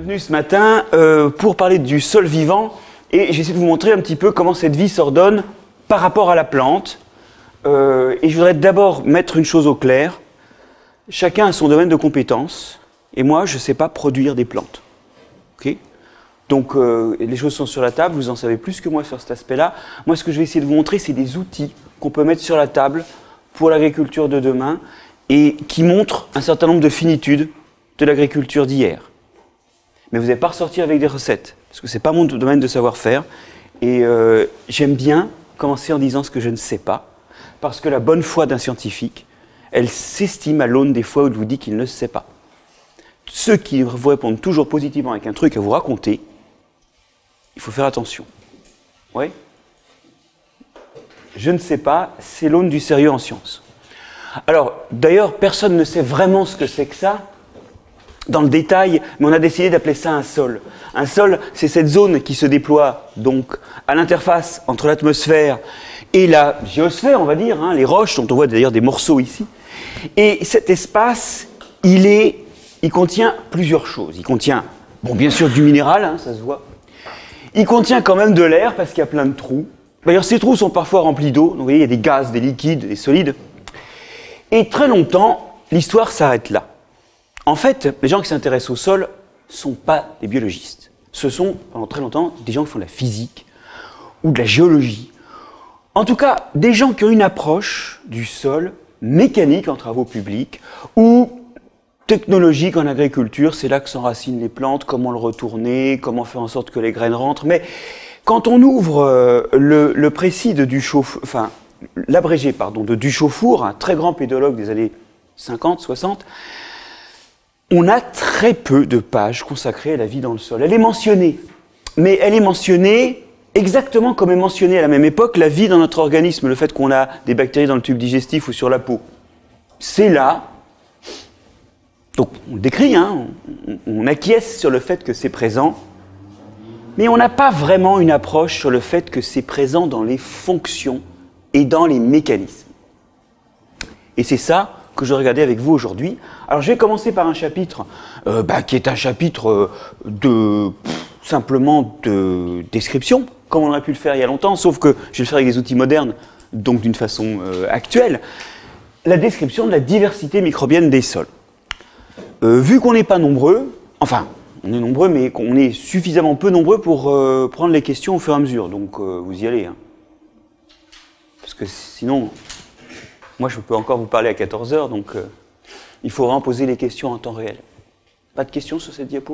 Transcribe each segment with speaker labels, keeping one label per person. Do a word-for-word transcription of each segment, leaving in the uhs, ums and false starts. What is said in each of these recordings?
Speaker 1: Bienvenue ce matin euh, pour parler du sol vivant et j'essaie de vous montrer un petit peu comment cette vie s'ordonne par rapport à la plante. Euh, et je voudrais d'abord mettre une chose au clair. Chacun a son domaine de compétence et moi je ne sais pas produire des plantes. Okay ? Donc euh, les choses sont sur la table, vous en savez plus que moi sur cet aspect-là. Moi ce que je vais essayer de vous montrer, c'est des outils qu'on peut mettre sur la table pour l'agriculture de demain et qui montrent un certain nombre de finitudes de l'agriculture d'hier. Mais vous n'allez pas ressortir avec des recettes, parce que ce n'est pas mon domaine de savoir-faire. Et euh, j'aime bien commencer en disant ce que je ne sais pas, parce que la bonne foi d'un scientifique, elle s'estime à l'aune des fois où il vous dit qu'il ne sait pas. Ceux qui vous répondent toujours positivement avec un truc à vous raconter, il faut faire attention. Oui ? Je ne sais pas, c'est l'aune du sérieux en sciences. Alors, d'ailleurs, personne ne sait vraiment ce que c'est que ça, dans le détail, mais on a décidé d'appeler ça un sol. Un sol, c'est cette zone qui se déploie donc à l'interface entre l'atmosphère et la géosphère, on va dire, hein, les roches, dont on voit d'ailleurs des morceaux ici. Et cet espace, il, est, il contient plusieurs choses. Il contient, bon, bien sûr, du minéral, hein, ça se voit. Il contient quand même de l'air, parce qu'il y a plein de trous. D'ailleurs, ces trous sont parfois remplis d'eau. Donc, vous voyez, il y a des gaz, des liquides, des solides. Et très longtemps, l'histoire s'arrête là. En fait, les gens qui s'intéressent au sol ne sont pas des biologistes. Ce sont, pendant très longtemps, des gens qui font de la physique ou de la géologie. En tout cas, des gens qui ont une approche du sol mécanique en travaux publics ou technologique en agriculture. C'est là que s'enracinent les plantes, comment le retourner, comment faire en sorte que les graines rentrent. Mais quand on ouvre euh, le, le précis de Duchaufour, enfin, l'abrégé, pardon, de Duchaufour, un très grand pédologue des années cinquante, soixante, on a très peu de pages consacrées à la vie dans le sol. Elle est mentionnée, mais elle est mentionnée exactement comme est mentionnée à la même époque la vie dans notre organisme, le fait qu'on a des bactéries dans le tube digestif ou sur la peau. C'est là, donc on le décrit, hein, on, on acquiesce sur le fait que c'est présent, mais on n'a pas vraiment une approche sur le fait que c'est présent dans les fonctions et dans les mécanismes. Et c'est ça que je vais regarder avec vous aujourd'hui. Alors je vais commencer par un chapitre euh, bah, qui est un chapitre euh, de pff, simplement de description, comme on aurait pu le faire il y a longtemps, sauf que je vais le faire avec des outils modernes, donc d'une façon euh, actuelle. La description de la diversité microbienne des sols. Euh, vu qu'on n'est pas nombreux, enfin, on est nombreux, mais qu'on est suffisamment peu nombreux pour euh, prendre les questions au fur et à mesure, donc euh, vous y allez. Hein. Parce que sinon... Moi, je peux encore vous parler à quatorze heures, donc euh, il faut vraiment poser les questions en temps réel. Pas de questions sur cette diapo ?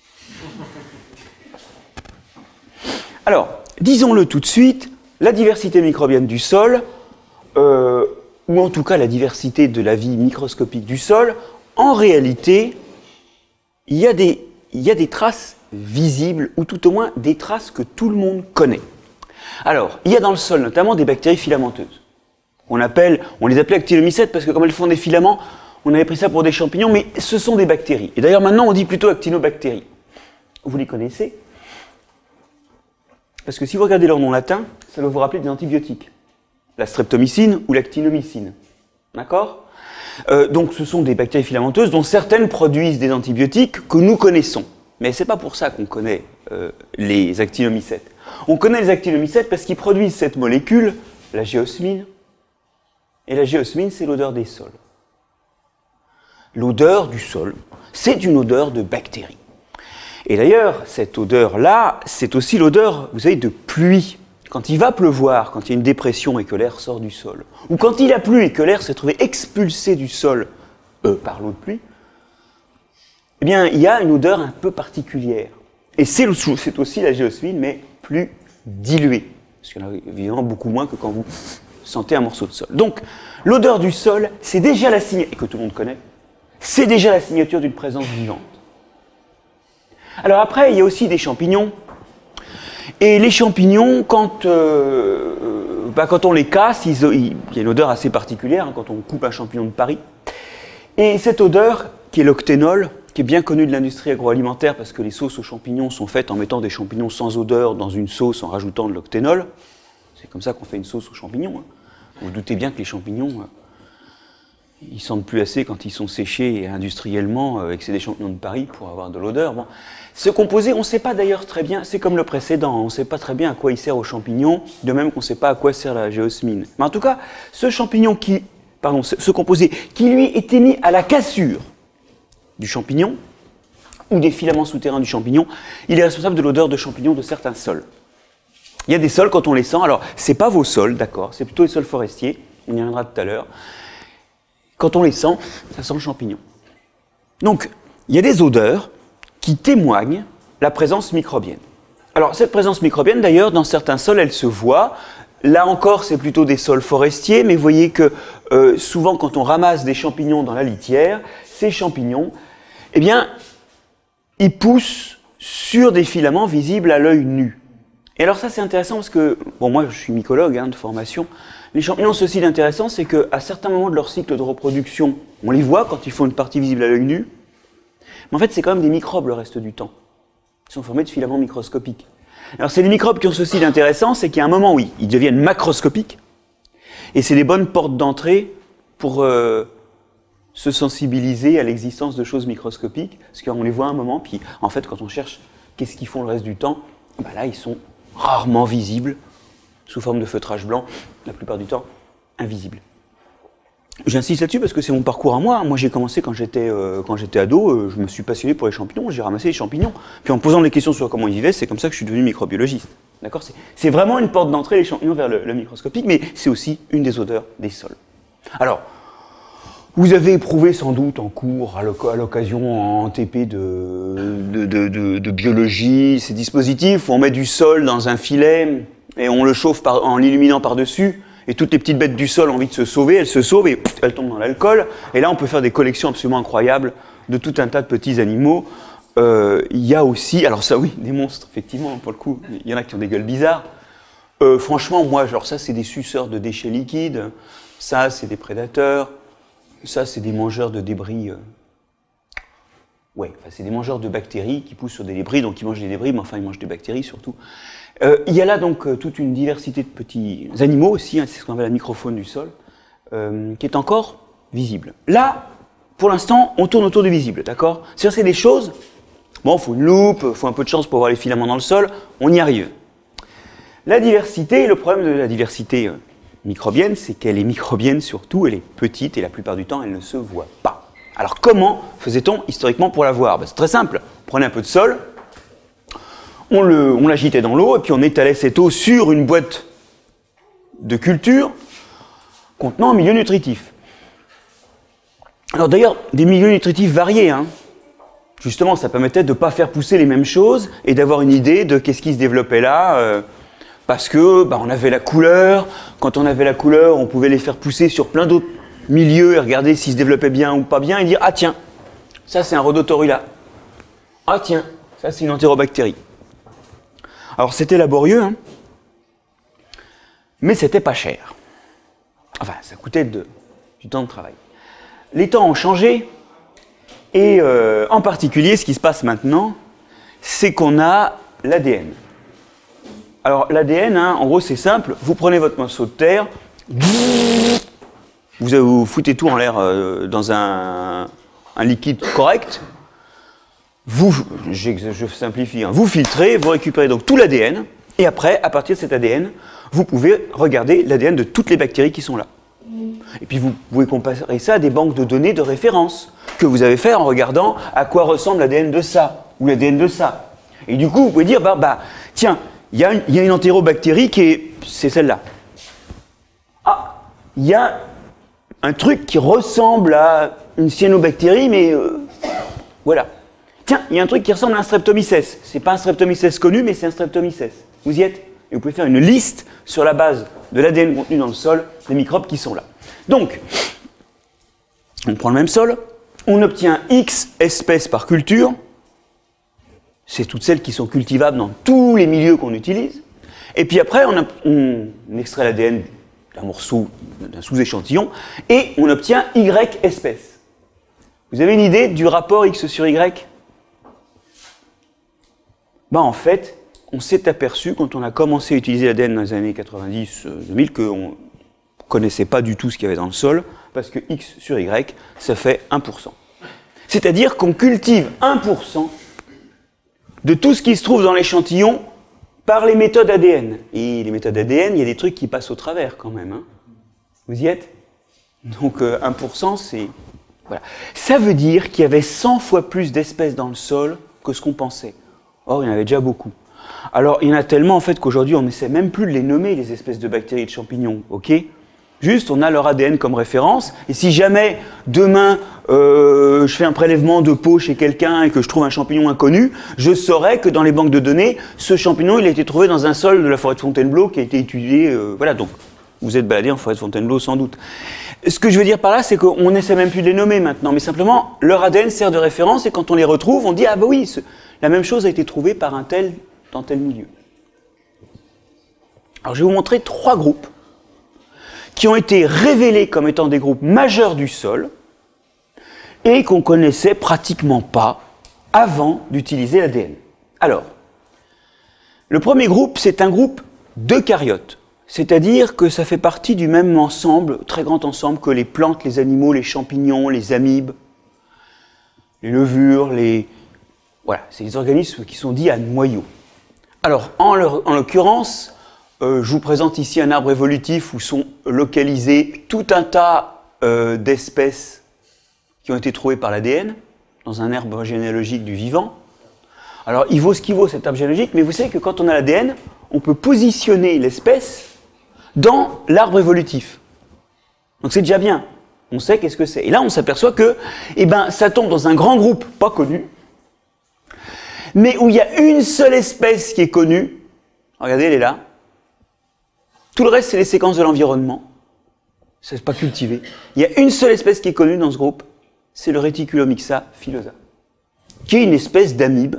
Speaker 1: Alors, disons-le tout de suite, la diversité microbienne du sol, euh, ou en tout cas la diversité de la vie microscopique du sol, en réalité, il y a des, il y a des traces visibles, ou tout au moins des traces que tout le monde connaît. Alors, il y a dans le sol notamment des bactéries filamenteuses. On, appelle, on les appelait actinomycètes parce que comme elles font des filaments, on avait pris ça pour des champignons, mais ce sont des bactéries. Et d'ailleurs maintenant on dit plutôt actinobactéries. Vous les connaissez? Parce que si vous regardez leur nom latin, ça va vous rappeler des antibiotiques. La streptomycine ou l'actinomycine. D'accord? euh, Donc ce sont des bactéries filamenteuses dont certaines produisent des antibiotiques que nous connaissons. Mais c'est pas pour ça qu'on connaît euh, les actinomycètes. On connaît les actinomycètes parce qu'ils produisent cette molécule, la géosmine. Et la géosmine, c'est l'odeur des sols. L'odeur du sol, c'est une odeur de bactéries. Et d'ailleurs, cette odeur-là, c'est aussi l'odeur, vous savez, de pluie. Quand il va pleuvoir, quand il y a une dépression et que l'air sort du sol, ou quand il a plu et que l'air s'est trouvé expulsé du sol euh, par l'eau de pluie, eh bien, il y a une odeur un peu particulière. Et c'est aussi la géosmine, mais plus diluée. Parce qu'il y en a évidemment beaucoup moins que quand vous... sentez un morceau de sol. Donc, l'odeur du sol, c'est déjà la signature, et que tout le monde connaît, c'est déjà la signature d'une présence vivante. Alors après, il y a aussi des champignons. Et les champignons, quand, euh, bah, quand on les casse, ils, il y a une odeur assez particulière hein, quand on coupe un champignon de Paris. Et cette odeur, qui est l'octénol, qui est bien connue de l'industrie agroalimentaire parce que les sauces aux champignons sont faites en mettant des champignons sans odeur dans une sauce en rajoutant de l'octénol. C'est comme ça qu'on fait une sauce aux champignons. Hein. Vous vous doutez bien que les champignons, ils sentent plus assez quand ils sont séchés industriellement, euh, et que c'est des champignons de Paris pour avoir de l'odeur. Bon. Ce composé, on ne sait pas d'ailleurs très bien, c'est comme le précédent, on ne sait pas très bien à quoi il sert aux champignons, de même qu'on ne sait pas à quoi sert la géosmine. Mais en tout cas, ce champignon qui, pardon, ce, ce composé qui lui est émis à la cassure du champignon, ou des filaments souterrains du champignon, il est responsable de l'odeur de champignon de certains sols. Il y a des sols, quand on les sent, alors c'est pas vos sols, d'accord, c'est plutôt les sols forestiers, on y reviendra tout à l'heure. Quand on les sent, ça sent le champignon. Donc, il y a des odeurs qui témoignent la présence microbienne. Alors, cette présence microbienne, d'ailleurs, dans certains sols, elle se voit. Là encore, c'est plutôt des sols forestiers, mais vous voyez que euh, souvent, quand on ramasse des champignons dans la litière, ces champignons, eh bien, ils poussent sur des filaments visibles à l'œil nu. Et alors ça, c'est intéressant parce que, bon, moi, je suis mycologue hein, de formation. Les champignons, ceci d'intéressant, c'est qu'à certains moments de leur cycle de reproduction, on les voit quand ils font une partie visible à l'œil nu, mais en fait, c'est quand même des microbes le reste du temps. Ils sont formés de filaments microscopiques. Alors, c'est les microbes qui ont ceci d'intéressant, c'est qu'il y a un moment où ils deviennent macroscopiques, et c'est des bonnes portes d'entrée pour euh, se sensibiliser à l'existence de choses microscopiques, parce qu'on les voit un moment, puis en fait, quand on cherche qu'est-ce qu'ils font le reste du temps, bah là, ils sont rarement visibles, sous forme de feutrage blanc, la plupart du temps invisibles. J'insiste là-dessus parce que c'est mon parcours à moi. Moi, j'ai commencé quand j'étais euh, quand j'étais ado, euh, je me suis passionné pour les champignons, j'ai ramassé les champignons. Puis en posant des questions sur comment ils vivaient, c'est comme ça que je suis devenu microbiologiste. D'accord ? C'est vraiment une porte d'entrée, les champignons, vers le, le microscopique, mais c'est aussi une des odeurs des sols. Alors, vous avez éprouvé sans doute en cours, à l'occasion en T P de, de, de, de, de biologie, ces dispositifs où on met du sol dans un filet et on le chauffe par, en l'illuminant par-dessus, et toutes les petites bêtes du sol ont envie de se sauver, elles se sauvent et pff, elles tombent dans l'alcool. Et là, on peut faire des collections absolument incroyables de tout un tas de petits animaux. Euh, il y a aussi, alors ça oui, des monstres, effectivement, pour le coup, il y en a qui ont des gueules bizarres. Euh, franchement, moi, genre ça, c'est des suceurs de déchets liquides, ça, c'est des prédateurs. Ça, c'est des mangeurs de débris. Euh... Ouais, enfin, c'est des mangeurs de bactéries qui poussent sur des débris, donc ils mangent des débris, mais enfin, ils mangent des bactéries surtout. Euh, il y a là donc euh, toute une diversité de petits animaux aussi, hein, c'est ce qu'on appelle la microfaune du sol, euh, qui est encore visible. Là, pour l'instant, on tourne autour du visible, d'accord ? C'est-à-dire, c'est des choses, bon, il faut une loupe, il faut un peu de chance pour voir les filaments dans le sol, on y arrive. La diversité, le problème de la diversité... Euh, microbienne, c'est qu'elle est microbienne surtout, elle est petite et la plupart du temps, elle ne se voit pas. Alors comment faisait-on historiquement pour la voir ? Ben, c'est très simple. On prenait un peu de sol, on, le, on l'agitait dans l'eau et puis on étalait cette eau sur une boîte de culture contenant un milieu nutritif. Alors d'ailleurs, des milieux nutritifs variés, hein. Justement, ça permettait de ne pas faire pousser les mêmes choses et d'avoir une idée de qu'est-ce qui se développait là. Euh, Parce que bah, on avait la couleur, quand on avait la couleur, on pouvait les faire pousser sur plein d'autres milieux et regarder s'ils se développaient bien ou pas bien et dire « Ah tiens, ça c'est un Rhodotorula. Ah tiens, ça c'est une entérobactérie. » Alors c'était laborieux, hein, mais c'était pas cher. Enfin, ça coûtait de, du temps de travail. Les temps ont changé et euh, en particulier, ce qui se passe maintenant, c'est qu'on a l'A D N. Alors l'A D N, hein, en gros c'est simple, vous prenez votre morceau de terre, vous, vous foutez tout en l'air euh, dans un, un liquide correct, vous, je, je simplifie, hein, vous filtrez, vous récupérez donc tout l'A D N, et après, à partir de cet A D N, vous pouvez regarder l'A D N de toutes les bactéries qui sont là. Et puis vous pouvez comparer ça à des banques de données de référence que vous avez fait en regardant à quoi ressemble l'A D N de ça, ou l'A D N de ça. Et du coup, vous pouvez dire, bah, bah tiens, il y, y a une entérobactérie qui est... c'est celle-là. Ah, il y a un truc qui ressemble à une cyanobactérie, mais euh, voilà. Tiens, il y a un truc qui ressemble à un streptomyces. C'est pas un streptomyces connu, mais c'est un streptomyces. Vous y êtes ? Et vous pouvez faire une liste sur la base de l'A D N contenu dans le sol des microbes qui sont là. Donc, on prend le même sol, on obtient X espèces par culture. C'est toutes celles qui sont cultivables dans tous les milieux qu'on utilise. Et puis après, on, a, on extrait l'A D N d'un morceau, d'un sous-échantillon, et on obtient Y espèces. Vous avez une idée du rapport X sur Y ? Ben, en fait, on s'est aperçu, quand on a commencé à utiliser l'A D N dans les années quatre-vingt-dix deux mille, qu'on ne connaissait pas du tout ce qu'il y avait dans le sol, parce que x sur y, ça fait un pour cent. C'est-à-dire qu'on cultive un pour cent de tout ce qui se trouve dans l'échantillon par les méthodes A D N. Et les méthodes A D N, il y a des trucs qui passent au travers quand même. Hein. Vous y êtes? Donc euh, un pour cent, c'est... Voilà. Ça veut dire qu'il y avait cent fois plus d'espèces dans le sol que ce qu'on pensait. Or, il y en avait déjà beaucoup. Alors, il y en a tellement en fait qu'aujourd'hui, on n'essaie même plus de les nommer, les espèces de bactéries et de champignons. Ok? Juste, on a leur A D N comme référence. Et si jamais, demain, euh, je fais un prélèvement de peau chez quelqu'un et que je trouve un champignon inconnu, je saurais que dans les banques de données, ce champignon, il a été trouvé dans un sol de la forêt de Fontainebleau qui a été étudié. Euh, voilà, donc, vous êtes baladé en forêt de Fontainebleau sans doute. Ce que je veux dire par là, c'est qu'on n'essaie même plus de les nommer maintenant, mais simplement, leur A D N sert de référence et quand on les retrouve, on dit « Ah bah oui, ce, la même chose a été trouvée par un tel dans tel milieu. » Alors, je vais vous montrer trois groupes qui ont été révélés comme étant des groupes majeurs du sol et qu'on connaissait pratiquement pas avant d'utiliser l'A D N. Alors, le premier groupe, c'est un groupe d'eucaryotes, c'est-à-dire que ça fait partie du même ensemble, très grand ensemble, que les plantes, les animaux, les champignons, les amibes, les levures, les... Voilà, c'est des organismes qui sont dits à noyaux. Alors, en l'occurrence, Euh, je vous présente ici un arbre évolutif où sont localisés tout un tas euh, d'espèces qui ont été trouvées par l'A D N, dans un arbre généalogique du vivant. Alors, il vaut ce qu'il vaut cet arbre généalogique, mais vous savez que quand on a l'A D N, on peut positionner l'espèce dans l'arbre évolutif. Donc c'est déjà bien, on sait qu'est-ce que c'est. Et là, on s'aperçoit que eh ben, ça tombe dans un grand groupe pas connu, mais où il y a une seule espèce qui est connue. Regardez, elle est là. Tout le reste, c'est les séquences de l'environnement. Ça n'est pas cultivé. Il y a une seule espèce qui est connue dans ce groupe, c'est le Reticulomixa filosa, qui est une espèce d'amibe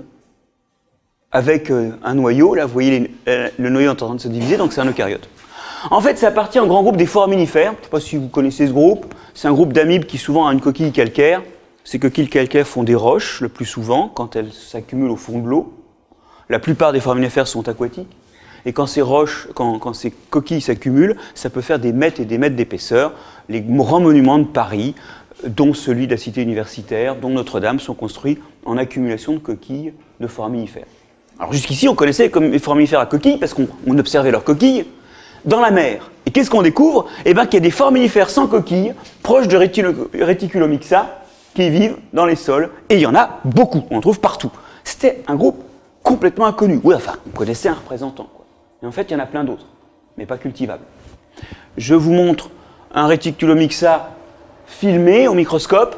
Speaker 1: avec euh, un noyau. Là, vous voyez, les, euh, le noyau est en train de se diviser, donc c'est un eucaryote. En fait, ça appartient au grand groupe des foraminifères. Je ne sais pas si vous connaissez ce groupe. C'est un groupe d'amibes qui souvent a une coquille calcaire. Ces coquilles calcaires font des roches, le plus souvent, quand elles s'accumulent au fond de l'eau. La plupart des foraminifères sont aquatiques. Et quand ces roches, quand, quand ces coquilles s'accumulent, ça peut faire des mètres et des mètres d'épaisseur. Les grands monuments de Paris, dont celui de la cité universitaire, dont Notre-Dame, sont construits en accumulation de coquilles de foraminifères. Alors jusqu'ici, on connaissait comme les foraminifères à coquilles parce qu'on observait leurs coquilles dans la mer. Et qu'est-ce qu'on découvre? Eh bien qu'il y a des foraminifères sans coquilles, proches de Reticulomixa, qui vivent dans les sols. Et il y en a beaucoup, on en trouve partout. C'était un groupe complètement inconnu. Oui, enfin, on connaissait un représentant. Et en fait, il y en a plein d'autres, mais pas cultivables. Je vous montre un Reticulomixa filmé au microscope.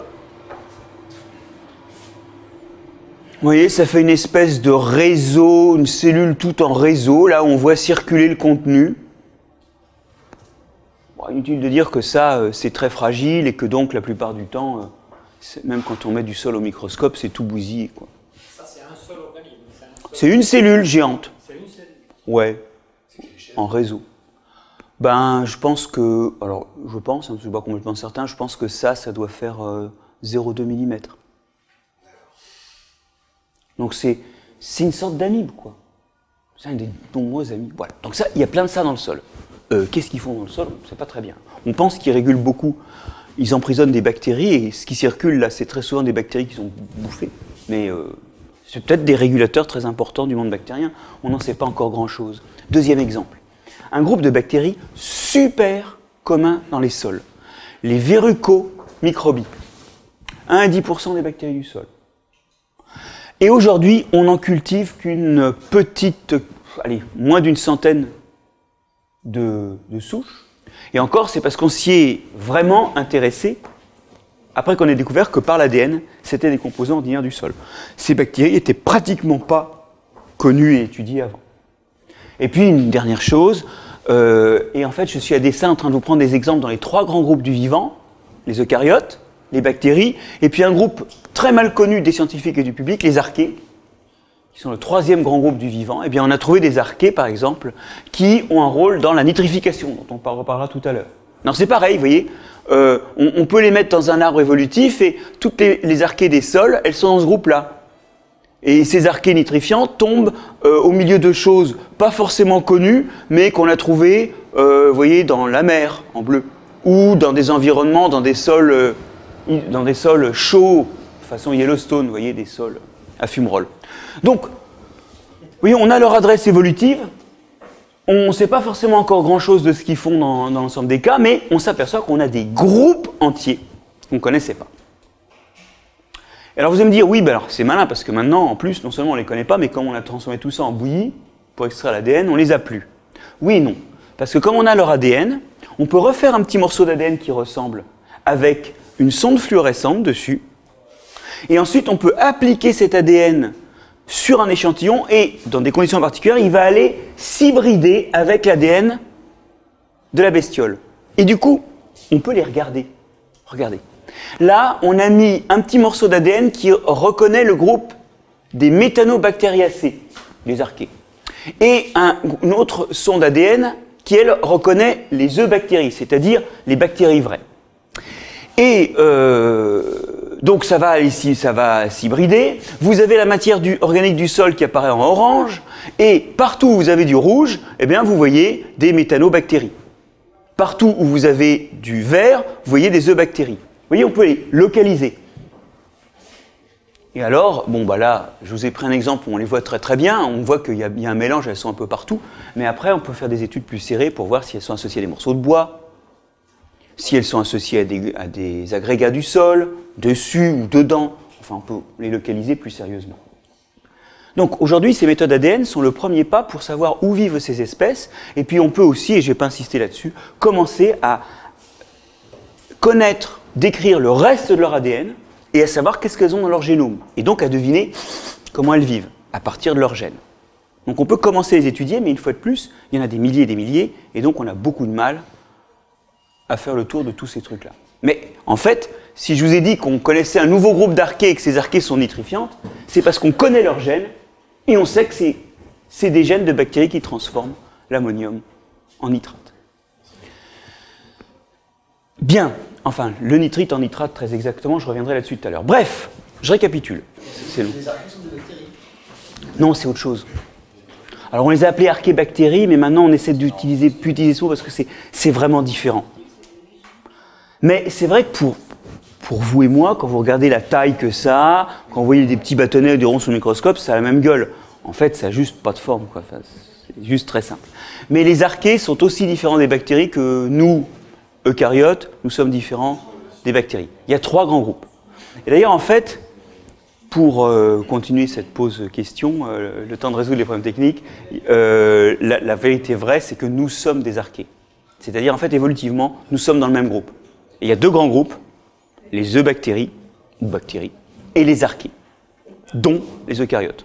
Speaker 1: Vous voyez, ça fait une espèce de réseau, une cellule toute en réseau, là où on voit circuler le contenu. Bon, inutile de dire que ça, c'est très fragile et que donc, la plupart du temps, même quand on met du sol au microscope, c'est tout bousillé, quoi.
Speaker 2: Ça, c'est un seul organisme.
Speaker 1: C'est une cellule géante.
Speaker 2: C'est une cellule.
Speaker 1: Ouais. En réseau. Ben, je pense que, alors, je pense, hein, je ne suis pas complètement certain, je pense que ça, ça doit faire euh, zéro virgule deux millimètres. Donc c'est une sorte d'amibe, quoi. C'est un des nombreux amibes. Voilà. Donc ça, il y a plein de ça dans le sol. Euh, Qu'est-ce qu'ils font dans le sol? On ne sait pas très bien. On pense qu'ils régulent beaucoup. Ils emprisonnent des bactéries, et ce qui circule là, c'est très souvent des bactéries qui sont bouffées. Mais euh, c'est peut-être des régulateurs très importants du monde bactérien. On n'en sait pas encore grand-chose. Deuxième exemple. Un groupe de bactéries super commun dans les sols. Les verrucomicrobies. un à dix pour cent des bactéries du sol. Et aujourd'hui, on n'en cultive qu'une petite, allez, moins d'une centaine de, de souches. Et encore, c'est parce qu'on s'y est vraiment intéressé, après qu'on ait découvert que par l'A D N, c'était des composants ordinaires du sol. Ces bactéries n'étaient pratiquement pas connues et étudiées avant. Et puis, une dernière chose, euh, et en fait, je suis à dessein en train de vous prendre des exemples dans les trois grands groupes du vivant, les eucaryotes, les bactéries, et puis un groupe très mal connu des scientifiques et du public, les archées, qui sont le troisième grand groupe du vivant. Eh bien, on a trouvé des archées, par exemple, qui ont un rôle dans la nitrification, dont on reparlera tout à l'heure. Non, c'est pareil, vous voyez, euh, on, on peut les mettre dans un arbre évolutif, et toutes les, les archées des sols, elles sont dans ce groupe-là. Et ces archées nitrifiantes tombent euh, au milieu de choses pas forcément connues, mais qu'on a trouvées, euh, vous voyez, dans la mer, en bleu. ou dans des environnements, dans des sols, euh, dans des sols chauds, façon Yellowstone, vous voyez, des sols à fumerolles. Donc, vous voyez, on a leur adresse évolutive, on ne sait pas forcément encore grand-chose de ce qu'ils font dans, dans l'ensemble des cas, mais on s'aperçoit qu'on a des groupes entiers qu'on ne connaissait pas. Et alors vous allez me dire, oui, ben alors c'est malin, parce que maintenant, en plus, non seulement on ne les connaît pas, mais comme on a transformé tout ça en bouillie, pour extraire l'A D N, on ne les a plus. Oui et non. Parce que comme on a leur A D N, on peut refaire un petit morceau d'A D N qui ressemble avec une sonde fluorescente dessus, et ensuite on peut appliquer cet A D N sur un échantillon, et dans des conditions particulières, il va aller s'hybrider avec l'A D N de la bestiole. Et du coup, on peut les regarder. Regardez. Là, on a mis un petit morceau d'A D N qui reconnaît le groupe des Methanobacteriacées, les archées. Et un, une autre sonde A D N qui, elle, reconnaît les eubactéries, c'est-à-dire les bactéries vraies. Et euh, donc ça va ici, ça va s'hybrider. Vous avez la matière du, organique du sol qui apparaît en orange, et partout où vous avez du rouge, eh bien vous voyez des méthanobactéries. Partout où vous avez du vert, vous voyez des eubactéries. Vous voyez, on peut les localiser. Et alors, bon bah là, je vous ai pris un exemple où on les voit très très bien, on voit qu'il y, y a un mélange, elles sont un peu partout, mais après on peut faire des études plus serrées pour voir si elles sont associées à des morceaux de bois, si elles sont associées à des, à des agrégats du sol, dessus ou dedans, enfin on peut les localiser plus sérieusement. Donc aujourd'hui, ces méthodes A D N sont le premier pas pour savoir où vivent ces espèces, et puis on peut aussi, et je ne vais pas insister là-dessus, commencer à connaître, décrire le reste de leur A D N, et à savoir qu'est-ce qu'elles ont dans leur génome, et donc à deviner comment elles vivent, à partir de leur gène. Donc on peut commencer à les étudier, mais une fois de plus, il y en a des milliers et des milliers, et donc on a beaucoup de mal à faire le tour de tous ces trucs-là. Mais en fait, si je vous ai dit qu'on connaissait un nouveau groupe d'archées et que ces archées sont nitrifiantes, c'est parce qu'on connaît leurs gènes, et on sait que c'est, c'est des gènes de bactéries qui transforment l'ammonium en nitrate. Bien, enfin, le nitrite en nitrate très exactement, je reviendrai là-dessus tout à l'heure. Bref, je récapitule. C'est long.
Speaker 2: Les archées sont des bactéries?
Speaker 1: Non, c'est autre chose. Alors on les a appelées archébactéries, mais maintenant on essaie d'utiliser, plus utiliser ce mot parce que c'est, c'est vraiment différent. Mais c'est vrai que pour, pour vous et moi, quand vous regardez la taille que ça a, quand vous voyez des petits bâtonnets ou des ronds sous le microscope, ça a la même gueule. En fait, ça n'a juste pas de forme, quoi. Enfin, c'est juste très simple. Mais les archées sont aussi différents des bactéries que nous, eucaryotes, nous sommes différents des bactéries. Il y a trois grands groupes. Et d'ailleurs, en fait, pour euh, continuer cette pause question, euh, le temps de résoudre les problèmes techniques, euh, la, la vérité vraie, c'est que nous sommes des archées. C'est-à-dire, en fait, évolutivement, nous sommes dans le même groupe. Et il y a deux grands groupes, les eubactéries, ou bactéries, et les archées, dont les eucaryotes.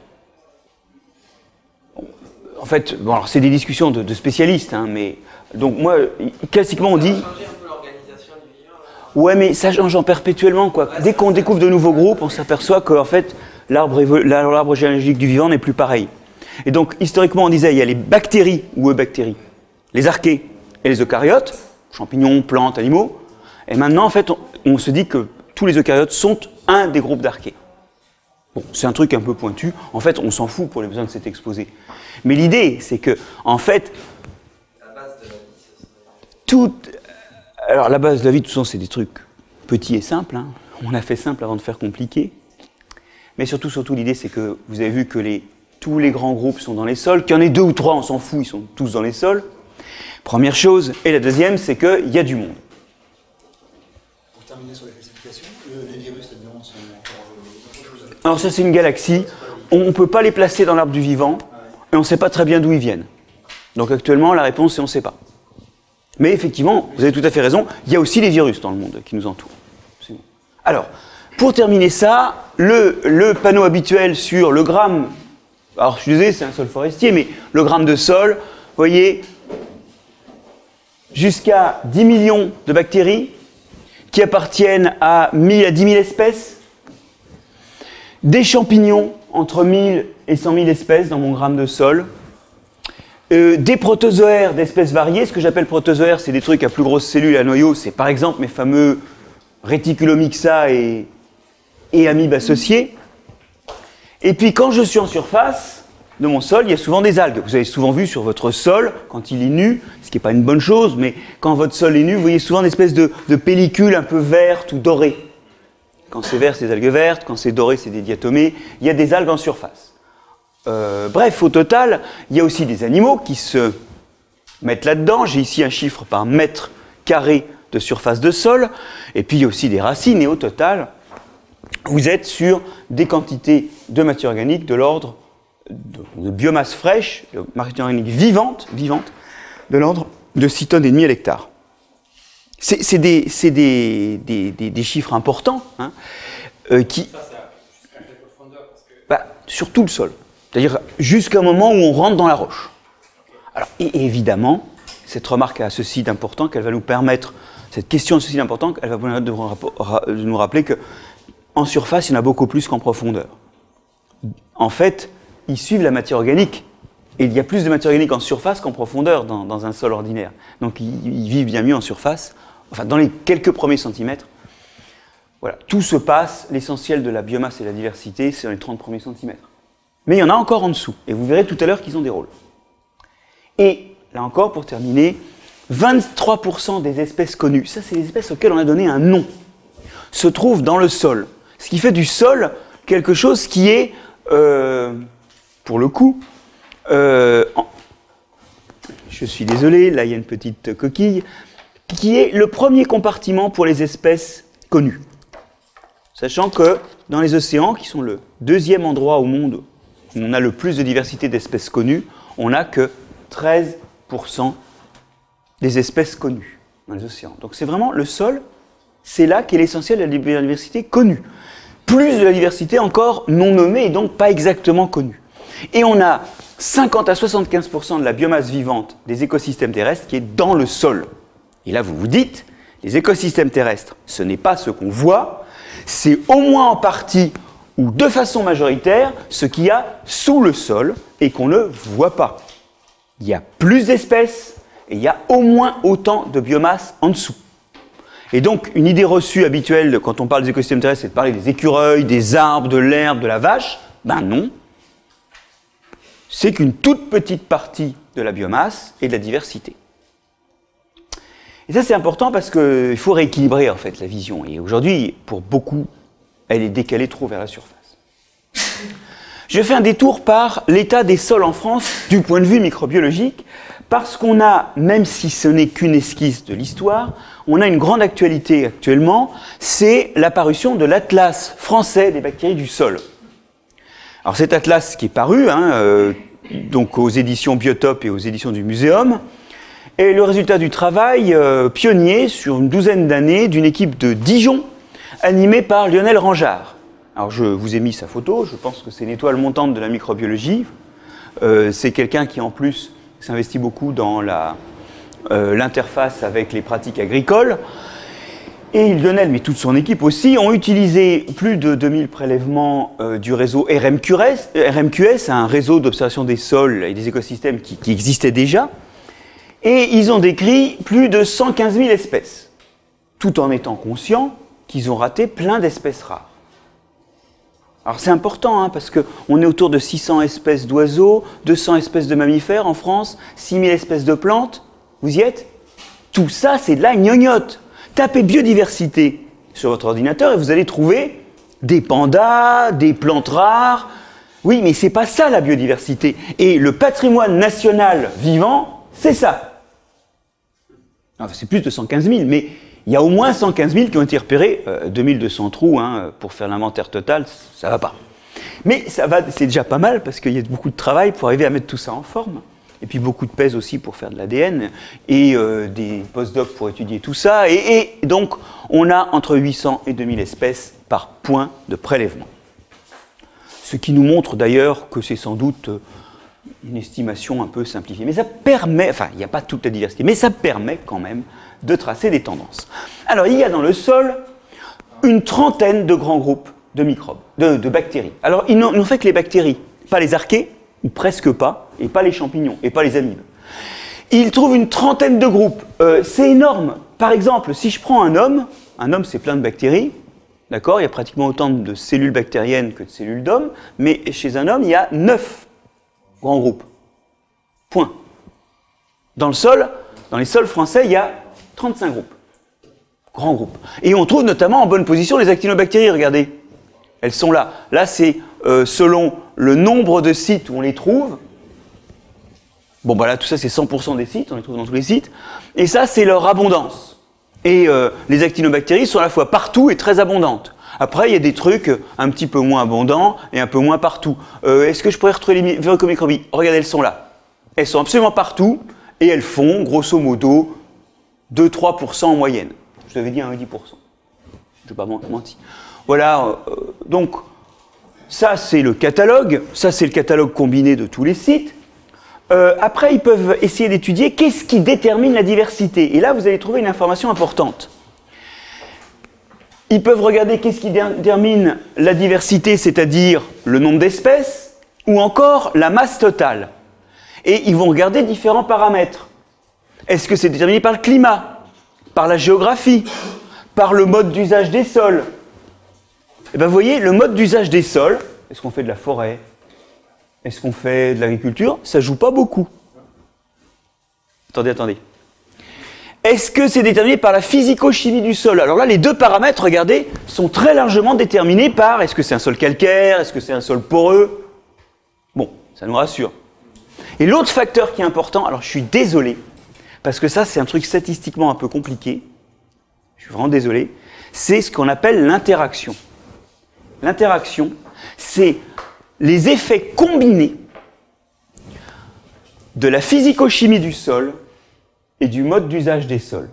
Speaker 1: En fait, bon, alors c'est des discussions de, de spécialistes, hein, mais donc moi, classiquement on dit... Ouais, mais ça change perpétuellement, quoi. Dès qu'on découvre de nouveaux groupes, on s'aperçoit que en fait, l'arbre, l'arbre généalogique du vivant n'est plus pareil. Et donc, historiquement, on disait il y a les bactéries ou eubactéries, les archées et les eucaryotes, champignons, plantes, animaux. Et maintenant, en fait, on, on se dit que tous les eucaryotes sont un des groupes d'archées. Bon, c'est un truc un peu pointu. En fait, on s'en fout pour les besoins de cet exposé. Mais l'idée, c'est que, en fait, tout. Alors, la base de la vie, de toute façon, c'est des trucs petits et simples. Hein. On a fait simple avant de faire compliqué. Mais surtout, surtout, l'idée, c'est que vous avez vu que les, tous les grands groupes sont dans les sols. Qu'il y en ait deux ou trois, on s'en fout, ils sont tous dans les sols. Première chose. Et la deuxième, c'est qu'il y a du monde.
Speaker 2: Pour terminer sur les classifications, les virus, là-dedans, sont encore autre chose.
Speaker 1: Alors, ça, c'est une galaxie. On ne peut pas les placer dans l'arbre du vivant. Et on ne sait pas très bien d'où ils viennent. Donc, actuellement, la réponse, c'est on ne sait pas. Mais effectivement, vous avez tout à fait raison, il y a aussi les virus dans le monde qui nous entourent. Bon. Alors, pour terminer ça, le, le panneau habituel sur le gramme, alors je suis désolé, c'est un sol forestier, mais le gramme de sol, vous voyez, jusqu'à dix millions de bactéries qui appartiennent à mille à dix mille espèces, des champignons entre mille et cent mille espèces dans mon gramme de sol, Euh, des protozoaires d'espèces variées. Ce que j'appelle protozoaires, c'est des trucs à plus grosses cellules à noyaux. C'est par exemple mes fameux Reticulomyxa et, et amibes associés. Et puis quand je suis en surface, de mon sol, il y a souvent des algues. Vous avez souvent vu sur votre sol, quand il est nu, ce qui n'est pas une bonne chose, mais quand votre sol est nu, vous voyez souvent une espèce de, de pellicule un peu verte ou dorée. Quand c'est vert, c'est des algues vertes, quand c'est doré, c'est des diatomées. Il y a des algues en surface. Euh, bref, au total, il y a aussi des animaux qui se mettent là-dedans. J'ai ici un chiffre par mètre carré de surface de sol. Et puis, il y a aussi des racines. Et au total, vous êtes sur des quantités de matière organique de l'ordre de, de biomasse fraîche, de matière organique vivante, vivante de l'ordre de six tonnes et demi à l'hectare. C'est des, des, des, des, des chiffres importants, hein, euh, qui...
Speaker 3: Ça, c'est jusqu'à quelle profondeur parce que...
Speaker 1: bah, sur tout le sol. C'est-à-dire jusqu'à un moment où on rentre dans la roche. Alors, et évidemment, cette remarque a ceci d'important qu'elle va nous permettre, cette question a ceci d'important qu'elle va nous permettre de nous rappeler qu'en surface, il y en a beaucoup plus qu'en profondeur. En fait, ils suivent la matière organique. Et il y a plus de matière organique en surface qu'en profondeur dans, dans un sol ordinaire. Donc ils, ils vivent bien mieux en surface, enfin dans les quelques premiers centimètres. Voilà, tout se passe, l'essentiel de la biomasse et de la diversité, c'est dans les trente premiers centimètres. Mais il y en a encore en dessous, et vous verrez tout à l'heure qu'ils ont des rôles. Et là encore, pour terminer, vingt-trois pour cent des espèces connues, ça c'est les espèces auxquelles on a donné un nom, se trouvent dans le sol. Ce qui fait du sol quelque chose qui est, euh, pour le coup, Euh, je suis désolé, là il y a une petite coquille, qui est le premier compartiment pour les espèces connues. Sachant que dans les océans, qui sont le deuxième endroit au monde où on a le plus de diversité d'espèces connues, on n'a que treize pour cent des espèces connues dans les océans. Donc c'est vraiment le sol, c'est là qu'est l'essentiel de la biodiversité connue. Plus de la diversité encore non nommée et donc pas exactement connue. Et on a cinquante à soixante-quinze pour cent de la biomasse vivante des écosystèmes terrestres qui est dans le sol. Et là, vous vous dites, les écosystèmes terrestres, ce n'est pas ce qu'on voit, c'est au moins en partie ou de façon majoritaire ce qu'il y a sous le sol et qu'on ne voit pas. Il y a plus d'espèces et il y a au moins autant de biomasse en dessous. Et donc, une idée reçue habituelle quand on parle des écosystèmes terrestres, c'est de parler des écureuils, des arbres, de l'herbe, de la vache. Ben non. C'est qu'une toute petite partie de la biomasse et de la diversité. Et ça, c'est important parce qu'il faut rééquilibrer en fait la vision. Et aujourd'hui, pour beaucoup, elle est décalée trop vers la surface. Je fais un détour par l'état des sols en France du point de vue microbiologique, parce qu'on a, même si ce n'est qu'une esquisse de l'histoire, on a une grande actualité actuellement, c'est l'apparition de l'Atlas français des bactéries du sol. Alors cet atlas qui est paru, hein, euh, donc aux éditions Biotope et aux éditions du Muséum, est le résultat du travail euh, pionnier sur une douzaine d'années d'une équipe de Dijon, animée par Lionel Rangeard. Alors je vous ai mis sa photo, je pense que c'est une étoile montante de la microbiologie. Euh, c'est quelqu'un qui en plus s'investit beaucoup dans la, euh, l'interface avec les pratiques agricoles. Et Lionel, mais toute son équipe aussi, ont utilisé plus de deux mille prélèvements euh, du réseau R M Q S, R M Q S, un réseau d'observation des sols et des écosystèmes qui, qui existait déjà. Et ils ont décrit plus de cent quinze mille espèces, tout en étant conscients qu'ils ont raté plein d'espèces rares. Alors c'est important, hein, parce qu'on est autour de six cents espèces d'oiseaux, deux cents espèces de mammifères en France, six mille espèces de plantes. Vous y êtes? Tout ça, c'est de la gnognotte. Tapez biodiversité sur votre ordinateur et vous allez trouver des pandas, des plantes rares. Oui, mais c'est pas ça la biodiversité. Et le patrimoine national vivant, c'est ça. Enfin, c'est plus de cent quinze mille, mais il y a au moins cent quinze mille qui ont été repérés, euh, deux mille deux cents trous, hein, pour faire l'inventaire total, ça va pas. Mais ça va, c'est déjà pas mal parce qu'il y a beaucoup de travail pour arriver à mettre tout ça en forme. Et puis beaucoup de pèse aussi pour faire de l'A D N, et euh, des post-docs pour étudier tout ça. Et, et donc, on a entre huit cents et deux mille espèces par point de prélèvement. Ce qui nous montre d'ailleurs que c'est sans doute une estimation un peu simplifiée. Mais ça permet, enfin, il n'y a pas toute la diversité, mais ça permet quand même de tracer des tendances. Alors, il y a dans le sol une trentaine de grands groupes de microbes, de, de bactéries. Alors, ils n'ont fait que les bactéries, pas les archées, ou presque pas, et pas les champignons, et pas les amibes. Ils trouvent une trentaine de groupes. Euh, c'est énorme. Par exemple, si je prends un homme, un homme c'est plein de bactéries, d'accord, il y a pratiquement autant de cellules bactériennes que de cellules d'hommes, mais chez un homme, il y a neuf grand groupe. Point. Dans le sol, dans les sols français, il y a trente-cinq groupes. Grand groupe. Et on trouve notamment en bonne position les actinobactéries, regardez. Elles sont là. Là, c'est euh, selon le nombre de sites où on les trouve. Bon, bah là, tout ça, c'est cent pour cent des sites, on les trouve dans tous les sites. Et ça, c'est leur abondance. Et euh, les actinobactéries sont à la fois partout et très abondantes. Après, il y a des trucs un petit peu moins abondants et un peu moins partout. Euh, Est-ce que je pourrais retrouver les véricomicrobies? Regardez, elles sont là. Elles sont absolument partout et elles font, grosso modo, deux à trois pour cent en moyenne. Je vous avais dit un à dix pour cent. Je ne vais pas mentir. Voilà, euh, donc, ça c'est le catalogue. Ça c'est le catalogue combiné de tous les sites. Euh, après, ils peuvent essayer d'étudier qu'est-ce qui détermine la diversité. Et là, vous allez trouver une information importante. Ils peuvent regarder qu'est-ce qui détermine la diversité, c'est-à-dire le nombre d'espèces, ou encore la masse totale. Et ils vont regarder différents paramètres. Est-ce que c'est déterminé par le climat, par la géographie, par le mode d'usage des sols? Et bien, vous voyez, le mode d'usage des sols, est-ce qu'on fait de la forêt? Est-ce qu'on fait de l'agriculture? Ça ne joue pas beaucoup. Attendez, attendez. Est-ce que c'est déterminé par la physico-chimie du sol? Alors là, les deux paramètres, regardez, sont très largement déterminés par est-ce que c'est un sol calcaire, est-ce que c'est un sol poreux? Bon, ça nous rassure. Et l'autre facteur qui est important, alors je suis désolé, parce que ça, c'est un truc statistiquement un peu compliqué, je suis vraiment désolé, c'est ce qu'on appelle l'interaction. L'interaction, c'est les effets combinés de la physico-chimie du sol et du mode d'usage des sols.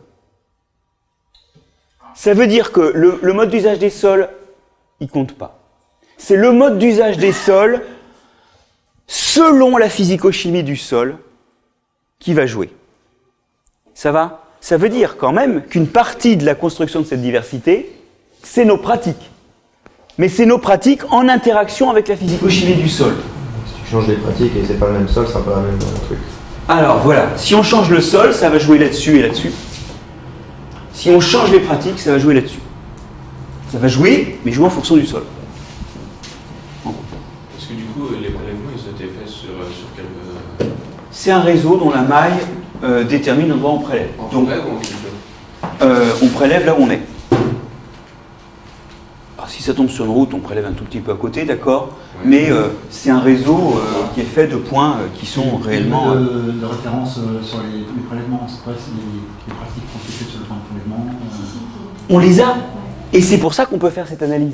Speaker 1: Ça veut dire que le, le mode d'usage des sols, il ne compte pas. C'est le mode d'usage des sols selon la physico-chimie du sol qui va jouer. Ça va? Ça veut dire quand même qu'une partie de la construction de cette diversité, c'est nos pratiques. Mais c'est nos pratiques en interaction avec la physico-chimie du sol.
Speaker 4: Si tu changes les pratiques et c'est pas le même sol, c'est pas le même truc.
Speaker 1: Alors voilà, si on change le sol, ça va jouer là-dessus et là-dessus. Si on change les pratiques, ça va jouer là-dessus. Ça va jouer, mais jouer en fonction du sol.
Speaker 5: Parce que du coup, les prélèvements, ils ont été faits sur, sur quel... Euh...
Speaker 1: C'est un réseau dont la maille euh, détermine l'endroit où on prélève.
Speaker 5: En
Speaker 1: Donc,
Speaker 5: forêt ou en culture
Speaker 1: euh, on prélève là où on est. Alors, si ça tombe sur une route, on prélève un tout petit peu à côté, d'accord, ouais. Mais euh, c'est un réseau euh, qui est fait de points euh, qui sont
Speaker 2: et
Speaker 1: réellement...
Speaker 2: De, de référence euh, sur les, les prélèvements, c'est pas les, les pratiques qu'on fait sur le plan de prélèvement euh...
Speaker 1: On les a, et c'est pour ça qu'on peut faire cette analyse.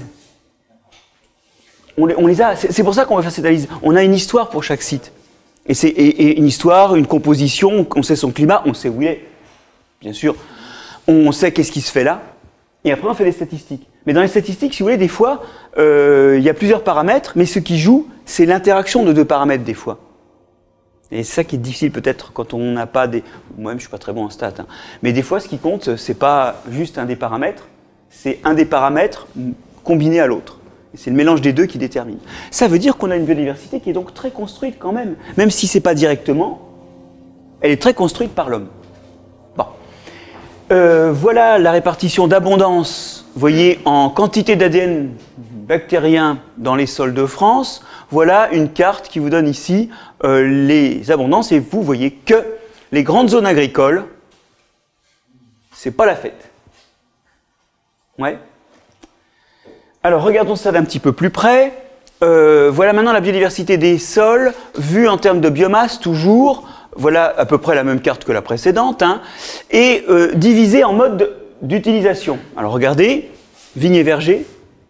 Speaker 1: On les, on les a, c'est pour ça qu'on va faire cette analyse. On a une histoire pour chaque site. Et, c'est, et, et une histoire, une composition, on sait son climat, on sait où il est, bien sûr. On sait qu'est-ce qui se fait là, et après on fait des statistiques. Mais dans les statistiques, si vous voulez, des fois, euh, il y a plusieurs paramètres, mais ce qui joue, c'est l'interaction de deux paramètres des fois. Et c'est ça qui est difficile peut-être quand on n'a pas des... Moi-même, je suis pas très bon en stats, hein. Mais des fois, ce qui compte, c'est pas juste un des paramètres, c'est un des paramètres combiné à l'autre. C'est le mélange des deux qui détermine. Ça veut dire qu'on a une biodiversité qui est donc très construite quand même. Même si ce n'est pas directement, elle est très construite par l'homme. Bon. Euh, voilà la répartition d'abondance, vous voyez, en quantité d'A D N bactérien dans les sols de France. Voilà une carte qui vous donne ici euh, les abondances. Et vous voyez que les grandes zones agricoles, c'est pas la fête. Ouais. Alors, regardons ça d'un petit peu plus près. Euh, voilà maintenant la biodiversité des sols, vue en termes de biomasse, toujours. Voilà à peu près la même carte que la précédente, hein, et euh, divisée en mode d'utilisation. Alors, regardez, vigne et verger.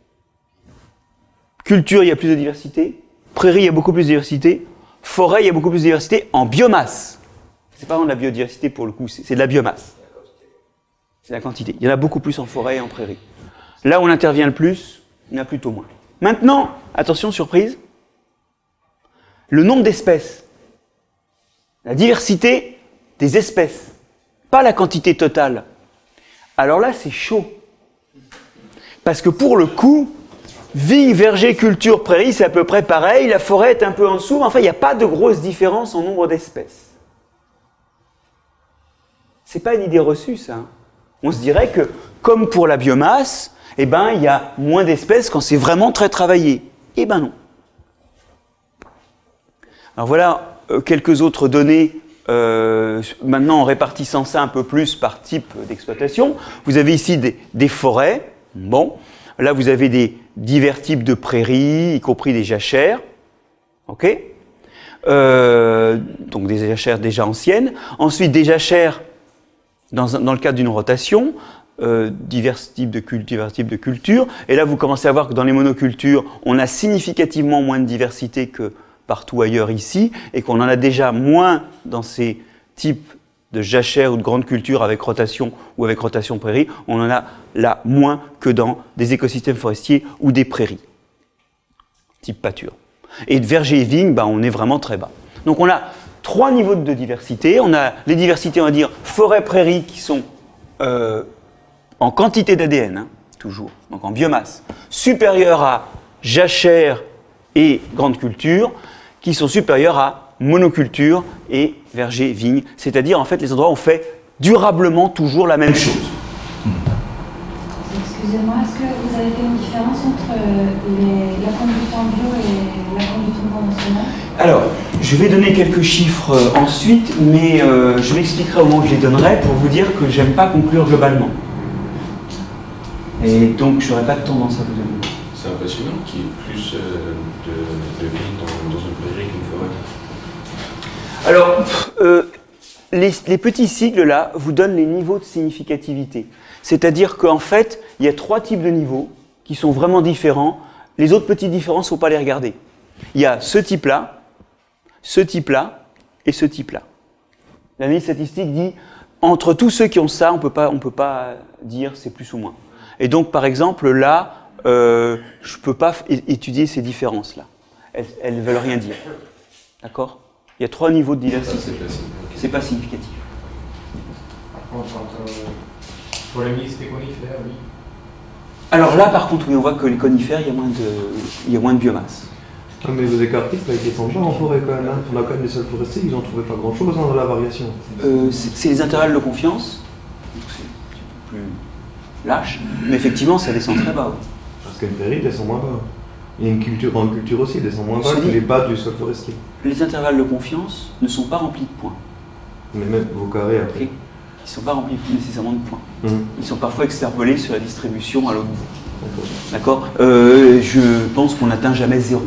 Speaker 1: Culture, il y a plus de diversité. Prairie, il y a beaucoup plus de diversité. Forêt, il y a beaucoup plus de diversité en biomasse. C'est pas vraiment de la biodiversité pour le coup, c'est de la biomasse. C'est la quantité. Il y en a beaucoup plus en forêt et en prairie. Là où on intervient le plus, il y en a plutôt moins. Maintenant, attention, surprise, le nombre d'espèces, la diversité des espèces, pas la quantité totale. Alors là, c'est chaud. Parce que pour le coup, vigne, verger, culture, prairie, c'est à peu près pareil, la forêt est un peu en dessous, mais enfin, il n'y a pas de grosse différence en nombre d'espèces. C'est pas une idée reçue, ça. On se dirait que, comme pour la biomasse, eh ben, il y a moins d'espèces quand c'est vraiment très travaillé. Eh ben non. Alors voilà euh, quelques autres données, euh, maintenant en répartissant ça un peu plus par type d'exploitation. Vous avez ici des, des forêts, bon, là vous avez des divers types de prairies, y compris des jachères, ok, euh, donc des jachères déjà anciennes. Ensuite des jachères dans, dans le cadre d'une rotation, euh, divers types de cultures, divers types de cultures. Et là vous commencez à voir que dans les monocultures, on a significativement moins de diversité que partout ailleurs ici, et qu'on en a déjà moins dans ces types de jachères ou de grandes cultures avec rotation ou avec rotation prairie, on en a là moins que dans des écosystèmes forestiers ou des prairies, type pâture. Et de vergers et vignes, bah, on est vraiment très bas. Donc on a trois niveaux de diversité. On a les diversités, on va dire, forêt-prairie qui sont euh, en quantité d'A D N, hein, toujours, donc en biomasse, supérieures à jachères et grandes cultures, qui sont supérieures à monoculture et vergers, vignes, c'est-à-dire en fait les endroits où on fait durablement toujours la même chose.
Speaker 6: Excusez-moi, est-ce que vous avez fait une différence entre les, la conduite en bio et la conduite conventionnelle?
Speaker 1: Alors, je vais donner quelques chiffres euh, ensuite, mais euh, je m'expliquerai au moment où je les donnerai pour vous dire que j'aime pas conclure globalement. Et donc, je n'aurai pas de tendance à vous donner.
Speaker 5: C'est impressionnant qu'il y ait plus euh, de, de vie dans, dans une prairie qu'une forêt.
Speaker 1: Alors, euh, les, les petits sigles là vous donnent les niveaux de significativité. C'est-à-dire qu'en fait, il y a trois types de niveaux qui sont vraiment différents. Les autres petites différences, il ne faut pas les regarder. Il y a ce type-là, ce type-là et ce type-là. L'analyse statistique dit, entre tous ceux qui ont ça, on peut pas, on peut pas dire c'est plus ou moins. Et donc, par exemple, là, euh, je ne peux pas étudier ces différences-là. Elles ne veulent rien dire. D'accord ? Il y a trois niveaux de diversité. C'est pas significatif.
Speaker 3: Par contre, entre, pour la liste des conifères, oui.
Speaker 1: Alors là, par contre, oui, on voit que les conifères, il y a moins de, il y a moins de biomasse.
Speaker 4: Ah, mais vos écartistes, avec les tangents en forêt quand même, hein. On a quand même des sols forestiers, ils n'ont trouvé pas grand-chose hein, dans la variation.
Speaker 1: Euh, c'est les intervalles de confiance, c'est un petit peu plus lâche, mais effectivement, ça descend très bas. Oui.
Speaker 4: Parce qu'une prairie descend moins bas. Il y a une culture, en culture aussi, descend moins bas
Speaker 1: C'est
Speaker 4: que
Speaker 1: dit.
Speaker 4: les bas du sol forestier.
Speaker 1: Les intervalles de confiance ne sont pas remplis de points.
Speaker 4: Mais même vos carrés après.
Speaker 1: Okay. Ils ne sont pas remplis nécessairement de points.
Speaker 4: Mmh.
Speaker 1: Ils sont parfois extrapolés sur la distribution à l'autre bout. D'accord. euh, Je pense qu'on n'atteint jamais zéro.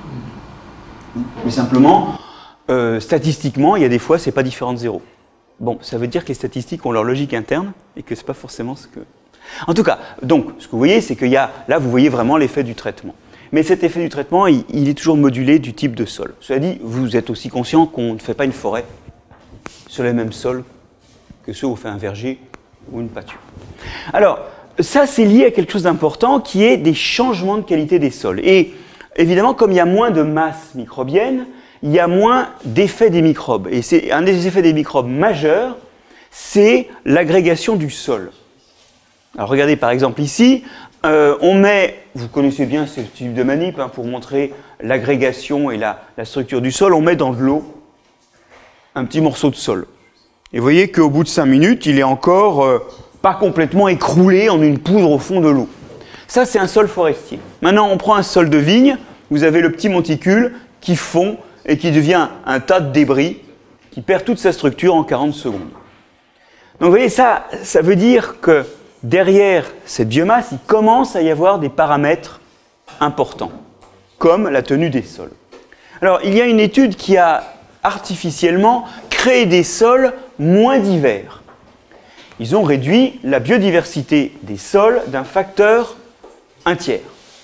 Speaker 1: Mais simplement, euh, statistiquement, il y a des fois, c'est pas différent de zéro. Bon, ça veut dire que les statistiques ont leur logique interne et que c'est pas forcément ce que... En tout cas, donc, ce que vous voyez, c'est qu'il y a, là, vous voyez vraiment l'effet du traitement. Mais cet effet du traitement, il, il est toujours modulé du type de sol. Cela dit, vous êtes aussi conscient qu'on ne fait pas une forêt sur les mêmes sols que ceux où on fait un verger ou une pâture. Alors, ça, c'est lié à quelque chose d'important qui est des changements de qualité des sols. Et évidemment, comme il y a moins de masse microbienne, il y a moins d'effets des microbes. Et c'est un des effets des microbes majeurs, c'est l'agrégation du sol. Alors regardez par exemple ici, euh, on met, vous connaissez bien ce type de manip, hein, pour montrer l'agrégation et la, la structure du sol, on met dans de l'eau un petit morceau de sol. Et vous voyez qu'au bout de cinq minutes, il est encore euh, pas complètement écroulé en une poudre au fond de l'eau. Ça, c'est un sol forestier. Maintenant, on prend un sol de vigne, vous avez le petit monticule qui fond et qui devient un tas de débris qui perd toute sa structure en quarante secondes. Donc vous voyez, ça, ça veut dire que derrière cette biomasse, il commence à y avoir des paramètres importants, comme la tenue des sols. Alors, il y a une étude qui a artificiellement créé des sols moins divers. Ils ont réduit la biodiversité des sols d'un facteur un tiers.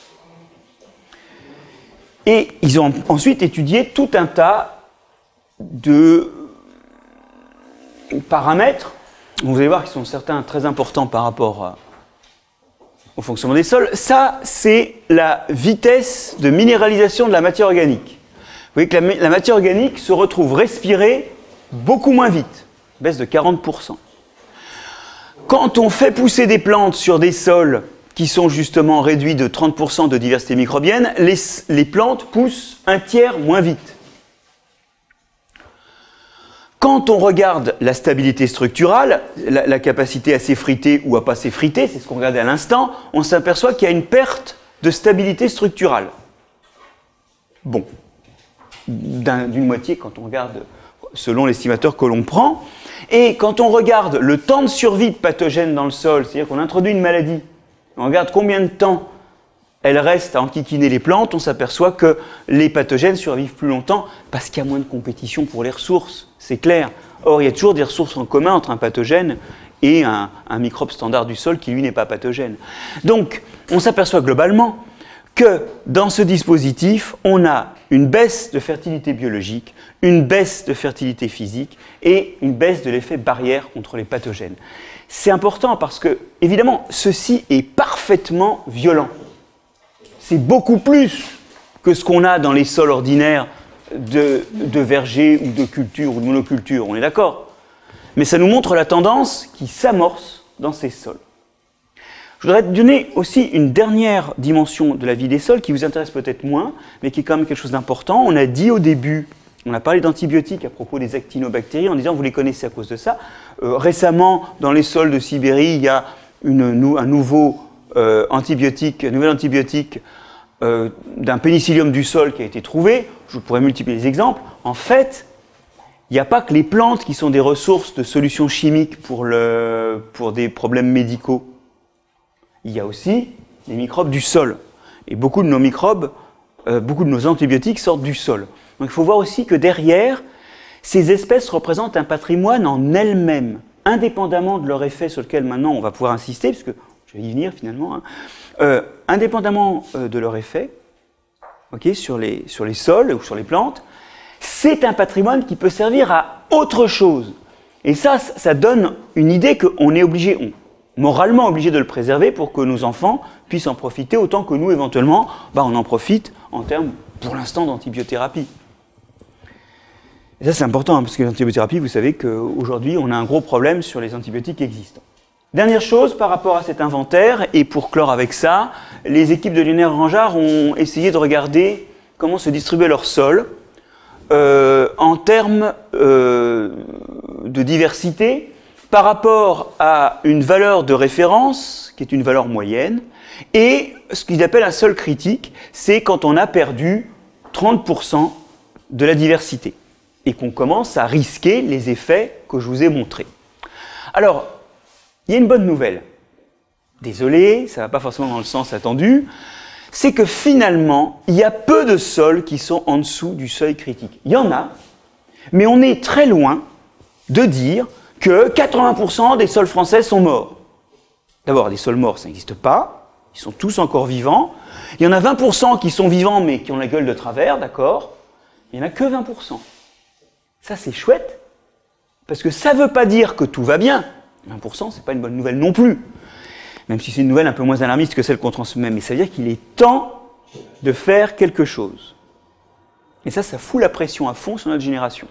Speaker 1: Et ils ont ensuite étudié tout un tas de paramètres. Vous allez voir qu'ils sont certains très importants par rapport au fonctionnement des sols. Ça, c'est la vitesse de minéralisation de la matière organique. Vous voyez que la, la matière organique se retrouve respirée beaucoup moins vite, baisse de quarante pour cent. Quand on fait pousser des plantes sur des sols qui sont justement réduits de trente pour cent de diversité microbienne, les, les plantes poussent un tiers moins vite. Quand on regarde la stabilité structurale, la, la capacité à s'effriter ou à pas s'effriter, c'est ce qu'on regardait à l'instant, on s'aperçoit qu'il y a une perte de stabilité structurale. Bon. d'une moitié quand on regarde selon l'estimateur que l'on prend. Et quand on regarde le temps de survie de pathogènes dans le sol, c'est-à-dire qu'on introduit une maladie, on regarde combien de temps elle reste à enquiquiner les plantes, on s'aperçoit que les pathogènes survivent plus longtemps parce qu'il y a moins de compétition pour les ressources, c'est clair. Or, il y a toujours des ressources en commun entre un pathogène et un, un microbe standard du sol qui, lui, n'est pas pathogène. Donc, on s'aperçoit globalement que dans ce dispositif, on a une baisse de fertilité biologique, une baisse de fertilité physique et une baisse de l'effet barrière contre les pathogènes. C'est important parce que, évidemment, ceci est parfaitement violent. C'est beaucoup plus que ce qu'on a dans les sols ordinaires de, de vergers ou de culture ou de monoculture, on est d'accord. Mais ça nous montre la tendance qui s'amorce dans ces sols. Je voudrais donner aussi une dernière dimension de la vie des sols qui vous intéresse peut-être moins, mais qui est quand même quelque chose d'important. On a dit au début, on a parlé d'antibiotiques à propos des actinobactéries en disant vous les connaissez à cause de ça. Euh, récemment, dans les sols de Sibérie, il y a une, un nouveau euh, antibiotique, un nouvel antibiotique euh, d'un pénicillium du sol qui a été trouvé. Je pourrais multiplier les exemples. En fait, il n'y a pas que les plantes qui sont des ressources de solutions chimiques pour, le, pour des problèmes médicaux. Il y a aussi les microbes du sol. Et beaucoup de nos microbes, euh, beaucoup de nos antibiotiques sortent du sol. Donc il faut voir aussi que derrière, ces espèces représentent un patrimoine en elles-mêmes, indépendamment de leur effet sur lequel maintenant on va pouvoir insister, parce que je vais y venir finalement, hein, euh, indépendamment euh, de leur effet, okay, sur, les, sur les sols ou sur les plantes, c'est un patrimoine qui peut servir à autre chose. Et ça, ça donne une idée qu'on est obligé, on, moralement obligé de le préserver pour que nos enfants puissent en profiter autant que nous, éventuellement, bah, on en profite en termes, pour l'instant, d'antibiothérapie. Et ça, c'est important, hein, parce que l'antibiothérapie, vous savez qu'aujourd'hui, on a un gros problème sur les antibiotiques existants. Dernière chose par rapport à cet inventaire, et pour clore avec ça, les équipes de Lionel Rangeard ont essayé de regarder comment se distribuait leur sol euh, en termes euh, de diversité par rapport à une valeur de référence, qui est une valeur moyenne, et ce qu'ils appellent un sol critique, c'est quand on a perdu trente pour cent de la diversité, et qu'on commence à risquer les effets que je vous ai montrés. Alors, il y a une bonne nouvelle. Désolé, ça ne va pas forcément dans le sens attendu, c'est que finalement, il y a peu de sols qui sont en dessous du seuil critique. Il y en a, mais on est très loin de dire que quatre-vingts pour cent des sols français sont morts. D'abord, des sols morts, ça n'existe pas, ils sont tous encore vivants. Il y en a vingt pour cent qui sont vivants, mais qui ont la gueule de travers, d'accord? Il n'y en a que vingt pour cent. Ça, c'est chouette, parce que ça ne veut pas dire que tout va bien. vingt pour cent, ce n'est pas une bonne nouvelle non plus. Même si c'est une nouvelle un peu moins alarmiste que celle qu'on transmet, mais ça veut dire qu'il est temps de faire quelque chose. Et ça, ça fout la pression à fond sur notre génération.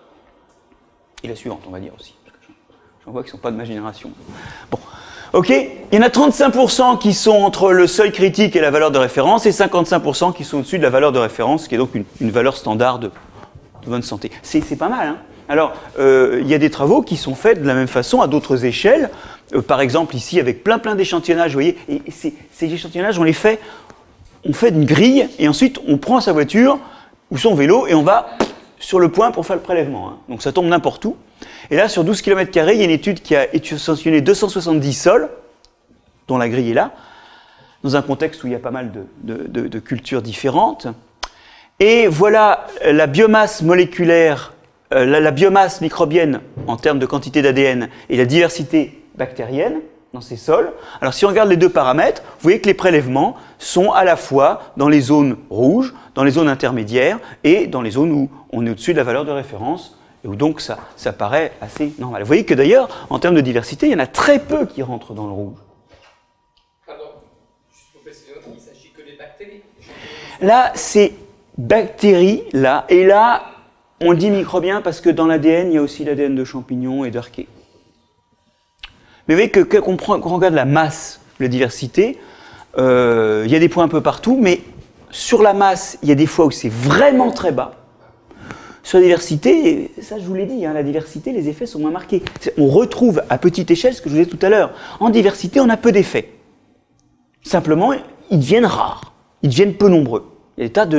Speaker 1: Et la suivante, on va dire aussi. J'en vois qui ne sont pas de ma génération. Bon, ok. Il y en a trente-cinq pour cent qui sont entre le seuil critique et la valeur de référence, et cinquante-cinq pour cent qui sont au-dessus de la valeur de référence, qui est donc une, une valeur standard de, de bonne santé. C'est pas mal, hein. Alors, euh, il y a des travaux qui sont faits de la même façon à d'autres échelles. Euh, par exemple, ici, avec plein plein d'échantillonnages, vous voyez, et ces, ces échantillonnages, on les fait, on fait une grille, et ensuite, on prend sa voiture ou son vélo, et on va sur le point pour faire le prélèvement. Hein. Donc, ça tombe n'importe où. Et là, sur douze kilomètres carrés, il y a une étude qui a échantillonné deux cent soixante-dix sols, dont la grille est là, dans un contexte où il y a pas mal de, de, de, de cultures différentes. Et voilà la biomasse moléculaire, euh, la, la biomasse microbienne en termes de quantité d'A D N et la diversité bactérienne dans ces sols. Alors si on regarde les deux paramètres, vous voyez que les prélèvements sont à la fois dans les zones rouges, dans les zones intermédiaires et dans les zones où on est au-dessus de la valeur de référence et où donc ça, ça paraît assez normal. Vous voyez que d'ailleurs, en termes de diversité, il y en a très peu qui rentrent dans le rouge.
Speaker 3: Pardon, juste pour préciser, il ne s'agit que des bactéries.
Speaker 1: Là, c'est bactéries, là, et là, on dit microbien parce que dans l'A D N, il y a aussi l'A D N de champignons et d'archées. Mais vous voyez que qu'on qu regarde la masse, la diversité, euh, il y a des points un peu partout, mais sur la masse, il y a des fois où c'est vraiment très bas. Sur la diversité, ça je vous l'ai dit, hein, la diversité, les effets sont moins marqués. On retrouve à petite échelle ce que je vous disais tout à l'heure. En diversité, on a peu d'effets. Simplement, ils deviennent rares, ils deviennent peu nombreux. Il y a des tas de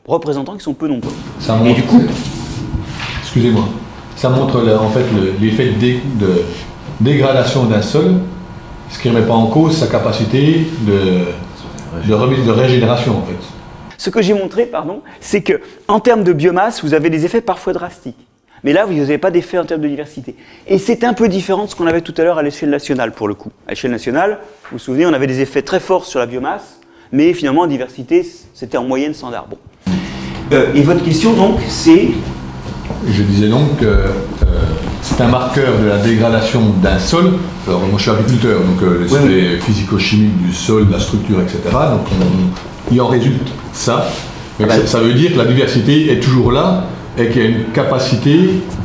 Speaker 1: représentants qui sont peu nombreux.
Speaker 7: Ça montre,
Speaker 1: Et du coup,
Speaker 7: excusez-moi, ça montre le- en fait le- l'effet de, dé- de dégradation d'un sol, ce qui ne remet pas en cause sa capacité de, de, remise- de régénération en fait.
Speaker 1: ce que j'ai montré, pardon, c'est que en termes de biomasse, vous avez des effets parfois drastiques. Mais là, vous n'avez pas d'effet en termes de diversité. Et c'est un peu différent de ce qu'on avait tout à l'heure à l'échelle nationale, pour le coup. À l'échelle nationale, vous vous souvenez, on avait des effets très forts sur la biomasse, mais finalement, en diversité, c'était en moyenne standard. Bon. Euh, et votre question, donc, c'est...
Speaker 7: Je disais donc que euh, c'est un marqueur de la dégradation d'un sol. Alors moi je suis agriculteur, donc euh, l'aspect
Speaker 1: Oui,
Speaker 7: physico-chimique du sol, de la structure, et cetera. Donc on- on- il en résulte ça. Mais
Speaker 1: Bah,
Speaker 7: ça, ça veut dire que la diversité est toujours là et qu'il y a une capacité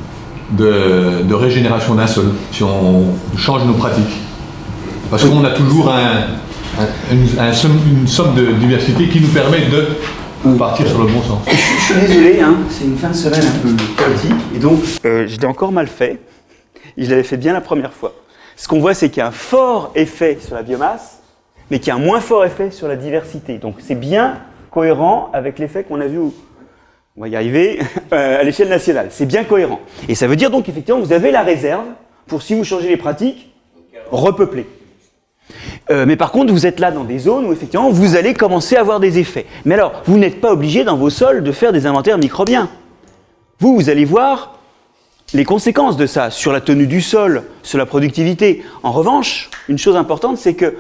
Speaker 7: de, de régénération d'un sol si on change nos pratiques. Parce qu'on a toujours un, un- une, un somme, une somme de diversité qui nous permet de partir sur le bon sens.
Speaker 1: Je, je suis désolé, hein, c'est une fin de semaine un peu chaotique, et donc euh, je l'ai encore mal fait, et je l'avais fait bien la première fois. Ce qu'on voit, c'est qu'il y a un fort effet sur la biomasse, mais qu'il y a un moins fort effet sur la diversité. Donc c'est bien cohérent avec l'effet qu'on a vu, au- on va y arriver, euh, à l'échelle nationale. C'est bien cohérent. Et ça veut dire donc effectivement, vous avez la réserve pour, si vous changez les pratiques, repeupler. Euh, mais par contre, vous êtes là dans des zones où effectivement vous allez commencer à avoir des effets. Mais alors, vous n'êtes pas obligé dans vos sols de faire des inventaires microbiens. Vous, vous allez voir les conséquences de ça sur la tenue du sol, sur la productivité. En revanche, une chose importante, c'est que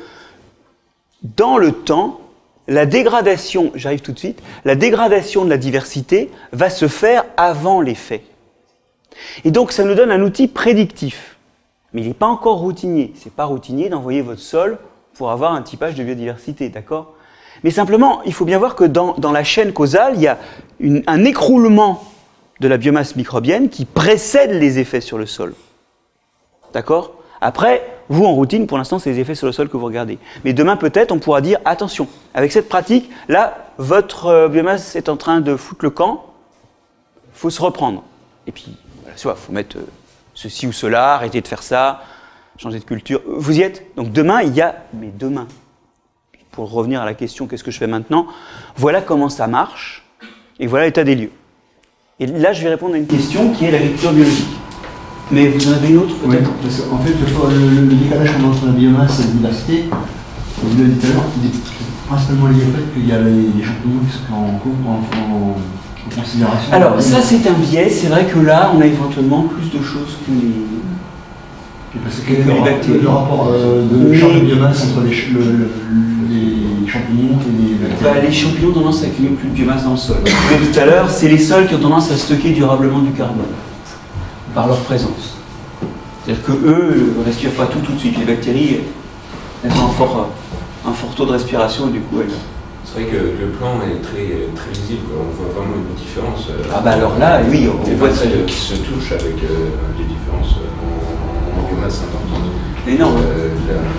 Speaker 1: dans le temps, la dégradation, j'arrive tout de suite, la dégradation de la diversité va se faire avant l'effet. Et donc, ça nous donne un outil prédictif. Mais il n'est pas encore routinier. Ce n'est pas routinier d'envoyer votre sol pour avoir un typage de biodiversité, d'accord? Mais simplement, il faut bien voir que dans, dans la chaîne causale, il y a une, un écroulement de la biomasse microbienne qui précède les effets sur le sol. D'accord? Après, vous en routine, pour l'instant, c'est les effets sur le sol que vous regardez. Mais demain, peut-être, on pourra dire, attention, avec cette pratique, là, votre euh, biomasse est en train de foutre le camp, il faut se reprendre. Et puis, voilà, soit, il faut mettre... Euh, ceci ou cela, arrêtez de faire ça, changer de culture. Vous y êtes? Donc demain, il y a... Mais demain, pour revenir à la question, qu'est-ce que je fais maintenant? Voilà comment ça marche, et voilà l'état des lieux. Et là, je vais répondre à une question qui est l'agriculture biologique. Mais vous en avez une autre,
Speaker 2: Oui,
Speaker 1: peut-être?
Speaker 2: parce qu'en fait, le, le, le décalage qu'on a entre la biomasse et la diversité, vous l'avez dit tout à l'heure, il est principalement lié au fait qu'il y a les, les champignons qui sont en, en, en, en considération.
Speaker 1: Alors, ça, c'est un biais. C'est vrai que là, on a éventuellement plus de choses que les...
Speaker 2: Et parce que le, le, le rapport euh, de charge de biomasse entre les, ch- le, le, les champignons et les bactéries.
Speaker 1: Bah, les champignons ont tendance à accumuler plus de biomasse dans le sol. Comme je disais tout à l'heure, c'est les sols qui ont tendance à stocker durablement du carbone par leur présence. C'est-à-dire qu'eux ne respirent pas tout tout de suite. Les bactéries, elles ont un fort, un fort taux de respiration et du coup, elles...
Speaker 5: C'est vrai que le plan est très, très visible, on voit vraiment une différence. euh,
Speaker 1: Ah bah alors là, oui, on
Speaker 5: des
Speaker 1: voit
Speaker 5: parties
Speaker 1: très...
Speaker 5: qui se touchent avec euh, des différences euh, en, en biomasse importantes.
Speaker 1: Énorme.
Speaker 5: Euh,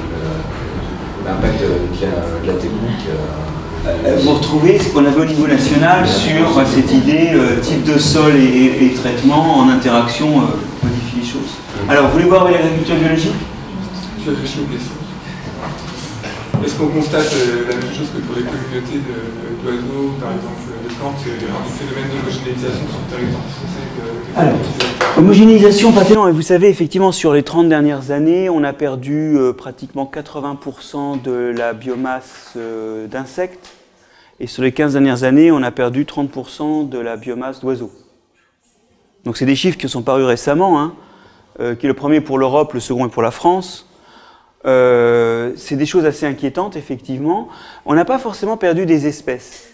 Speaker 5: la- la- L'impact de la, de la technique. euh,
Speaker 1: Euh, Vous retrouvez ce qu'on avait au niveau national sur euh, cette idée euh, type de sol et, et- et traitement en interaction euh, modifie les choses. Alors, vous voulez voir avec l'agriculture biologique?
Speaker 8: Je réfléchis aux questions. Est-ce qu'on constate euh, la même chose que pour les communautés de- d'oiseaux, par exemple, de plantes, euh, un phénomène d'homogénéisation sur le territoire français que, que
Speaker 1: Alors, homogénéisation, pas tellement. Et vous savez, effectivement, sur les trente dernières années, on a perdu euh, pratiquement quatre-vingts pour cent de la biomasse euh, d'insectes. Et sur les quinze dernières années, on a perdu trente pour cent de la biomasse d'oiseaux. Donc c'est des chiffres qui sont parus récemment, hein, euh, qui est le premier pour l'Europe, le second est pour la France. Euh, c'est des choses assez inquiétantes, effectivement. On n'a pas forcément perdu des espèces.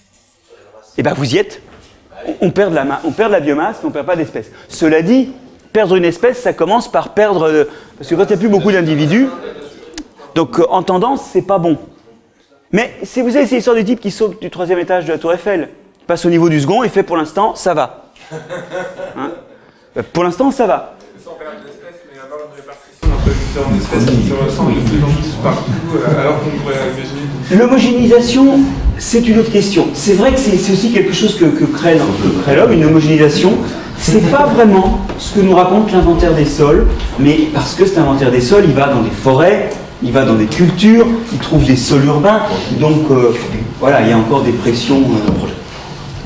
Speaker 1: Eh bien, vous y êtes. On, on, perd de la, ma- on perd de la biomasse, mais on ne perd pas d'espèces. Cela dit, perdre une espèce, ça commence par perdre... euh, parce que quand il n'y a plus beaucoup d'individus, donc euh, en tendance, c'est pas bon. Mais si vous avez ces histoires du type qui saute du troisième étage de la Tour Eiffel, passe au niveau du second et fait pour l'instant, ça va. Hein? Ben, pour l'instant, ça va.
Speaker 8: sans perdre d'espèces, mais avoir une répartition entre différentes espèces qui se ressemblent de plus en plus partout, euh, alors qu'on pourrait imaginer.
Speaker 1: L'homogénéisation, c'est une autre question. C'est vrai que c'est c'est aussi quelque chose que, que crée que crée l'homme, une homogénéisation. C'est pas vraiment ce que nous raconte l'inventaire des sols, mais parce que cet inventaire des sols, il va dans des forêts, il va dans des cultures, il trouve des sols urbains, donc euh, voilà, il y a encore des pressions. Euh,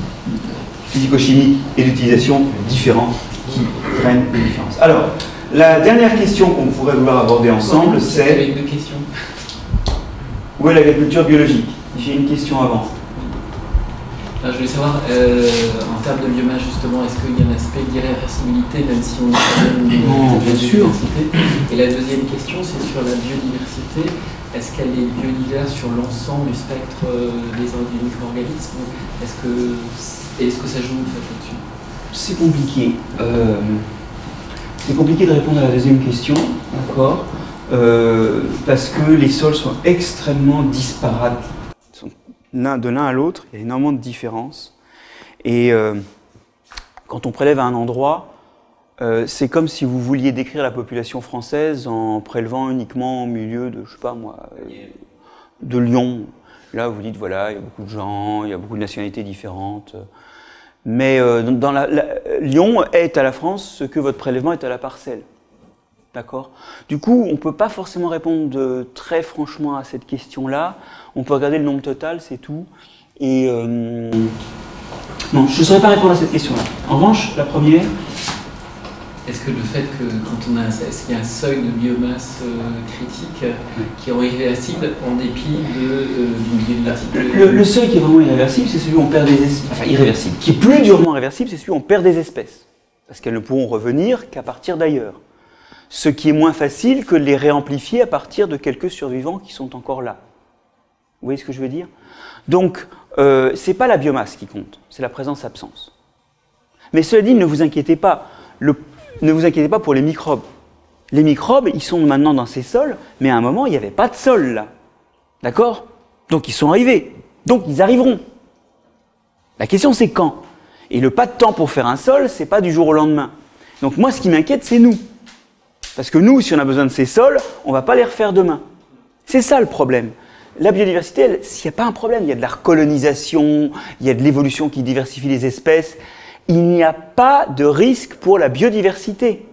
Speaker 1: physico-chimiques et d'utilisation différents qui prennent des différences. Alors, la dernière question qu'on pourrait vouloir aborder ensemble, c'est...
Speaker 9: Avec deux questions.
Speaker 1: Où est l'agriculture biologique? J'ai une question avant.
Speaker 9: Alors, je voulais savoir, euh, en termes de biomasse, justement, est-ce qu'il y a un aspect d'irréversibilité, même si on est quand même une
Speaker 1: Non, bien sûr.
Speaker 9: Et la deuxième question, c'est sur la biodiversité. Est-ce qu'elle est biodiverse sur l'ensemble du spectre euh, des, des micro-organismes? Est-ce que, est-ce que ça joue en fait, là-dessus?
Speaker 1: C'est compliqué. Euh, c'est compliqué de répondre à la deuxième question, d'accord, euh, parce que les sols sont extrêmement disparates. De l'un à l'autre, il y a énormément de différences. Et euh, quand on prélève à un endroit, euh, c'est comme si vous vouliez décrire la population française en prélevant uniquement au milieu de, je sais pas moi, de Lyon. Là, vous dites, voilà, il y a beaucoup de gens, il y a beaucoup de nationalités différentes. Mais euh, dans la, la, Lyon est à la France ce que votre prélèvement est à la parcelle. D'accord? Du coup, on ne peut pas forcément répondre de, très franchement à cette question-là. On peut regarder le nombre total, c'est tout. Et euh, non, je ne saurais pas répondre à cette question-là. En revanche, la première...
Speaker 9: Est-ce que le fait que quand on a, est-ce qu'il y a un seuil de biomasse euh, critique oui. qui est irréversible en dépit de, euh, d'une biodiversité?
Speaker 1: le, le seuil qui est vraiment irréversible, c'est celui où on perd des espèces. Enfin, irréversible. Qui est plus durement réversible, c'est celui où on perd des espèces. Parce qu'elles ne pourront revenir qu'à partir d'ailleurs. Ce qui est moins facile que de les réamplifier à partir de quelques survivants qui sont encore là. Vous voyez ce que je veux dire? Donc, euh, ce n'est pas la biomasse qui compte, c'est la présence-absence. Mais cela dit, ne vous inquiétez pas, le, ne vous inquiétez pas pour les microbes. Les microbes, ils sont maintenant dans ces sols, mais à un moment, il n'y avait pas de sol là. D'accord? Donc, ils sont arrivés. Donc, ils arriveront. La question, c'est quand? Et le pas de temps pour faire un sol, ce n'est pas du jour au lendemain. Donc, moi, ce qui m'inquiète, c'est nous. Parce que nous, si on a besoin de ces sols, on ne va pas les refaire demain. C'est ça le problème. La biodiversité, s'il n'y a pas un problème, il y a de la recolonisation, il y a de l'évolution qui diversifie les espèces, il n'y a pas de risque pour la biodiversité.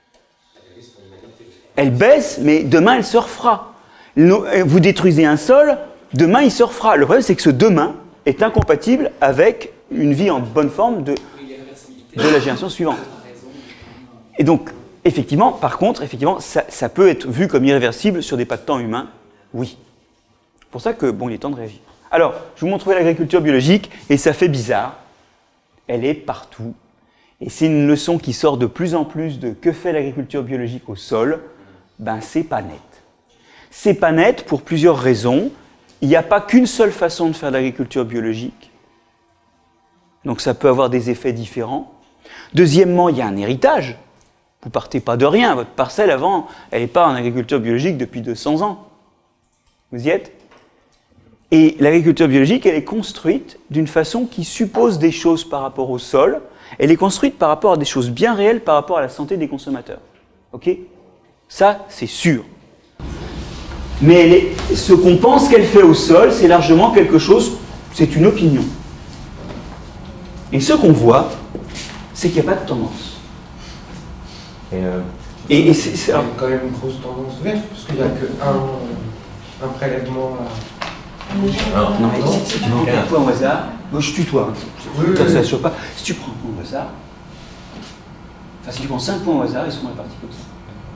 Speaker 1: Elle baisse, mais demain, elle se refera. Vous détruisez un sol, demain, il se refera. Le problème, c'est que ce demain est incompatible avec une vie en bonne forme de, de la génération suivante. Et donc, effectivement, par contre, effectivement, ça, ça peut être vu comme irréversible sur des pas de temps humains, oui. C'est pour ça que, bon, il est temps de réagir. Alors, je vous montre l'agriculture biologique, et ça fait bizarre. Elle est partout. Et c'est une leçon qui sort de plus en plus de que fait l'agriculture biologique au sol. Ben, c'est pas net. C'est pas net pour plusieurs raisons. Il n'y a pas qu'une seule façon de faire de l'agriculture biologique. Donc, ça peut avoir des effets différents. Deuxièmement, il y a un héritage. Vous partez pas de rien. Votre parcelle, avant, elle n'est pas en agriculture biologique depuis deux cents ans. Vous y êtes? Et l'agriculture biologique, elle est construite d'une façon qui suppose des choses par rapport au sol. Elle est construite par rapport à des choses bien réelles par rapport à la santé des consommateurs. Ok? Ça, c'est sûr. Mais elle est, ce qu'on pense qu'elle fait au sol, c'est largement quelque chose, c'est une opinion. Et ce qu'on voit, c'est qu'il n'y a pas de tendance.
Speaker 3: Et, euh,
Speaker 1: et, et c'est, c'est,
Speaker 3: il y a quand même une grosse tendance verte, parce qu'il n'y a qu'un un prélèvement à...
Speaker 1: Non, non, mais si, si tu prends un point au hasard, moi je tutoie, oui, oui, ça ne choque pas. Si tu prends un point au hasard, enfin si tu prends cinq points au hasard, ils sont répartis comme ça.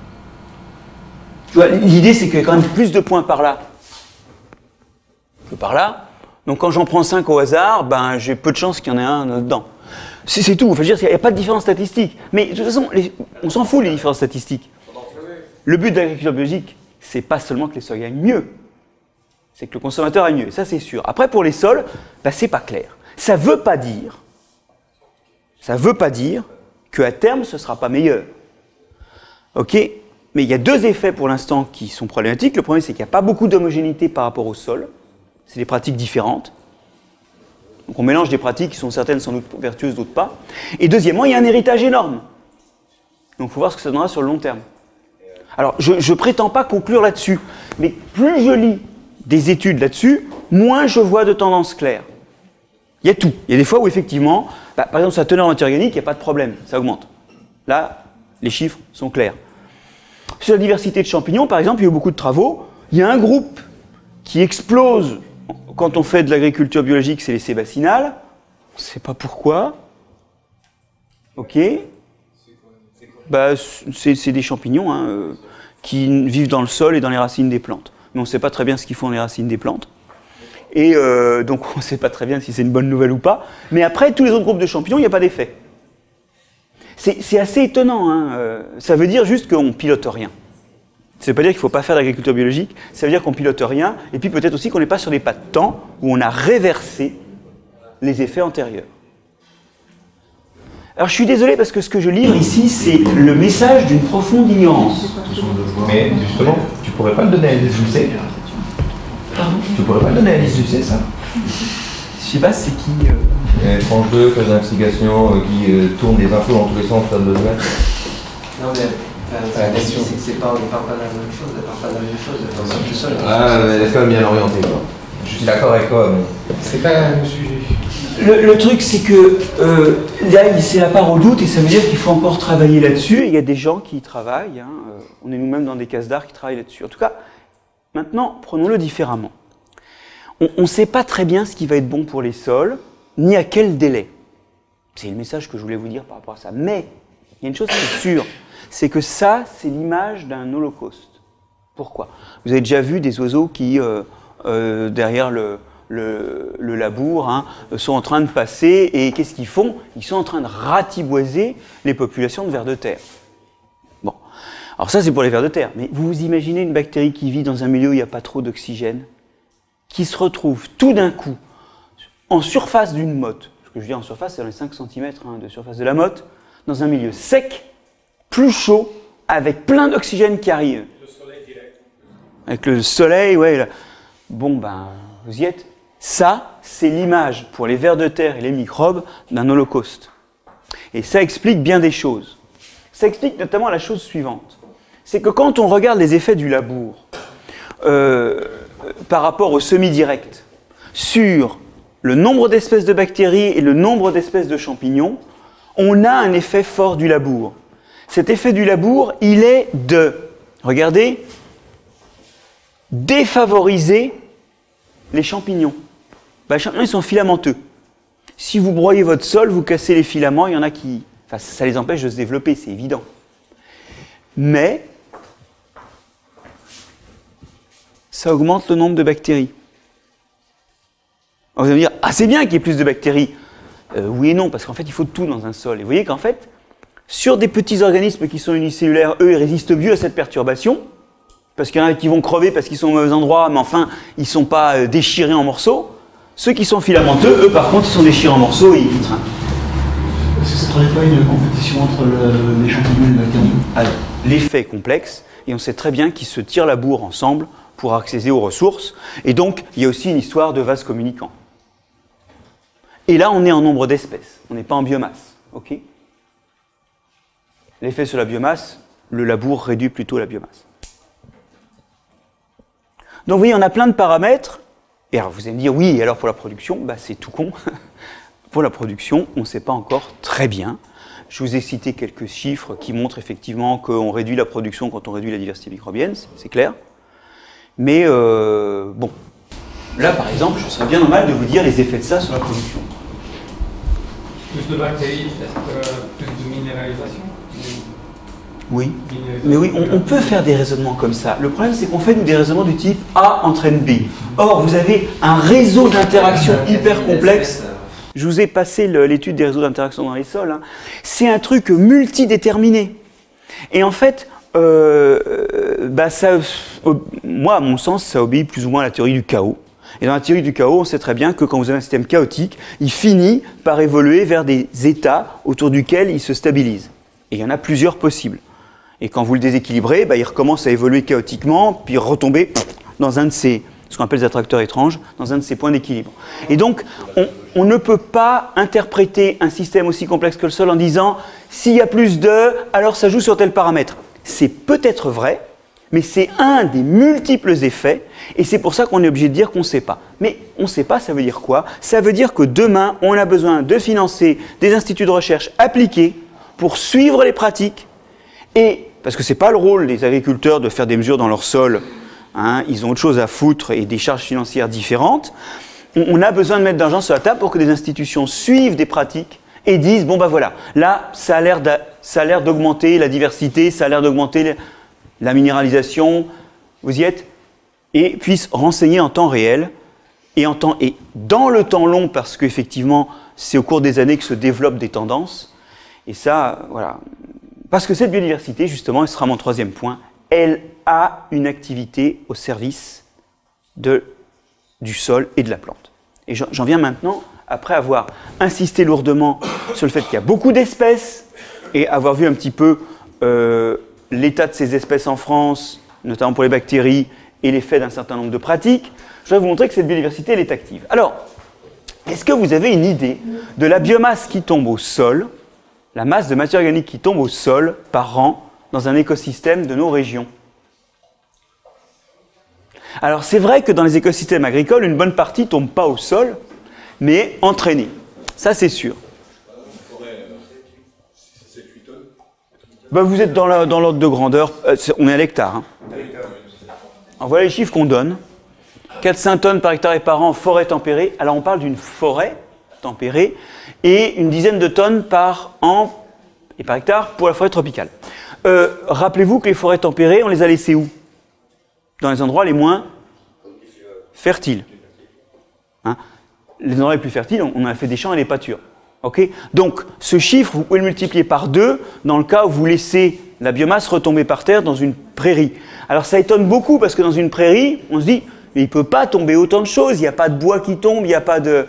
Speaker 1: Tu vois, l'idée c'est qu'il y a quand même plus de points par là que par là. Donc quand j'en prends cinq au hasard, ben j'ai peu de chances qu'il y en ait un dedans. C'est, c'est tout, enfin, je veux dire, il n'y a pas de différence statistique. Mais de toute façon, les, on s'en fout les différences statistiques. Le but de l'agriculture biologique, c'est pas seulement que les sols gagnent mieux. C'est que le consommateur aille mieux, ça c'est sûr. Après, pour les sols, ben, c'est pas clair. Ça veut pas dire, ça veut pas dire qu'à terme, ce sera pas meilleur. Ok? Mais il y a deux effets pour l'instant qui sont problématiques. Le premier, c'est qu'il n'y a pas beaucoup d'homogénéité par rapport au sol. C'est des pratiques différentes. Donc on mélange des pratiques qui sont certaines sans doute vertueuses, d'autres pas. Et deuxièmement, il y a un héritage énorme. Donc il faut voir ce que ça donnera sur le long terme. Alors, je ne prétends pas conclure là-dessus, mais plus je lis des études là-dessus, moins je vois de tendances claires. Il y a tout. Il y a des fois où effectivement, bah, par exemple sur la teneur anti-organique, il n'y a pas de problème, ça augmente. Là, les chiffres sont clairs. Sur la diversité de champignons, par exemple, il y a eu beaucoup de travaux. Il y a un groupe qui explose quand on fait de l'agriculture biologique, c'est les sébacинales. On ne sait pas pourquoi. Ok. Bah, c'est des champignons hein, euh, qui vivent dans le sol et dans les racines des plantes. Mais on ne sait pas très bien ce qu'ils font dans les racines des plantes. Et euh, donc on ne sait pas très bien si c'est une bonne nouvelle ou pas. Mais après, tous les autres groupes de champignons, il n'y a pas d'effet. C'est assez étonnant. Hein. Euh, ça veut dire juste qu'on ne pilote rien. Ça ne veut pas dire qu'il ne faut pas faire d'agriculture biologique. Ça veut dire qu'on ne pilote rien. Et puis peut-être aussi qu'on n'est pas sur des pas de temps où on a réversé les effets antérieurs. Alors je suis désolé parce que ce que je livre ici, c'est le message d'une profonde ignorance.
Speaker 10: Mais justement, tu pourrais pas le donner à Alice Lucet? Pardon? Tu pourrais pas le donner à Alice Lucet, ça?
Speaker 1: Je sais pas, c'est qui euh...
Speaker 10: tranche deux, phase d'investigation, euh, qui euh, tourne des infos dans tous les sens, ça de le mettre.
Speaker 9: Non mais euh, la question c'est que c'est pas, on ne parle pas de la même chose, elle parle pas de la même chose, elle parle pas du sol.
Speaker 10: Ah, elle est quand même bien orientée, quoi. Je suis d'accord avec toi, mais...
Speaker 3: C'est pas le sujet.
Speaker 1: Le, le truc, c'est que euh, là, c'est la part au doute, et ça veut dire qu'il faut encore travailler là-dessus. Il y a des gens qui y travaillent. Hein, euh, on est nous-mêmes dans des cases d'art qui travaillent là-dessus. En tout cas, maintenant, prenons-le différemment. On ne sait pas très bien ce qui va être bon pour les sols, ni à quel délai. C'est le message que je voulais vous dire par rapport à ça. Mais, il y a une chose qui est sûre, c'est que ça, c'est l'image d'un holocauste. Pourquoi? Vous avez déjà vu des oiseaux qui, euh, euh, derrière le... Le, le labour, hein, sont en train de passer, et qu'est-ce qu'ils font? Ils sont en train de ratiboiser les populations de vers de terre. Bon, alors ça c'est pour les vers de terre, mais vous vous imaginez une bactérie qui vit dans un milieu où il n'y a pas trop d'oxygène, qui se retrouve tout d'un coup en surface d'une motte, ce que je dis en surface, c'est dans les cinq centimètres hein, de surface de la motte, dans un milieu sec, plus chaud, avec plein d'oxygène qui arrive. Le soleil direct. Avec le soleil, ouais. Là. Bon ben, vous y êtes. Ça, c'est l'image pour les vers de terre et les microbes d'un holocauste. Et ça explique bien des choses. Ça explique notamment la chose suivante. C'est que quand on regarde les effets du labour euh, par rapport au semi-direct sur le nombre d'espèces de bactéries et le nombre d'espèces de champignons, on a un effet fort du labour. Cet effet du labour, il est de, regardez, défavoriser les champignons. Ben, les champignons, ils sont filamenteux. Si vous broyez votre sol, vous cassez les filaments, il y en a qui... Enfin, ça les empêche de se développer, c'est évident. Mais, ça augmente le nombre de bactéries. Alors vous allez me dire, ah c'est bien qu'il y ait plus de bactéries. Euh, oui et non, parce qu'en fait, il faut tout dans un sol. Et vous voyez qu'en fait, sur des petits organismes qui sont unicellulaires, eux, ils résistent mieux à cette perturbation, parce qu'il y en a qui vont crever parce qu'ils sont au mauvais endroit, mais enfin, ils ne sont pas euh, déchirés en morceaux. Ceux qui sont filamenteux, eux, par contre, ils sont déchirés en morceaux et ils trinquent.
Speaker 2: Est-ce que ça ne pas une compétition entre le, les champignons et les bactéries?
Speaker 1: Alors, l'effet est complexe, et on sait très bien qu'ils se tirent la bourre ensemble pour accéder aux ressources, et donc, il y a aussi une histoire de vases communicants. Et là, on est en nombre d'espèces, on n'est pas en biomasse, ok? L'effet sur la biomasse, le labour réduit plutôt la biomasse. Donc, vous voyez, on a plein de paramètres. Et alors, vous allez me dire, oui, et alors pour la production, bah, c'est tout con. Pour la production, on ne sait pas encore très bien. Je vous ai cité quelques chiffres qui montrent effectivement qu'on réduit la production quand on réduit la diversité microbienne, c'est clair. Mais euh, bon, là, par exemple, je serais bien normal de vous dire les effets de ça sur la production.
Speaker 3: Plus de bactéries, peut-être euh, plus de minéralisation?
Speaker 1: Oui, mais oui, on, on peut faire des raisonnements comme ça. Le problème, c'est qu'on fait des raisonnements du type A entraîne B. Or, vous avez un réseau d'interactions hyper complexe. Je vous ai passé l'étude des réseaux d'interaction dans les sols. Hein. C'est un truc multidéterminé. Et en fait, euh, bah ça, moi, à mon sens, ça obéit plus ou moins à la théorie du chaos. Et dans la théorie du chaos, on sait très bien que quand vous avez un système chaotique, il finit par évoluer vers des états autour duquel il se stabilise. Et il y en a plusieurs possibles. Et quand vous le déséquilibrez, bah, il recommence à évoluer chaotiquement, puis retomber dans un de ces, ce qu'on appelle les attracteurs étranges, dans un de ces points d'équilibre. Et donc, on, on ne peut pas interpréter un système aussi complexe que le sol en disant « s'il y a plus de, alors ça joue sur tel paramètre ». C'est peut-être vrai, mais c'est un des multiples effets, et c'est pour ça qu'on est obligé de dire qu'on ne sait pas. Mais on ne sait pas, ça veut dire quoi? Ça veut dire que demain, on a besoin de financer des instituts de recherche appliqués pour suivre les pratiques, et parce que ce n'est pas le rôle des agriculteurs de faire des mesures dans leur sol, hein, ils ont autre chose à foutre et des charges financières différentes. On, on a besoin de mettre de l'argent sur la table pour que des institutions suivent des pratiques et disent, bon ben voilà, là, ça a l'air d'a- ça a l'air d'augmenter la diversité, ça a l'air d'augmenter la minéralisation, vous y êtes, et puissent renseigner en temps réel, et, en temps, et dans le temps long, parce qu'effectivement, c'est au cours des années que se développent des tendances, et ça, voilà. Parce que cette biodiversité, justement, et ce sera mon troisième point, elle a une activité au service de, du sol et de la plante. Et j'en j'en viens maintenant, après avoir insisté lourdement sur le fait qu'il y a beaucoup d'espèces, et avoir vu un petit peu euh, l'état de ces espèces en France, notamment pour les bactéries, et l'effet d'un certain nombre de pratiques, je vais vous montrer que cette biodiversité, elle est active. Alors, est-ce que vous avez une idée de la biomasse qui tombe au sol, la masse de matière organique qui tombe au sol par an dans un écosystème de nos régions? Alors, c'est vrai que dans les écosystèmes agricoles, une bonne partie ne tombe pas au sol, mais est entraînée. Ça, c'est sûr. Ben, vous êtes dans l'ordre dans de grandeur, euh, est, on est à l'hectare. Hein. Alors, voilà les chiffres qu'on donne. quatre à cinq tonnes par hectare et par an en forêt tempérée. Alors, on parle d'une forêt tempérée et une dizaine de tonnes par an et par hectare pour la forêt tropicale. Euh, Rappelez-vous que les forêts tempérées, on les a laissées où? Dans les endroits les moins fertiles. Hein? Les endroits les plus fertiles, on a fait des champs et des pâtures. Okay? Donc, ce chiffre, vous pouvez le multiplier par deux dans le cas où vous laissez la biomasse retomber par terre dans une prairie. Alors, ça étonne beaucoup parce que dans une prairie, on se dit, mais il ne peut pas tomber autant de choses, il n'y a pas de bois qui tombe, il n'y a pas de...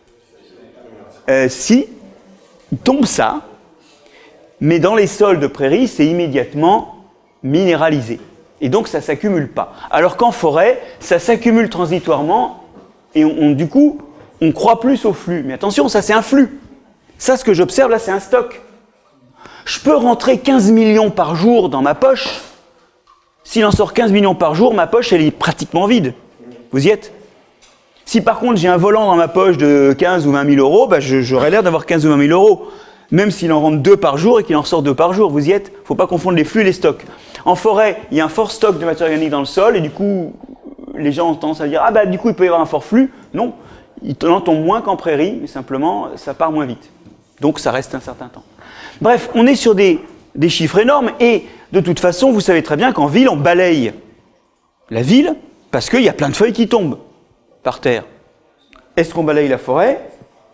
Speaker 1: Euh, si, il tombe ça, mais dans les sols de prairie, c'est immédiatement minéralisé. Et donc, ça ne s'accumule pas. Alors qu'en forêt, ça s'accumule transitoirement et on, on, du coup, on croit plus au flux. Mais attention, ça c'est un flux. Ça, ce que j'observe là, c'est un stock. Je peux rentrer quinze millions par jour dans ma poche. S'il en sort quinze millions par jour, ma poche, elle est pratiquement vide. Vous y êtes? Si par contre, j'ai un volant dans ma poche de quinze ou vingt mille euros, bah, j'aurais l'air d'avoir quinze ou vingt mille euros. Même s'il en rentre deux par jour et qu'il en sort deux par jour. Vous y êtes? Il ne faut pas confondre les flux et les stocks. En forêt, il y a un fort stock de matière organique dans le sol et du coup, les gens ont tendance à dire « Ah bah du coup, il peut y avoir un fort flux ». Non, il en tombe moins qu'en prairie, mais simplement, ça part moins vite. Donc, ça reste un certain temps. Bref, on est sur des, des chiffres énormes et de toute façon, vous savez très bien qu'en ville, on balaye la ville parce qu'il y a plein de feuilles qui tombent par terre. Est-ce qu'on balaye la forêt?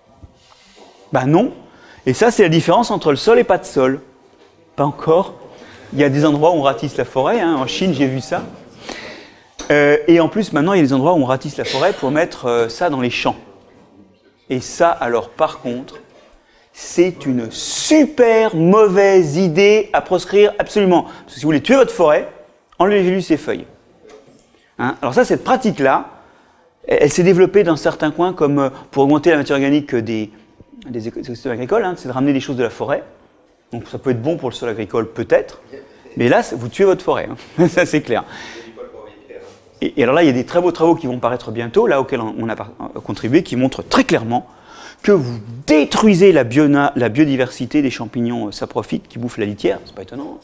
Speaker 1: Ben non. Et ça, c'est la différence entre le sol et pas de sol. Pas encore. Il y a des endroits où on ratisse la forêt. Hein. En Chine, j'ai vu ça. Euh, et en plus, maintenant, il y a des endroits où on ratisse la forêt pour mettre euh, ça dans les champs. Et ça, alors, par contre, c'est une super mauvaise idée à proscrire absolument. Parce que si vous voulez tuer votre forêt, enlevez-lui ses feuilles. Hein? Alors ça, cette pratique-là, elle, elle s'est développée dans certains coins comme euh, pour augmenter la matière organique des, des écosystèmes agricoles, hein, c'est de ramener des choses de la forêt. Donc ça peut être bon pour le sol agricole, peut-être. Mais là, vous tuez votre forêt. Hein. Ça, c'est clair. Et, et alors là, il y a des très beaux travaux qui vont paraître bientôt, là, auxquels on a contribué, qui montrent très clairement que vous détruisez la, biona, la biodiversité des champignons saprophytes qui bouffent la litière, c'est pas étonnant.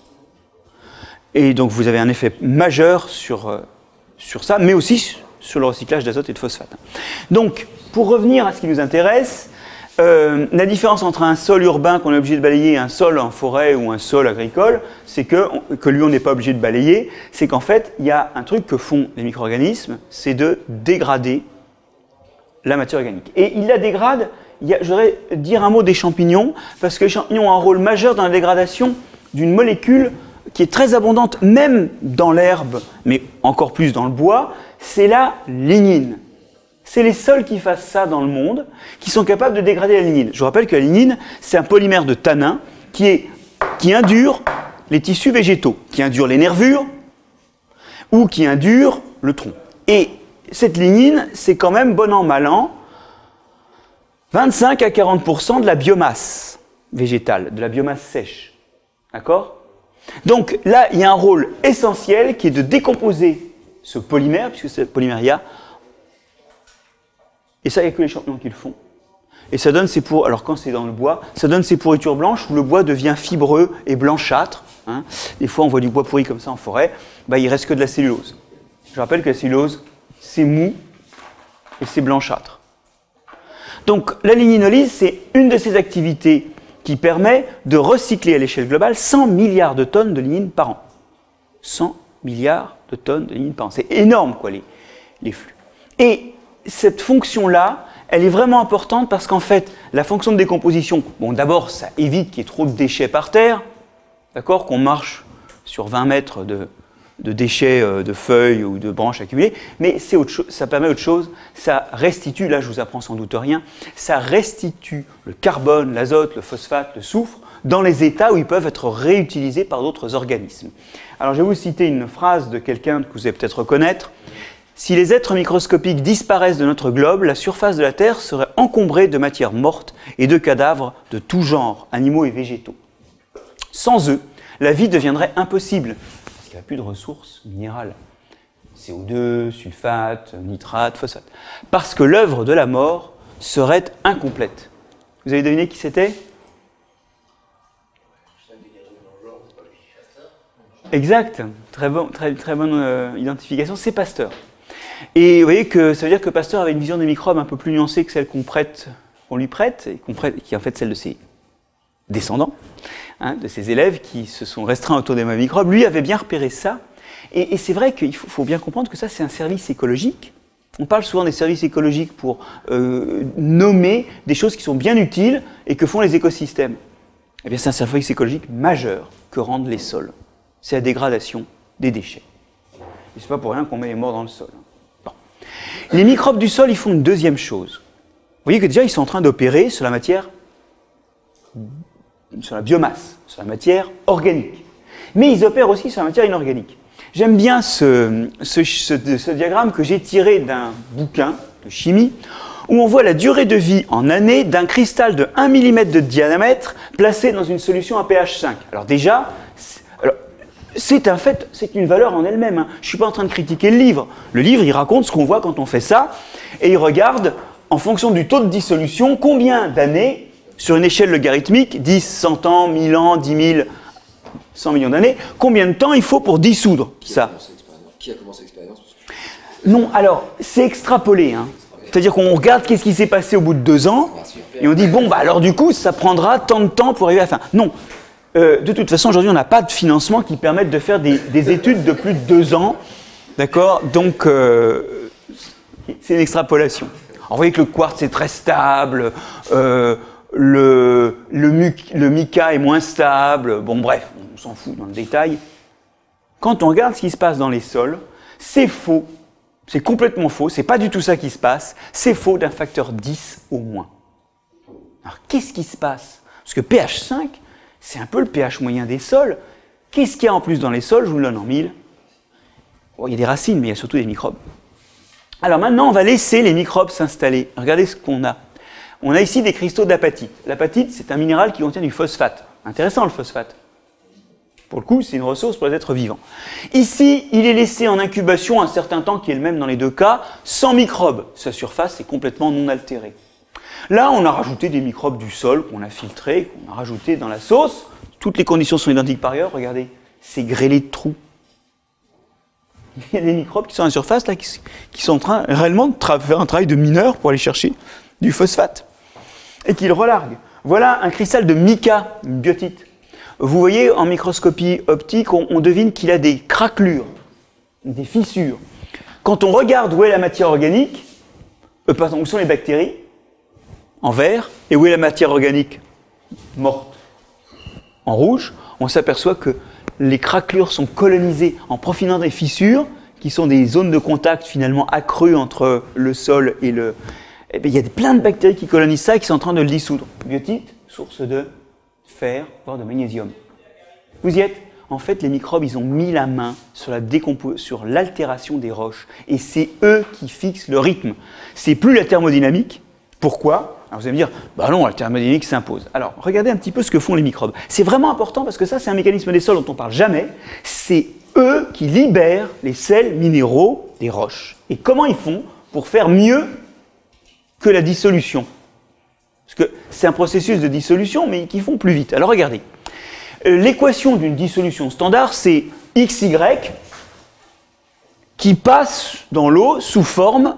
Speaker 1: Et donc vous avez un effet majeur sur, euh, sur ça, mais aussi sur le recyclage d'azote et de phosphate. Donc, pour revenir à ce qui nous intéresse, euh, la différence entre un sol urbain qu'on est obligé de balayer et un sol en forêt ou un sol agricole, c'est que, que lui on n'est pas obligé de balayer, c'est qu'en fait, il y a un truc que font les micro-organismes, c'est de dégrader la matière organique. Et ils la dégradent. Je voudrais dire un mot des champignons, parce que les champignons ont un rôle majeur dans la dégradation d'une molécule qui est très abondante, même dans l'herbe, mais encore plus dans le bois, c'est la lignine. C'est les seuls qui fassent ça dans le monde, qui sont capables de dégrader la lignine. Je vous rappelle que la lignine, c'est un polymère de tannin qui, est, qui indure les tissus végétaux, qui indure les nervures, ou qui indure le tronc. Et cette lignine, c'est quand même bon an, mal an, vingt-cinq à quarante pour cent de la biomasse végétale, de la biomasse sèche. D'accord? Donc là, il y a un rôle essentiel qui est de décomposer ce polymère, puisque ce polymère il y a, et ça, il n'y a que les champignons qui le font. Et ça donne ces pourritures, alors quand c'est dans le bois, ça donne ces pourritures blanches où le bois devient fibreux et blanchâtre. Hein. Des fois, on voit du bois pourri comme ça en forêt, bah, il ne reste que de la cellulose. Je rappelle que la cellulose, c'est mou et c'est blanchâtre. Donc la ligninolyse, c'est une de ces activités qui permet de recycler à l'échelle globale cent milliards de tonnes de lignine par an. cent milliards de tonnes de lignine par an. C'est énorme, quoi, les, les flux. Et cette fonction-là, elle est vraiment importante parce qu'en fait, la fonction de décomposition, bon, d'abord, ça évite qu'il y ait trop de déchets par terre, d'accord, qu'on marche sur vingt mètres de, de déchets euh, de feuilles ou de branches accumulées, mais c'est autre chose, ça permet autre chose, ça restitue, là je vous apprends sans doute rien, ça restitue le carbone, l'azote, le phosphate, le soufre, dans les états où ils peuvent être réutilisés par d'autres organismes. Alors je vais vous citer une phrase de quelqu'un que vous allez peut-être reconnaître. Si les êtres microscopiques disparaissent de notre globe, la surface de la Terre serait encombrée de matière morte et de cadavres de tout genre, animaux et végétaux. Sans eux, la vie deviendrait impossible, parce qu'il n'y a plus de ressources minérales. C O deux, sulfate, nitrate, phosphate. Parce que l'œuvre de la mort serait incomplète. Vous avez deviné qui c'était ? Exact, très, bon, très, très bonne euh, identification, c'est Pasteur. Et vous voyez que ça veut dire que Pasteur avait une vision des microbes un peu plus nuancée que celle qu'on prête, qu'on lui prête, et qu'on prête, qui est en fait celle de ses descendants, hein, de ses élèves qui se sont restreints autour des microbes. Lui avait bien repéré ça, et, et c'est vrai qu'il faut, faut bien comprendre que ça c'est un service écologique. On parle souvent des services écologiques pour euh, nommer des choses qui sont bien utiles et que font les écosystèmes. Eh bien c'est un service écologique majeur que rendent les sols. C'est la dégradation des déchets. Et c'est pas pour rien qu'on met les morts dans le sol. Bon. Les microbes du sol, ils font une deuxième chose. Vous voyez que déjà, ils sont en train d'opérer sur la matière, sur la biomasse, sur la matière organique. Mais ils opèrent aussi sur la matière inorganique. J'aime bien ce, ce, ce, ce diagramme que j'ai tiré d'un bouquin de chimie, où on voit la durée de vie en années d'un cristal de un millimètre de diamètre placé dans une solution à pH cinq. Alors déjà, c'est un fait, c'est une valeur en elle-même. Hein. Je ne suis pas en train de critiquer le livre. Le livre, il raconte ce qu'on voit quand on fait ça, et il regarde, en fonction du taux de dissolution, combien d'années, sur une échelle logarithmique, dix, cent ans, mille ans, dix mille, cent millions d'années, combien de temps il faut pour dissoudre
Speaker 11: qui
Speaker 1: ça.
Speaker 11: A qui a commencé l'expérience?
Speaker 1: Non, alors, c'est extrapolé. Hein. C'est-à-dire qu'on regarde qu'est-ce qui s'est passé au bout de deux ans, et on dit, bon, bah alors du coup, ça prendra tant de temps pour arriver à la fin. Non. Euh, de toute façon, aujourd'hui, on n'a pas de financement qui permette de faire des, des études de plus de deux ans. D'accord ? Donc, euh, c'est une extrapolation. Alors, vous voyez que le quartz est très stable, euh, le, le, muc, le mica est moins stable. Bon, bref, on s'en fout dans le détail. Quand on regarde ce qui se passe dans les sols, c'est faux. C'est complètement faux. C'est pas du tout ça qui se passe. C'est faux d'un facteur dix au moins. Alors, qu'est-ce qui se passe ? Parce que pH cinq, c'est un peu le pH moyen des sols. Qu'est-ce qu'il y a en plus dans les sols? Je vous le donne en mille. Bon, il y a des racines, mais il y a surtout des microbes. Alors maintenant, on va laisser les microbes s'installer. Regardez ce qu'on a. On a ici des cristaux d'apatite. L'apatite, c'est un minéral qui contient du phosphate. Intéressant le phosphate. Pour le coup, c'est une ressource pour les êtres vivants. Ici, il est laissé en incubation un certain temps, qui est le même dans les deux cas, sans microbes. Sa surface est complètement non altérée. Là, on a rajouté des microbes du sol qu'on a filtrés, qu'on a rajoutés dans la sauce. Toutes les conditions sont identiques par ailleurs. Regardez, c'est grêlé de trous. Il y a des microbes qui sont à la surface, là, qui, qui sont en train réellement de faire un travail de mineur pour aller chercher du phosphate. Et qui le relarguent. Voilà un cristal de mica, une biotite. Vous voyez, en microscopie optique, on, on devine qu'il a des craquelures, des fissures. Quand on regarde où est la matière organique, euh, pardon, où sont les bactéries, en vert, et où est la matière organique morte en rouge, on s'aperçoit que les craquelures sont colonisées en profilant des fissures, qui sont des zones de contact finalement accrues entre le sol et le... Eh bien, il y a plein de bactéries qui colonisent ça et qui sont en train de le dissoudre. Biotite, source de fer, voire de magnésium. Vous y êtes? En fait, les microbes, ils ont mis la main sur la décompo- sur l'altération des roches. Et c'est eux qui fixent le rythme. C'est plus la thermodynamique. Pourquoi? Alors vous allez me dire, bah non, la thermodynamique s'impose. Alors, regardez un petit peu ce que font les microbes. C'est vraiment important parce que ça, c'est un mécanisme des sols dont on ne parle jamais. C'est eux qui libèrent les sels minéraux des roches. Et comment ils font pour faire mieux que la dissolution? Parce que c'est un processus de dissolution, mais qui font plus vite. Alors regardez, l'équation d'une dissolution standard, c'est X Y qui passe dans l'eau sous forme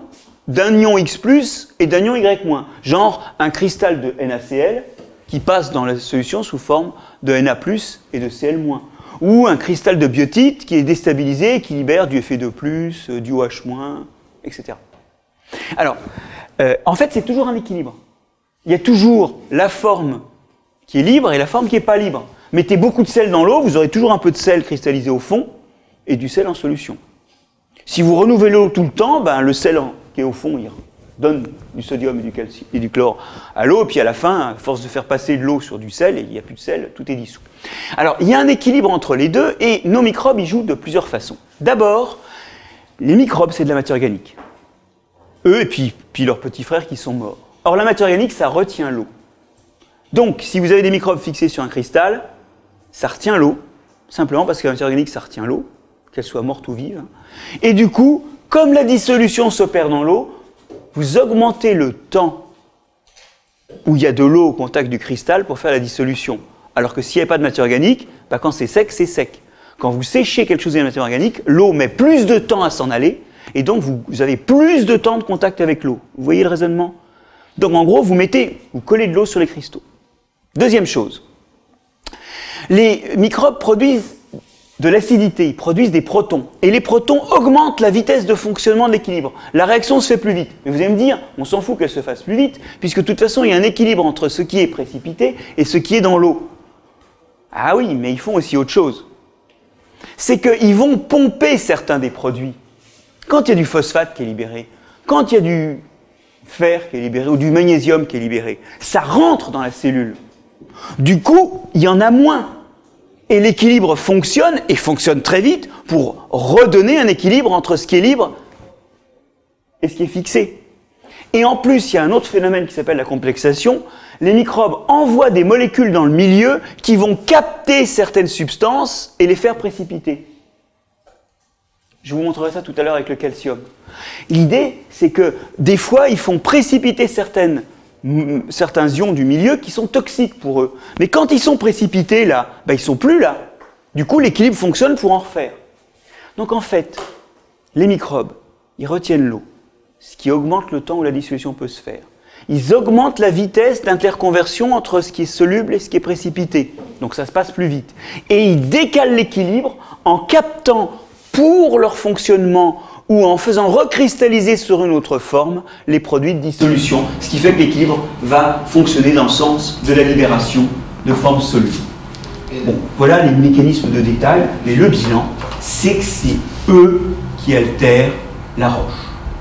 Speaker 1: d'un ion X plus et d'un ion Y moins. Genre un cristal de NaCl qui passe dans la solution sous forme de Na plus et de Cl moins. Ou un cristal de biotite qui est déstabilisé et qui libère du F E deux plus, du OH moins, et cetera. Alors, euh, en fait, c'est toujours un équilibre. Il y a toujours la forme qui est libre et la forme qui n'est pas libre. Mettez beaucoup de sel dans l'eau, vous aurez toujours un peu de sel cristallisé au fond et du sel en solution. Si vous renouvelez l'eau tout le temps, ben, le sel qui est au fond, il donne du sodium et du calcium et du chlore à l'eau, et puis à la fin, à force de faire passer de l'eau sur du sel, et il n'y a plus de sel, tout est dissous. Alors, il y a un équilibre entre les deux, et nos microbes y jouent de plusieurs façons. D'abord, les microbes, c'est de la matière organique. Eux, et puis, puis leurs petits frères qui sont morts. Or, la matière organique, ça retient l'eau. Donc, si vous avez des microbes fixés sur un cristal, ça retient l'eau, simplement parce que la matière organique, ça retient l'eau, qu'elle soit morte ou vive. Et du coup, comme la dissolution s'opère dans l'eau, vous augmentez le temps où il y a de l'eau au contact du cristal pour faire la dissolution. Alors que s'il n'y a pas de matière organique, bah quand c'est sec, c'est sec. Quand vous séchez quelque chose de matière organique, l'eau met plus de temps à s'en aller, et donc vous, vous avez plus de temps de contact avec l'eau. Vous voyez le raisonnement? Donc en gros, vous mettez, vous collez de l'eau sur les cristaux. Deuxième chose, les microbes produisent de l'acidité, ils produisent des protons. Et les protons augmentent la vitesse de fonctionnement de l'équilibre. La réaction se fait plus vite. Mais vous allez me dire, on s'en fout qu'elle se fasse plus vite, puisque de toute façon, il y a un équilibre entre ce qui est précipité et ce qui est dans l'eau. Ah oui, mais ils font aussi autre chose. C'est qu'ils vont pomper certains des produits. Quand il y a du phosphate qui est libéré, quand il y a du fer qui est libéré, ou du magnésium qui est libéré, ça rentre dans la cellule. Du coup, il y en a moins. Et l'équilibre fonctionne, et fonctionne très vite, pour redonner un équilibre entre ce qui est libre et ce qui est fixé. Et en plus, il y a un autre phénomène qui s'appelle la complexation. Les microbes envoient des molécules dans le milieu qui vont capter certaines substances et les faire précipiter. Je vous montrerai ça tout à l'heure avec le calcium. L'idée, c'est que des fois, ils font précipiter certaines certains ions du milieu qui sont toxiques pour eux. Mais quand ils sont précipités là, ben ils ne sont plus là. Du coup, l'équilibre fonctionne pour en refaire. Donc en fait, les microbes, ils retiennent l'eau, ce qui augmente le temps où la dissolution peut se faire. Ils augmentent la vitesse d'interconversion entre ce qui est soluble et ce qui est précipité. Donc ça se passe plus vite. Et ils décalent l'équilibre en captant pour leur fonctionnement ou en faisant recristalliser sur une autre forme les produits de dissolution, ce qui fait que l'équilibre va fonctionner dans le sens de la libération de formes solubles. Bon, voilà les mécanismes de détail, mais le bilan, c'est que c'est eux qui altèrent la roche.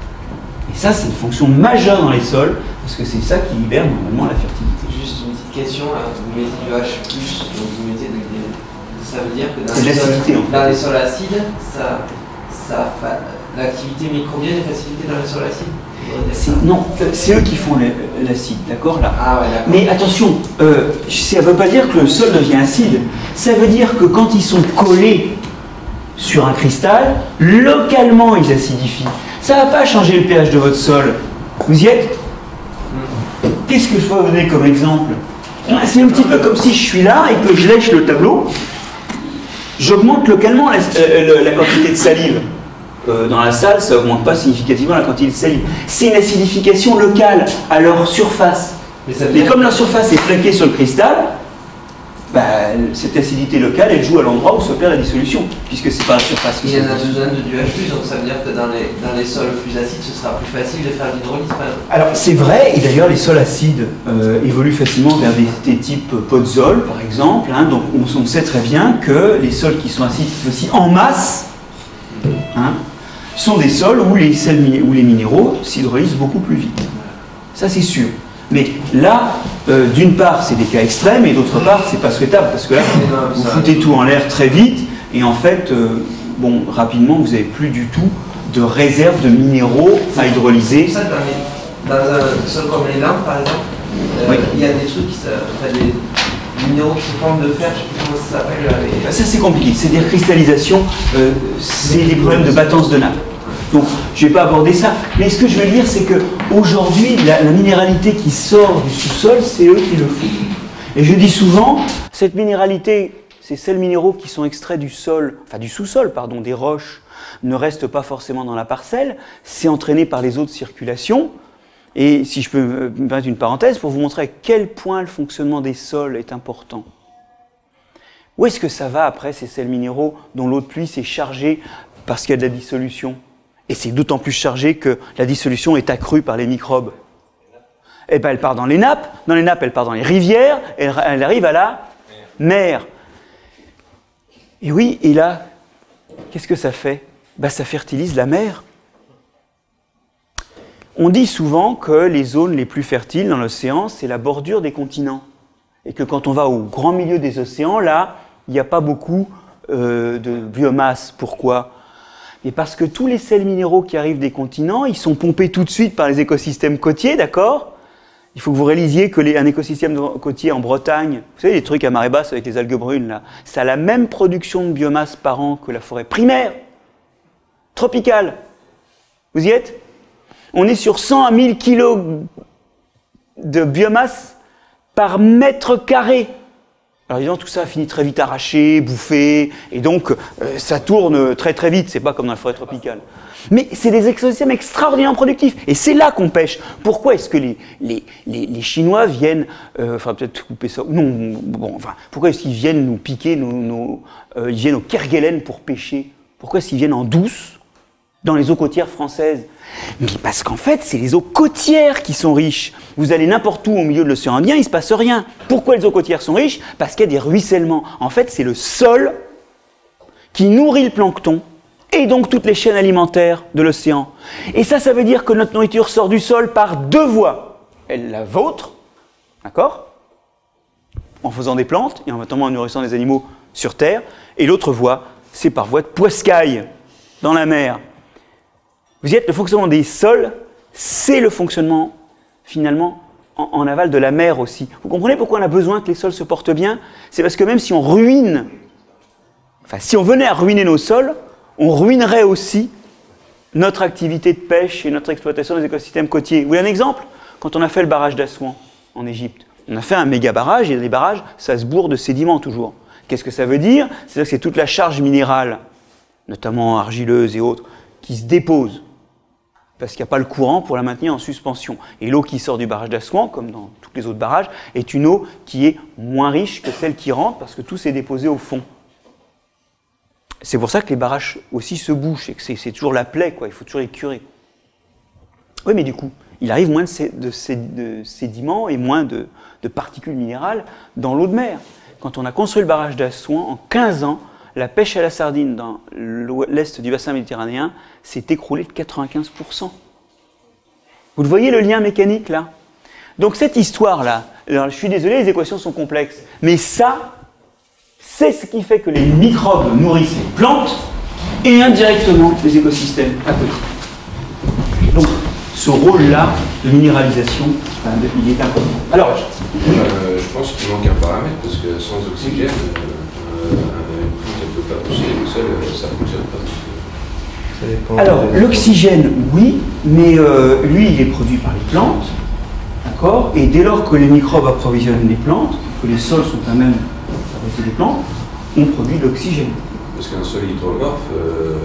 Speaker 1: Et ça, c'est une fonction majeure dans les sols, parce que c'est ça qui libère normalement la fertilité.
Speaker 9: Juste une petite question, là. Vous mettez du H plus, donc vous mettez de, ça veut dire que dans,
Speaker 1: les,
Speaker 9: les sols,
Speaker 1: en fait.
Speaker 9: dans les sols acides, ça, ça l'activité microbienne est facilitée dans les sols acides?
Speaker 1: Non, c'est eux qui font l'acide, d'accord là.
Speaker 9: Ah ouais, d'accord.
Speaker 1: Mais attention, euh, ça ne veut pas dire que le sol devient acide. Ça veut dire que quand ils sont collés sur un cristal, localement ils acidifient. Ça ne va pas changer le pH de votre sol. Vous y êtes? Qu'est-ce que je peux vous donner comme exemple? C'est un petit peu comme si je suis là et que je lèche le tableau. J'augmente localement la, euh, la quantité de salive. Euh, dans la salle, ça n'augmente pas significativement la quantité de salive. C'est une acidification locale à leur surface. Mais, ça Mais comme leur surface est plaquée sur le cristal, bah, cette acidité locale, elle joue à l'endroit où s'opère la dissolution, puisque c'est pas la surface.
Speaker 9: Il y en a besoin de du H plus, donc ça veut dire que dans les, dans les sols plus acides, ce sera plus facile de faire l'hydrolyse, par exemple.
Speaker 1: Alors c'est vrai, et d'ailleurs les sols acides euh, évoluent facilement vers des, des types podzol, par exemple. Hein, donc on, on sait très bien que les sols qui sont acides aussi en masse, hein, sont des sols où les, sels, où les minéraux s'hydrolysent beaucoup plus vite. Ça c'est sûr. Mais là, euh, d'une part, c'est des cas extrêmes, et d'autre part, c'est pas souhaitable, parce que là, vous, vous foutez tout en l'air très vite, et en fait, euh, bon, rapidement, vous n'avez plus du tout de réserve de minéraux à hydrolyser.
Speaker 9: Ça, dans, les, dans un sol comme les lampes, par exemple, euh, oui. Il y a des trucs qui enfin, des minéraux sous forme de fer, je ne sais plus comment ça s'appelle. Les...
Speaker 1: Ça, c'est compliqué, c'est des cristallisations, euh, c'est des problèmes de battance de nappe. Donc, je ne vais pas aborder ça. Mais ce que je veux dire, c'est qu'aujourd'hui, la, la minéralité qui sort du sous-sol, c'est eux qui le font. Et je dis souvent, cette minéralité, ces sels minéraux qui sont extraits du sol, enfin du sous-sol, pardon, des roches, ne restent pas forcément dans la parcelle, c'est entraîné par les eaux de circulation. Et si je peux me permettre une parenthèse pour vous montrer à quel point le fonctionnement des sols est important. Où est-ce que ça va après ces sels minéraux dont l'eau de pluie s'est chargée parce qu'il y a de la dissolution? Et c'est d'autant plus chargé que la dissolution est accrue par les microbes. Eh bien, elle part dans les nappes, dans les nappes, elle part dans les rivières, et elle arrive à la mer. Et oui, et là, qu'est-ce que ça fait? Ben, ça fertilise la mer. On dit souvent que les zones les plus fertiles dans l'océan, c'est la bordure des continents. Et que quand on va au grand milieu des océans, là, il n'y a pas beaucoup euh, de biomasse. Pourquoi? Et parce que tous les sels minéraux qui arrivent des continents, ils sont pompés tout de suite par les écosystèmes côtiers, d'accord? Il faut que vous réalisiez que les, un écosystème côtier en Bretagne, vous savez, les trucs à marée basse avec les algues brunes, là, ça a la même production de biomasse par an que la forêt primaire, tropicale. Vous y êtes? On est sur cent à mille kilos de biomasse par mètre carré. Alors évidemment, tout ça finit très vite arraché, bouffé, et donc euh, ça tourne très très vite, c'est pas comme dans la forêt tropicale. Mais c'est des écosystèmes extraordinairement productifs, et c'est là qu'on pêche. Pourquoi est-ce que les, les, les, les Chinois viennent, euh, enfin peut-être couper ça, non, bon, enfin, pourquoi est-ce qu'ils viennent nous piquer, nos, nos, euh, ils viennent au Kerguelen pour pêcher? Pourquoi est-ce qu'ils viennent en douce, dans les eaux côtières françaises? Mais parce qu'en fait, c'est les eaux côtières qui sont riches. Vous allez n'importe où au milieu de l'océan Indien, il ne se passe rien. Pourquoi les eaux côtières sont riches? Parce qu'il y a des ruissellements. En fait, c'est le sol qui nourrit le plancton et donc toutes les chaînes alimentaires de l'océan. Et ça, ça veut dire que notre nourriture sort du sol par deux voies. Elle, la vôtre, d'accord? En faisant des plantes et en notamment en nourrissant des animaux sur Terre. Et l'autre voie, c'est par voie de poiscaille dans la mer. Vous y êtes, le fonctionnement des sols, c'est le fonctionnement, finalement, en, en aval de la mer aussi. Vous comprenez pourquoi on a besoin que les sols se portent bien? C'est parce que même si on ruine, enfin, si on venait à ruiner nos sols, on ruinerait aussi notre activité de pêche et notre exploitation des écosystèmes côtiers. Vous voulez un exemple? Quand on a fait le barrage d'Assouan, en Égypte, on a fait un méga barrage, et les barrages, ça se bourre de sédiments toujours. Qu'est-ce que ça veut dire? C'est-à-dire que c'est toute la charge minérale, notamment argileuse et autres, qui se dépose. Parce qu'il n'y a pas le courant pour la maintenir en suspension. Et l'eau qui sort du barrage d'Assouan, comme dans tous les autres barrages, est une eau qui est moins riche que celle qui rentre, parce que tout s'est déposé au fond. C'est pour ça que les barrages aussi se bouchent, et que c'est toujours la plaie, quoi. Il faut toujours les curer. Oui, mais du coup, il arrive moins de, sé de, sé de sédiments et moins de, de particules minérales dans l'eau de mer. Quand on a construit le barrage d'Assouan, en quinze ans, la pêche à la sardine dans l'est du bassin méditerranéen s'est écroulée de quatre-vingt-quinze pour cent. Vous le voyez le lien mécanique là? Donc cette histoire-là, alors je suis désolé, les équations sont complexes, mais ça, c'est ce qui fait que les microbes nourrissent les plantes et indirectement les écosystèmes à côté. Donc ce rôle-là de minéralisation, enfin, il est important. Alors,
Speaker 5: euh, je pense qu'il manque un paramètre parce que sans oxygène, euh, ne peut pas pousser, le sol, ça ne fonctionne pas.
Speaker 1: Alors, l'oxygène, oui, mais euh, lui, il est produit par les plantes, d'accord? Et dès lors que les microbes approvisionnent les plantes, que les sols sont à même fabriquer des plantes, on produit de l'oxygène.
Speaker 5: Parce qu'un sol hydromorphe, euh,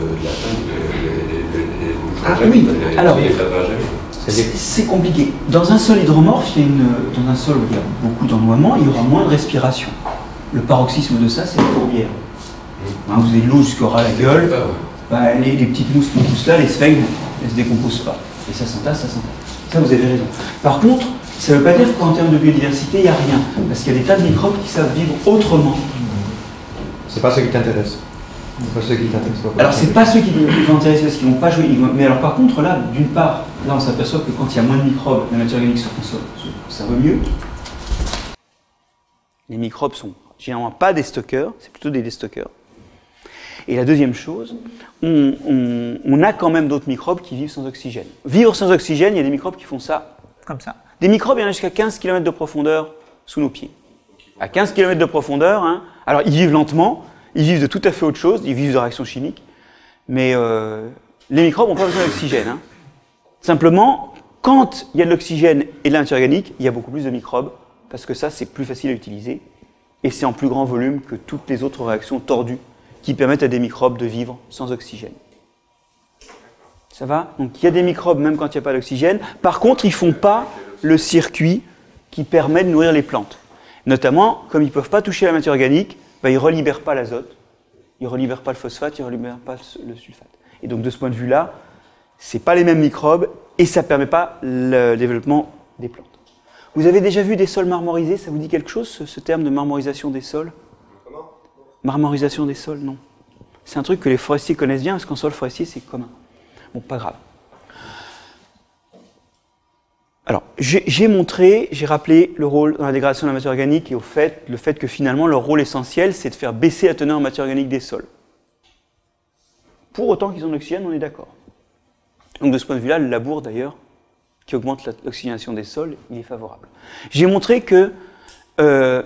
Speaker 5: la
Speaker 1: Ah oui, alors, c'est compliqué. Dans un sol hydromorphe, il y a une, dans un sol où il y a beaucoup d'ennoiement, il y aura moins de respiration. Le paroxysme de ça, c'est la tourbière. Hein, vous avez de l'eau jusqu'au ras la gueule, bah, les, les petites mousses qui poussent là, les sphègmes, elles ne se décomposent pas. Et ça s'entasse, ça s'entasse. Ça, vous avez raison. Par contre, ça ne veut pas dire qu'en termes de biodiversité, il n'y a rien. Parce qu'il y a des tas de microbes qui savent vivre autrement.
Speaker 4: C'est pas ce qui t'intéresse. C'est pas ceux qui t'intéressent pas.
Speaker 1: Alors, c'est pas ceux qui vont intéresser parce qu'ils ne vont pas jouer. Ils vont... Mais alors, par contre, là, d'une part, là, on s'aperçoit que quand il y a moins de microbes, la matière organique se consomme, ça va mieux. Les microbes sont généralement pas des stockeurs, c'est plutôt des déstockeurs. Et la deuxième chose, on, on, on a quand même d'autres microbes qui vivent sans oxygène. Vivre sans oxygène, il y a des microbes qui font ça, comme ça. Des microbes, il y en a jusqu'à quinze kilomètres de profondeur sous nos pieds. À quinze kilomètres de profondeur, hein, alors ils vivent lentement, ils vivent de tout à fait autre chose, ils vivent de réactions chimiques, mais euh, les microbes n'ont pas besoin d'oxygène. Hein. Simplement, quand il y a de l'oxygène et de la matière organique, il y a beaucoup plus de microbes, parce que ça, c'est plus facile à utiliser. et c'est en plus grand volume que toutes les autres réactions tordues qui permettent à des microbes de vivre sans oxygène. Ça va? Donc il y a des microbes même quand il n'y a pas d'oxygène. Par contre, ils ne font pas le circuit qui permet de nourrir les plantes. Notamment, comme ils ne peuvent pas toucher la matière organique, ben, ils ne relibèrent pas l'azote, ils ne relibèrent pas le phosphate, ils ne relibèrent pas le sulfate. Et donc de ce point de vue-là, ce n'est pas les mêmes microbes et ça ne permet pas le développement des plantes. Vous avez déjà vu des sols marmorisés? Ça vous dit quelque chose, ce, ce terme de marmorisation des sols? Comment? Marmorisation des sols, non. C'est un truc que les forestiers connaissent bien, parce qu'en sol forestier, c'est commun. Bon, pas grave. Alors, j'ai montré, j'ai rappelé le rôle dans la dégradation de la matière organique et au fait, le fait que finalement, leur rôle essentiel, c'est de faire baisser la teneur en matière organique des sols. Pour autant qu'ils ont de l'oxygène, on est d'accord. Donc de ce point de vue-là, le labour, d'ailleurs, qui augmente l'oxygénation des sols, il est favorable. J'ai montré que... Euh,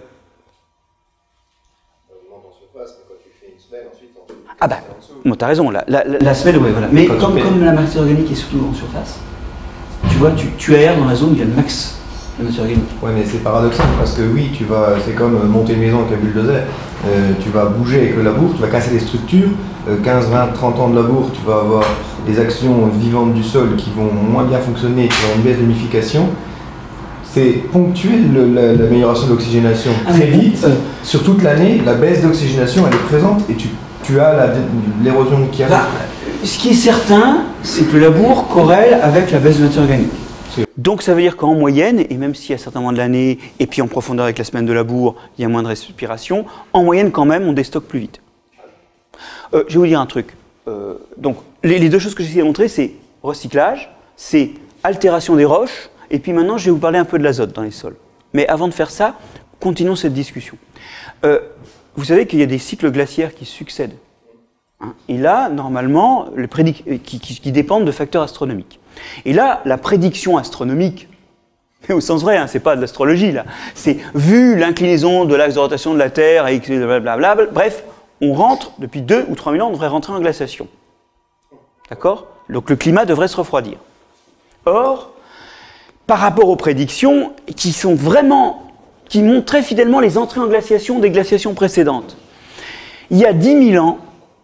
Speaker 1: ah bah, bon, t'as raison, la, la, la, la semaine, ouais, voilà. Mais comme, comme la matière organique est surtout en surface, tu vois, tu, tu aères dans la zone où il y a le max de matière organique.
Speaker 10: Ouais, mais c'est paradoxal parce que oui, tu vas, c'est comme monter une maison avec un bulldozer. Euh, tu vas bouger avec le labour, tu vas casser des structures. Euh, quinze, vingt, trente ans de labour, tu vas avoir des actions vivantes du sol qui vont moins bien fonctionner, tu vas avoir une baisse d'humification. C'est ponctuel l'amélioration de l'oxygénation. Ah, très vite, euh, sur toute l'année, la baisse d'oxygénation elle est présente et tu, tu as l'érosion qui arrive. Là,
Speaker 1: ce qui est certain, c'est que le labour corrèle avec la baisse de matière organique. Donc ça veut dire qu'en moyenne, et même si à certains moments de l'année, et puis en profondeur avec la semaine de labour, il y a moins de respiration, en moyenne quand même, on déstocke plus vite. Euh, je vais vous dire un truc. Euh, donc les, les deux choses que j'essaie de montrer, c'est recyclage, c'est altération des roches, et puis maintenant je vais vous parler un peu de l'azote dans les sols. Mais avant de faire ça, continuons cette discussion. Euh, vous savez qu'il y a des cycles glaciaires qui succèdent. Hein, et là, normalement, les prédic qui, qui, qui dépendent de facteurs astronomiques. Et là, la prédiction astronomique, au sens vrai, hein, c'est pas de l'astrologie là, c'est vu l'inclinaison de l'axe de rotation de la Terre, et blablabla, bref, on rentre, depuis deux ou trois mille ans, on devrait rentrer en glaciation. D'accord? Donc le climat devrait se refroidir. Or, par rapport aux prédictions, qui sont vraiment, qui montrent très fidèlement les entrées en glaciation des glaciations précédentes, il y a dix mille ans,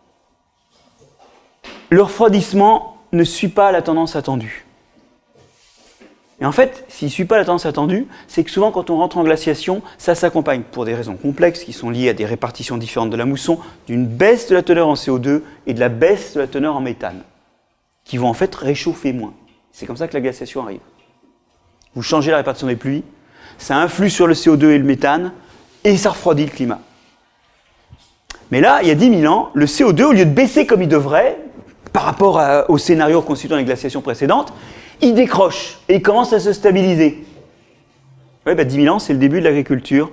Speaker 1: le refroidissement ne suit pas la tendance attendue. Et en fait, s'il ne suit pas la tendance attendue, c'est que souvent quand on rentre en glaciation, ça s'accompagne, pour des raisons complexes qui sont liées à des répartitions différentes de la mousson, d'une baisse de la teneur en C O deux et de la baisse de la teneur en méthane, qui vont en fait réchauffer moins. C'est comme ça que la glaciation arrive. Vous changez la répartition des pluies, ça influe sur le C O deux et le méthane, et ça refroidit le climat. Mais là, il y a dix mille ans, le C O deux, au lieu de baisser comme il devrait, par rapport à, au scénario constituant les glaciations précédentes, il décroche et il commence à se stabiliser. Oui, bah dix mille ans, c'est le début de l'agriculture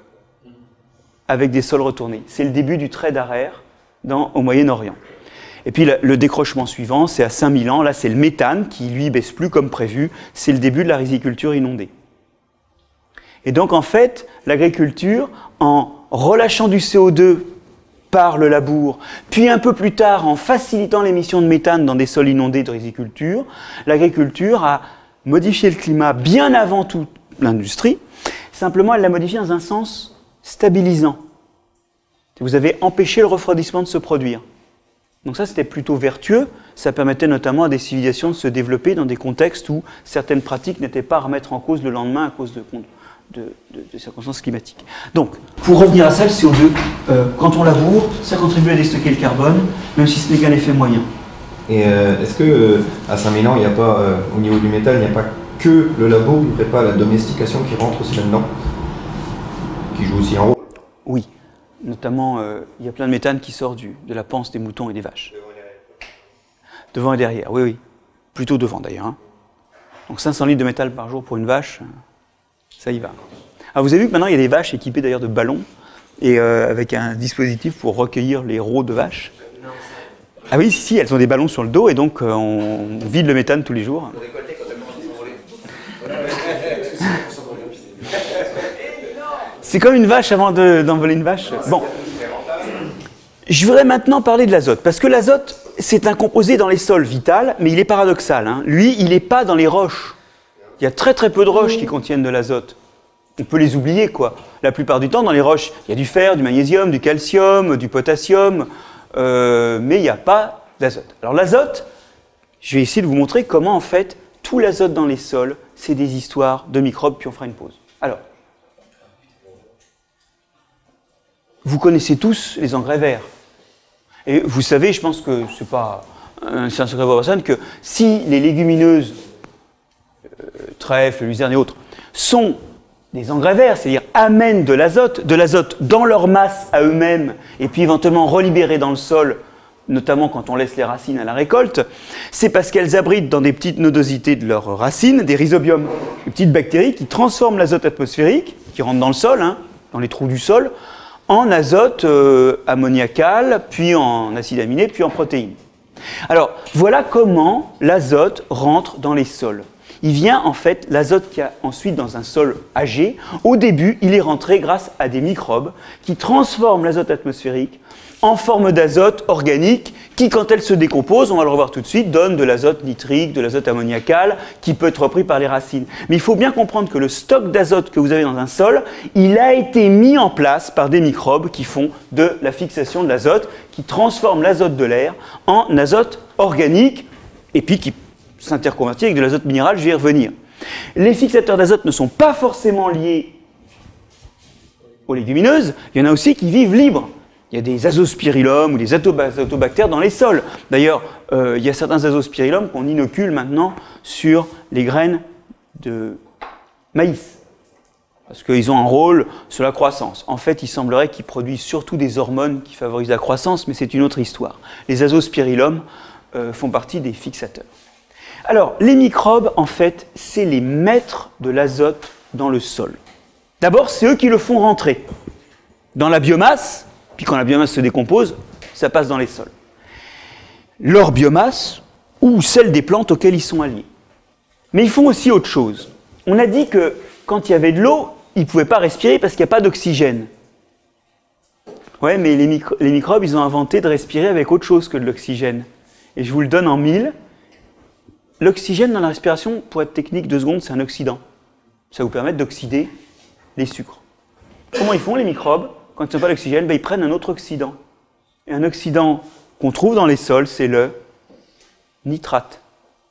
Speaker 1: avec des sols retournés. C'est le début du trait d'Arer au Moyen-Orient. Et puis le, le décrochement suivant, c'est à cinq mille ans. Là, c'est le méthane qui, lui, baisse plus comme prévu. C'est le début de la riziculture inondée. Et donc, en fait, l'agriculture, en relâchant du C O deux par le labour, puis un peu plus tard en facilitant l'émission de méthane dans des sols inondés de riziculture, l'agriculture a modifié le climat bien avant toute l'industrie, simplement elle l'a modifié dans un sens stabilisant. Vous avez empêché le refroidissement de se produire. Donc ça c'était plutôt vertueux, ça permettait notamment à des civilisations de se développer dans des contextes où certaines pratiques n'étaient pas à remettre en cause le lendemain à cause de De, de, de circonstances climatiques. Donc, pour revenir à ça, le C O deux, euh, quand on laboure, ça contribue à déstocker le carbone, même si ce n'est qu'un effet moyen.
Speaker 10: Et euh, est-ce que euh, à cinq mille ans, il n'y a pas, euh, au niveau du métal, il n'y a pas que le labour, il n'y aurait pas la domestication qui rentre aussi là-dedans, qui joue aussi un rôle?
Speaker 1: Oui, notamment, euh, il y a plein de méthane qui sort du, de la panse des moutons et des vaches. Devant et derrière, oui, oui. Plutôt devant d'ailleurs. Hein. Donc cinq cents litres de métal par jour pour une vache. Ça y va. Alors vous avez vu que maintenant il y a des vaches équipées d'ailleurs de ballons et euh, avec un dispositif pour recueillir les rots de vaches. Ah oui, si, si, elles ont des ballons sur le dos et donc euh, on vide le méthane tous les jours. C'est comme une vache avant d'envoler une vache. Bon, je voudrais maintenant parler de l'azote parce que l'azote c'est un composé dans les sols vital, mais il est paradoxal. Hein. Lui, il n'est pas dans les roches. Il y a très très peu de roches qui contiennent de l'azote. on peut les oublier, quoi. La plupart du temps, dans les roches, il y a du fer, du magnésium, du calcium, du potassium, euh, mais il n'y a pas d'azote. Alors l'azote, je vais essayer de vous montrer comment, en fait, tout l'azote dans les sols, c'est des histoires de microbes, puis on fera une pause. Alors, vous connaissez tous les engrais verts. Et vous savez, je pense que c'est pas un secret pour personne, que si les légumineuses, euh, trèfle, luzerne et autres, sont des engrais verts, c'est-à-dire amènent de l'azote, de l'azote dans leur masse à eux-mêmes, et puis éventuellement relibérés dans le sol, notamment quand on laisse les racines à la récolte, c'est parce qu'elles abritent dans des petites nodosités de leurs racines des rhizobiums, des petites bactéries qui transforment l'azote atmosphérique, qui rentre dans le sol, hein, dans les trous du sol, en azote euh, ammoniacal, puis en acide aminé, puis en protéines. Alors, voilà comment l'azote rentre dans les sols. Il vient, en fait, l'azote qu'il y a ensuite dans un sol âgé, au début, il est rentré grâce à des microbes qui transforment l'azote atmosphérique en forme d'azote organique qui, quand elle se décompose, on va le revoir tout de suite, donne de l'azote nitrique, de l'azote ammoniacal, qui peut être repris par les racines. Mais il faut bien comprendre que le stock d'azote que vous avez dans un sol, il a été mis en place par des microbes qui font de la fixation de l'azote, qui transforment l'azote de l'air en azote organique, et puis qui s'interconvertit avec de l'azote minéral, je vais y revenir. Les fixateurs d'azote ne sont pas forcément liés aux légumineuses, il y en a aussi qui vivent libres. Il y a des azospirillum ou des azotobactères dans les sols. D'ailleurs, euh, il y a certains azospirillum qu'on inocule maintenant sur les graines de maïs. Parce qu'ils ont un rôle sur la croissance. En fait, il semblerait qu'ils produisent surtout des hormones qui favorisent la croissance, mais c'est une autre histoire. Les azospirillum euh, font partie des fixateurs. Alors, les microbes, en fait, c'est les maîtres de l'azote dans le sol. D'abord, c'est eux qui le font rentrer dans la biomasse. Puis quand la biomasse se décompose, ça passe dans les sols. Leur biomasse ou celle des plantes auxquelles ils sont alliés. Mais ils font aussi autre chose. On a dit que quand il y avait de l'eau, ils ne pouvaient pas respirer parce qu'il n'y a pas d'oxygène. Ouais, mais les, micro- les microbes, ils ont inventé de respirer avec autre chose que de l'oxygène. Et je vous le donne en mille. L'oxygène dans la respiration, pour être technique, deux secondes, c'est un oxydant. Ça vous permet d'oxyder les sucres. Comment ils font, les microbes ? Quand ils n'ont pas d'oxygène, ben ils prennent un autre oxydant. Et un oxydant qu'on trouve dans les sols, c'est le nitrate.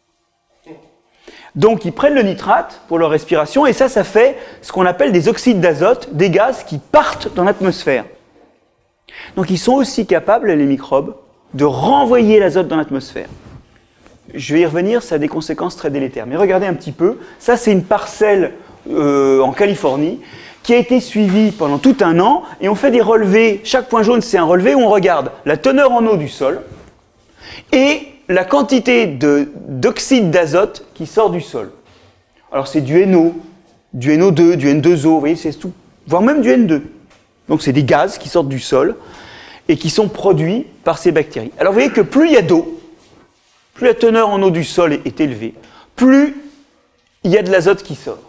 Speaker 1: Donc ils prennent le nitrate pour leur respiration, et ça, ça fait ce qu'on appelle des oxydes d'azote, des gaz qui partent dans l'atmosphère. Donc ils sont aussi capables, les microbes, de renvoyer l'azote dans l'atmosphère. Je vais y revenir, ça a des conséquences très délétères. Mais regardez un petit peu, ça c'est une parcelle euh, en Californie, qui a été suivi pendant tout un an, et on fait des relevés. Chaque point jaune, c'est un relevé où on regarde la teneur en eau du sol et la quantité de, d'oxyde d'azote qui sort du sol. Alors c'est du N O, du N O deux, du N deux O, vous voyez, c'est tout, voire même du N deux. Donc c'est des gaz qui sortent du sol et qui sont produits par ces bactéries. Alors vous voyez que plus il y a d'eau, plus la teneur en eau du sol est, est élevée, plus il y a de l'azote qui sort.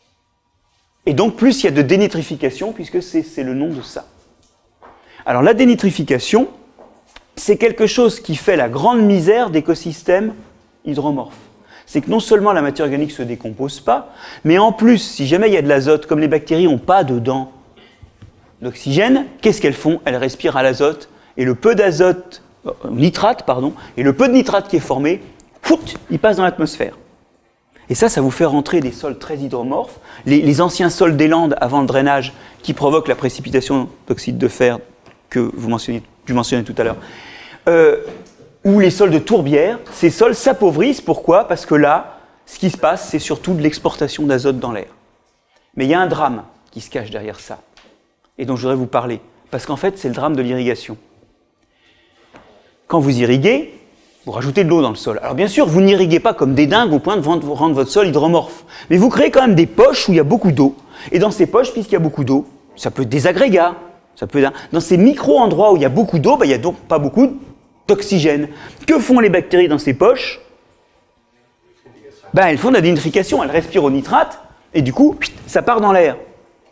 Speaker 1: Et donc, plus il y a de dénitrification, puisque c'est, c'est le nom de ça. Alors, la dénitrification, c'est quelque chose qui fait la grande misère d'écosystèmes hydromorphes. C'est que non seulement la matière organique ne se décompose pas, mais en plus, si jamais il y a de l'azote, comme les bactéries n'ont pas dedans l'oxygène, qu'est-ce qu'elles font ? Elles respirent à l'azote, et le peu d'azote, euh, nitrate, pardon, et le peu de nitrate qui est formé, fout, il passe dans l'atmosphère. Et ça, ça vous fait rentrer des sols très hydromorphes. Les, les anciens sols des Landes, avant le drainage, qui provoquent la précipitation d'oxyde de fer que vous mentionnez, tu mentionnais tout à l'heure, euh, ou les sols de tourbière, ces sols s'appauvrissent. Pourquoi ? Parce que là, ce qui se passe, c'est surtout de l'exportation d'azote dans l'air. Mais il y a un drame qui se cache derrière ça, et dont je voudrais vous parler. Parce qu'en fait, c'est le drame de l'irrigation. Quand vous irriguez, vous rajoutez de l'eau dans le sol. Alors bien sûr, vous n'irriguez pas comme des dingues au point de rendre votre sol hydromorphe. Mais vous créez quand même des poches où il y a beaucoup d'eau. Et dans ces poches, puisqu'il y a beaucoup d'eau, ça peut être des agrégats. Ça peut être... Dans ces micro-endroits où il y a beaucoup d'eau, ben, il n'y a donc pas beaucoup d'oxygène. Que font les bactéries dans ces poches ? Ben, elles font de la dénitrification. Elles respirent au nitrate et du coup, ça part dans l'air.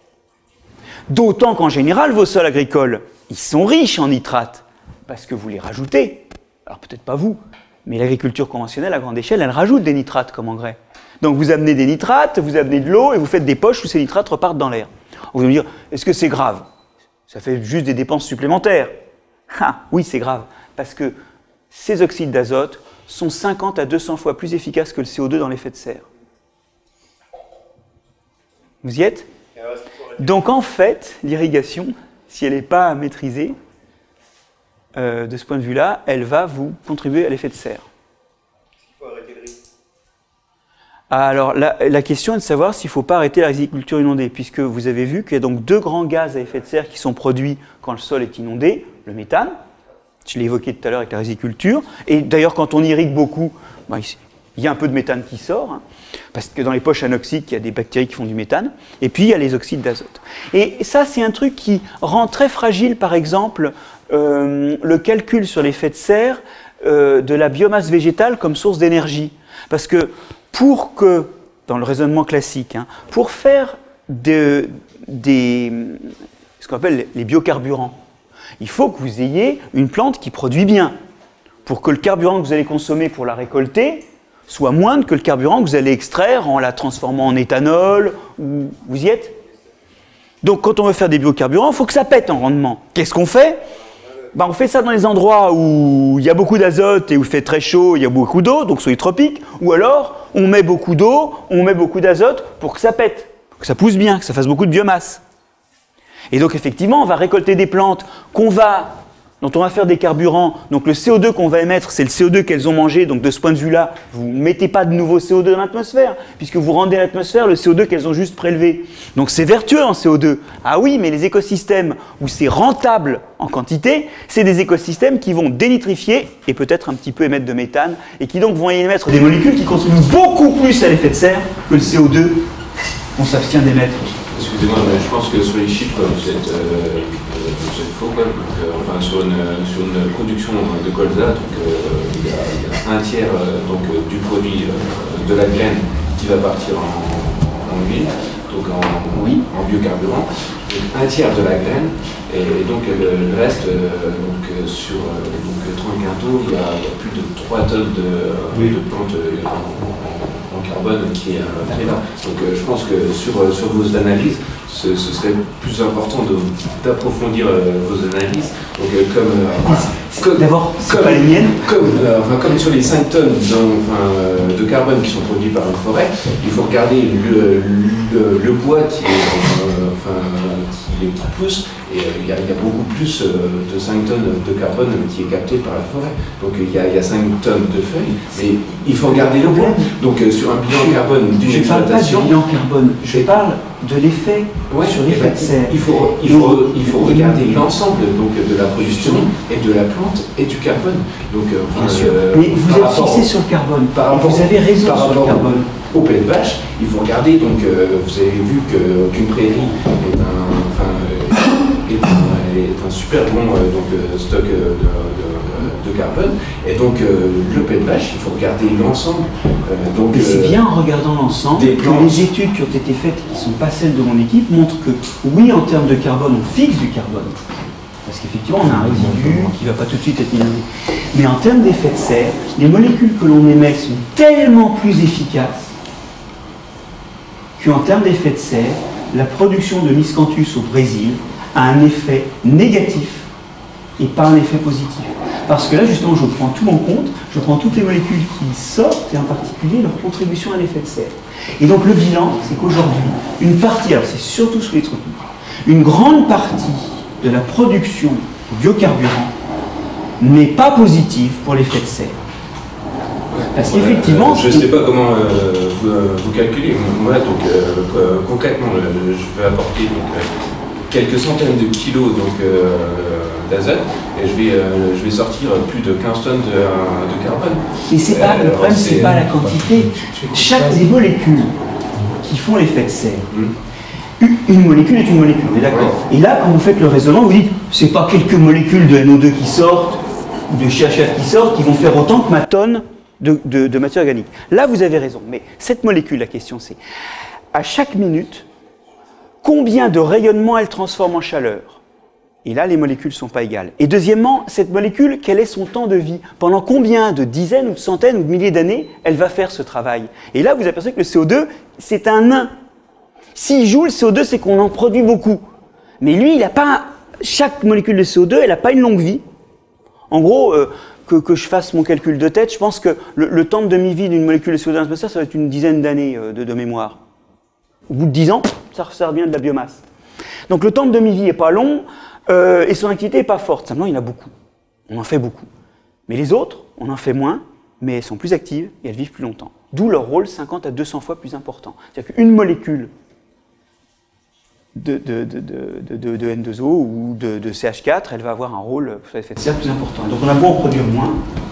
Speaker 1: D'autant qu'en général, vos sols agricoles, ils sont riches en nitrate parce que vous les rajoutez. Alors peut-être pas vous, mais l'agriculture conventionnelle à grande échelle, elle rajoute des nitrates comme engrais. Donc vous amenez des nitrates, vous amenez de l'eau et vous faites des poches où ces nitrates repartent dans l'air. Vous allez me dire, est-ce que c'est grave? Ça fait juste des dépenses supplémentaires. Ah, oui, c'est grave, parce que ces oxydes d'azote sont cinquante à deux cents fois plus efficaces que le C O deux dans l'effet de serre. Vous y êtes? Donc en fait, l'irrigation, si elle n'est pas maîtrisée, euh, de ce point de vue-là, elle va vous contribuer à l'effet de serre.
Speaker 10: Il faut arrêter le risque.
Speaker 1: Alors la, la question est de savoir s'il ne faut pas arrêter la riziculture inondée, puisque vous avez vu qu'il y a donc deux grands gaz à effet de serre qui sont produits quand le sol est inondé, le méthane, je l'ai évoqué tout à l'heure avec la riziculture, et d'ailleurs quand on irrigue beaucoup, ben, il y a un peu de méthane qui sort, hein, parce que dans les poches anoxiques, il y a des bactéries qui font du méthane, et puis il y a les oxydes d'azote. Et ça, c'est un truc qui rend très fragile, par exemple, euh, le calcul sur l'effet de serre euh, de la biomasse végétale comme source d'énergie. Parce que pour que, dans le raisonnement classique, hein, pour faire de, des, ce qu'on appelle les biocarburants, il faut que vous ayez une plante qui produit bien, pour que le carburant que vous allez consommer pour la récolter soit moindre que le carburant que vous allez extraire en la transformant en éthanol, ou vous y êtes? Donc quand on veut faire des biocarburants, il faut que ça pète en rendement. Qu'est-ce qu'on fait? Ben, on fait ça dans les endroits où il y a beaucoup d'azote et où il fait très chaud, il y a beaucoup d'eau, donc sur les tropiques, ou alors on met beaucoup d'eau, on met beaucoup d'azote pour que ça pète, pour que ça pousse bien, que ça fasse beaucoup de biomasse. Et donc effectivement, on va récolter des plantes qu'on va, dont on va faire des carburants. Donc le C O deux qu'on va émettre, c'est le C O deux qu'elles ont mangé. Donc de ce point de vue-là, vous ne mettez pas de nouveau C O deux dans l'atmosphère, puisque vous rendez à l'atmosphère le C O deux qu'elles ont juste prélevé. Donc c'est vertueux en C O deux. Ah oui, mais les écosystèmes où c'est rentable en quantité, c'est des écosystèmes qui vont dénitrifier et peut-être un petit peu émettre de méthane, et qui donc vont émettre des molécules qui contribuent beaucoup plus à l'effet de serre que le C O deux qu'on s'abstient d'émettre.
Speaker 5: Excusez-moi, mais je pense que sur les chiffres, vous êtes, euh, vous êtes faux quand même. Donc, euh, enfin, sur une, sur une production de colza, donc, euh, il, y a, il y a un tiers euh, donc, euh, du produit euh, de la graine qui va partir en, en huile, donc en, oui. en biocarburant, donc un tiers de la graine, et donc le, le reste, euh, donc, sur euh, donc, trente quintaux, il y, a, il y a plus de trois tonnes de, oui. de plantes euh, en, en carbone qui est, euh, qui est là. Donc euh, je pense que sur, euh, sur vos analyses, ce, ce serait plus important d'approfondir euh, vos analyses. Donc euh, comme... Euh,
Speaker 1: D'abord,
Speaker 5: comme,
Speaker 1: pas les miennes.
Speaker 5: Comme, euh, enfin, comme sur les cinq tonnes enfin, euh, de carbone qui sont produits par une forêt, il faut regarder le, le, le bois qui, est, euh, enfin, qui, qui pousse, et euh, il y, y a beaucoup plus euh, de cinq tonnes de carbone qui est capté par la forêt. Donc il y, y a cinq tonnes de feuilles, mais il faut regarder le bois. Donc euh, sur un bilan carbone d'une exploitation...
Speaker 1: Je ne parle pas du bilan carbone, je parle de l'effet
Speaker 5: ouais,
Speaker 1: sur l'effet de serre.
Speaker 5: Il faut, il faut, il faut regarder l'ensemble de la production et de la plante et du carbone. Donc, euh,
Speaker 1: Bien
Speaker 5: euh,
Speaker 1: sûr. Mais vous êtes
Speaker 5: rapport,
Speaker 1: fixé sur le carbone.
Speaker 5: Par rapport,
Speaker 1: vous avez raison
Speaker 5: par
Speaker 1: sur le carbone.
Speaker 5: Au pays de vache, il faut regarder, donc euh, vous avez vu qu'une prairie est un, enfin, euh, est un, est un super bon euh, donc, euh, stock euh, de, de, de carbone. Et donc euh, le pays de vache, il faut regarder l'ensemble. Euh,
Speaker 1: Mais c'est bien en regardant l'ensemble que les études qui ont été faites, qui ne sont pas celles de mon équipe, montrent que oui, en termes de carbone, on fixe du carbone. Parce qu'effectivement, on a un résidu qui ne va pas tout de suite être inondé. Mais en termes d'effet de serre, les molécules que l'on émet sont tellement plus efficaces qu'en termes d'effet de serre, la production de miscanthus au Brésil a un effet négatif et pas un effet positif. Parce que là, justement, je prends tout en compte, je prends toutes les molécules qui sortent, et en particulier leur contribution à l'effet de serre. Et donc le bilan, c'est qu'aujourd'hui, une partie, alors c'est surtout sous les tropiques, une grande partie de la production de biocarburants n'est pas positive pour l'effet de serre. Parce qu'effectivement...
Speaker 5: Euh, je ne sais pas comment euh, vous, euh, vous calculez. Moi, donc, euh, concrètement, euh, je vais apporter donc, euh, quelques centaines de kilos euh, d'azote et je vais, euh, je vais sortir plus de quinze tonnes de, de carbone.
Speaker 1: Et c'est pas, euh, le problème, c'est pas la quantité. Chaque des molécules qui font l'effet de serre, mmh. une molécule est une molécule, on est d'accord. Et là, quand vous faites le raisonnement, vous dites, c'est pas quelques molécules de N O deux qui sortent, ou de C H F qui sortent, qui vont faire autant que ma tonne de, de, de matière organique. Là, vous avez raison. Mais cette molécule, la question c'est, à chaque minute, combien de rayonnement elle transforme en chaleur? Et là, les molécules ne sont pas égales. Et deuxièmement, cette molécule, quel est son temps de vie? Pendant combien de dizaines ou de centaines ou de milliers d'années elle va faire ce travail? Et là, vous apercevez que le C O deux, c'est un nain. S'il joue le C O deux, c'est qu'on en produit beaucoup. Mais lui, il n'a pas... Chaque molécule de C O deux, elle n'a pas une longue vie. En gros, euh, que, que je fasse mon calcul de tête, je pense que le, le temps de demi-vie d'une molécule de C O deux dans l'atmosphère, ça va être une dizaine d'années euh, de, de mémoire. Au bout de dix ans, ça, ça revient de la biomasse. Donc le temps de demi-vie n'est pas long, euh, et son activité n'est pas forte. Simplement, il y en a beaucoup. On en fait beaucoup. Mais les autres, on en fait moins, mais elles sont plus actives et elles vivent plus longtemps. D'où leur rôle cinquante à deux cents fois plus important. C'est-à-dire qu'une molécule de, de, de, de, de, de N deux O ou de, de C H quatre, elle va avoir un rôle sur l'effet de serre plus important. Donc on a beau en produire moins,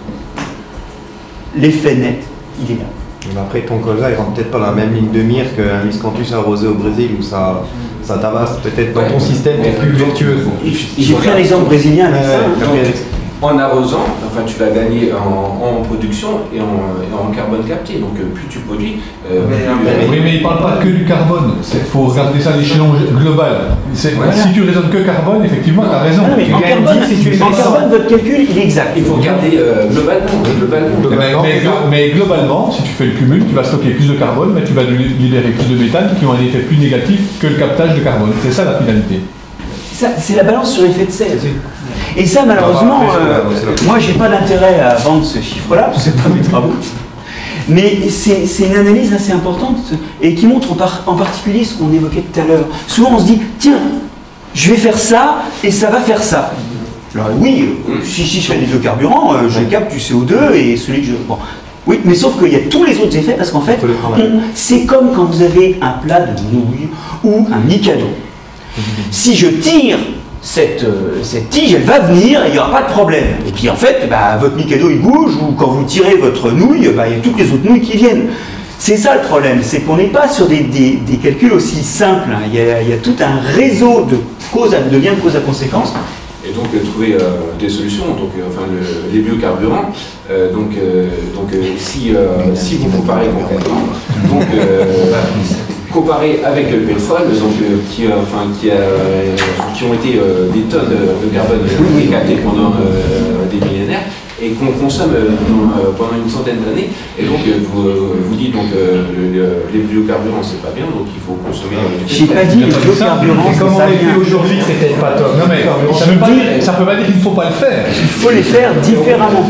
Speaker 1: l'effet net, il est là.
Speaker 10: Mais après, ton colza, il rentre peut-être pas dans la même ligne de mire qu'un miscanthus arrosé au Brésil où ça, ça tabasse peut-être dans ton système qui est plus vertueux.
Speaker 1: J'ai pris un exemple brésilien avec ça.
Speaker 5: En arrosant, enfin, tu vas gagner en, en production et en, et en carbone capté. Donc plus tu produis, euh,
Speaker 7: mais,
Speaker 5: plus,
Speaker 7: mais,
Speaker 5: euh,
Speaker 7: oui, mais il ne parle pas que du carbone. Il faut regarder ça à l'échelon global. Voilà. Si tu raisonnes que carbone, effectivement, tu as raison.
Speaker 1: Non, mais en carbone, si tu en carbone, votre calcul, il est exact.
Speaker 5: Il faut regarder euh, globalement. globalement.
Speaker 7: globalement mais, mais, mais globalement, si tu fais le cumul, tu vas stocker plus de carbone, mais tu vas libérer plus de méthane qui ont un effet plus négatif que le captage de carbone. C'est ça la finalité.
Speaker 1: C'est la balance sur l'effet de serre. Et ça, malheureusement, euh, moi, j'ai pas d'intérêt à vendre ce chiffre-là, parce que c'est pas mes travaux. Mais c'est une analyse assez importante et qui montre en, par, en particulier ce qu'on évoquait tout à l'heure. Souvent, on se dit, tiens, je vais faire ça et ça va faire ça. Alors oui, si, si je fais des biocarburants, euh, je capte du C O deux et celui que je... Bon. Oui, mais sauf qu'il y a tous les autres effets, parce qu'en fait, c'est comme quand vous avez un plat de nouilles ou un mikado. Si je tire cette, euh, cette tige, elle va venir et il n'y aura pas de problème. Et puis en fait, bah, votre mikado il bouge, ou quand vous tirez votre nouille, bah, il y a toutes les autres nouilles qui viennent. C'est ça le problème, c'est qu'on n'est pas sur des, des, des calculs aussi simples. Hein. Il, y a, il y a tout un réseau de, cause à, de liens de cause à conséquence.
Speaker 5: Et donc euh, trouver euh, des solutions, donc euh, enfin le, les biocarburants. Euh, donc euh, donc euh, si euh, si vous comparez concrètement, donc euh, comparé avec le pétrole, donc euh, qui euh, enfin qui a euh, qui ont été euh, des tonnes de carbone euh, captées pendant euh, des millénaires et qu'on consomme euh, pendant une centaine d'années. Et donc euh, vous, euh, vous dites donc euh, le, les biocarburants c'est pas bien, donc il faut consommer. Euh,
Speaker 1: J'ai pas dit les biocarburants.
Speaker 10: Comme on l'a vu aujourd'hui, c'était pas top.
Speaker 7: Non mais ça ne peut pas dire qu'il ne faut pas le faire.
Speaker 1: Il faut les faire différemment.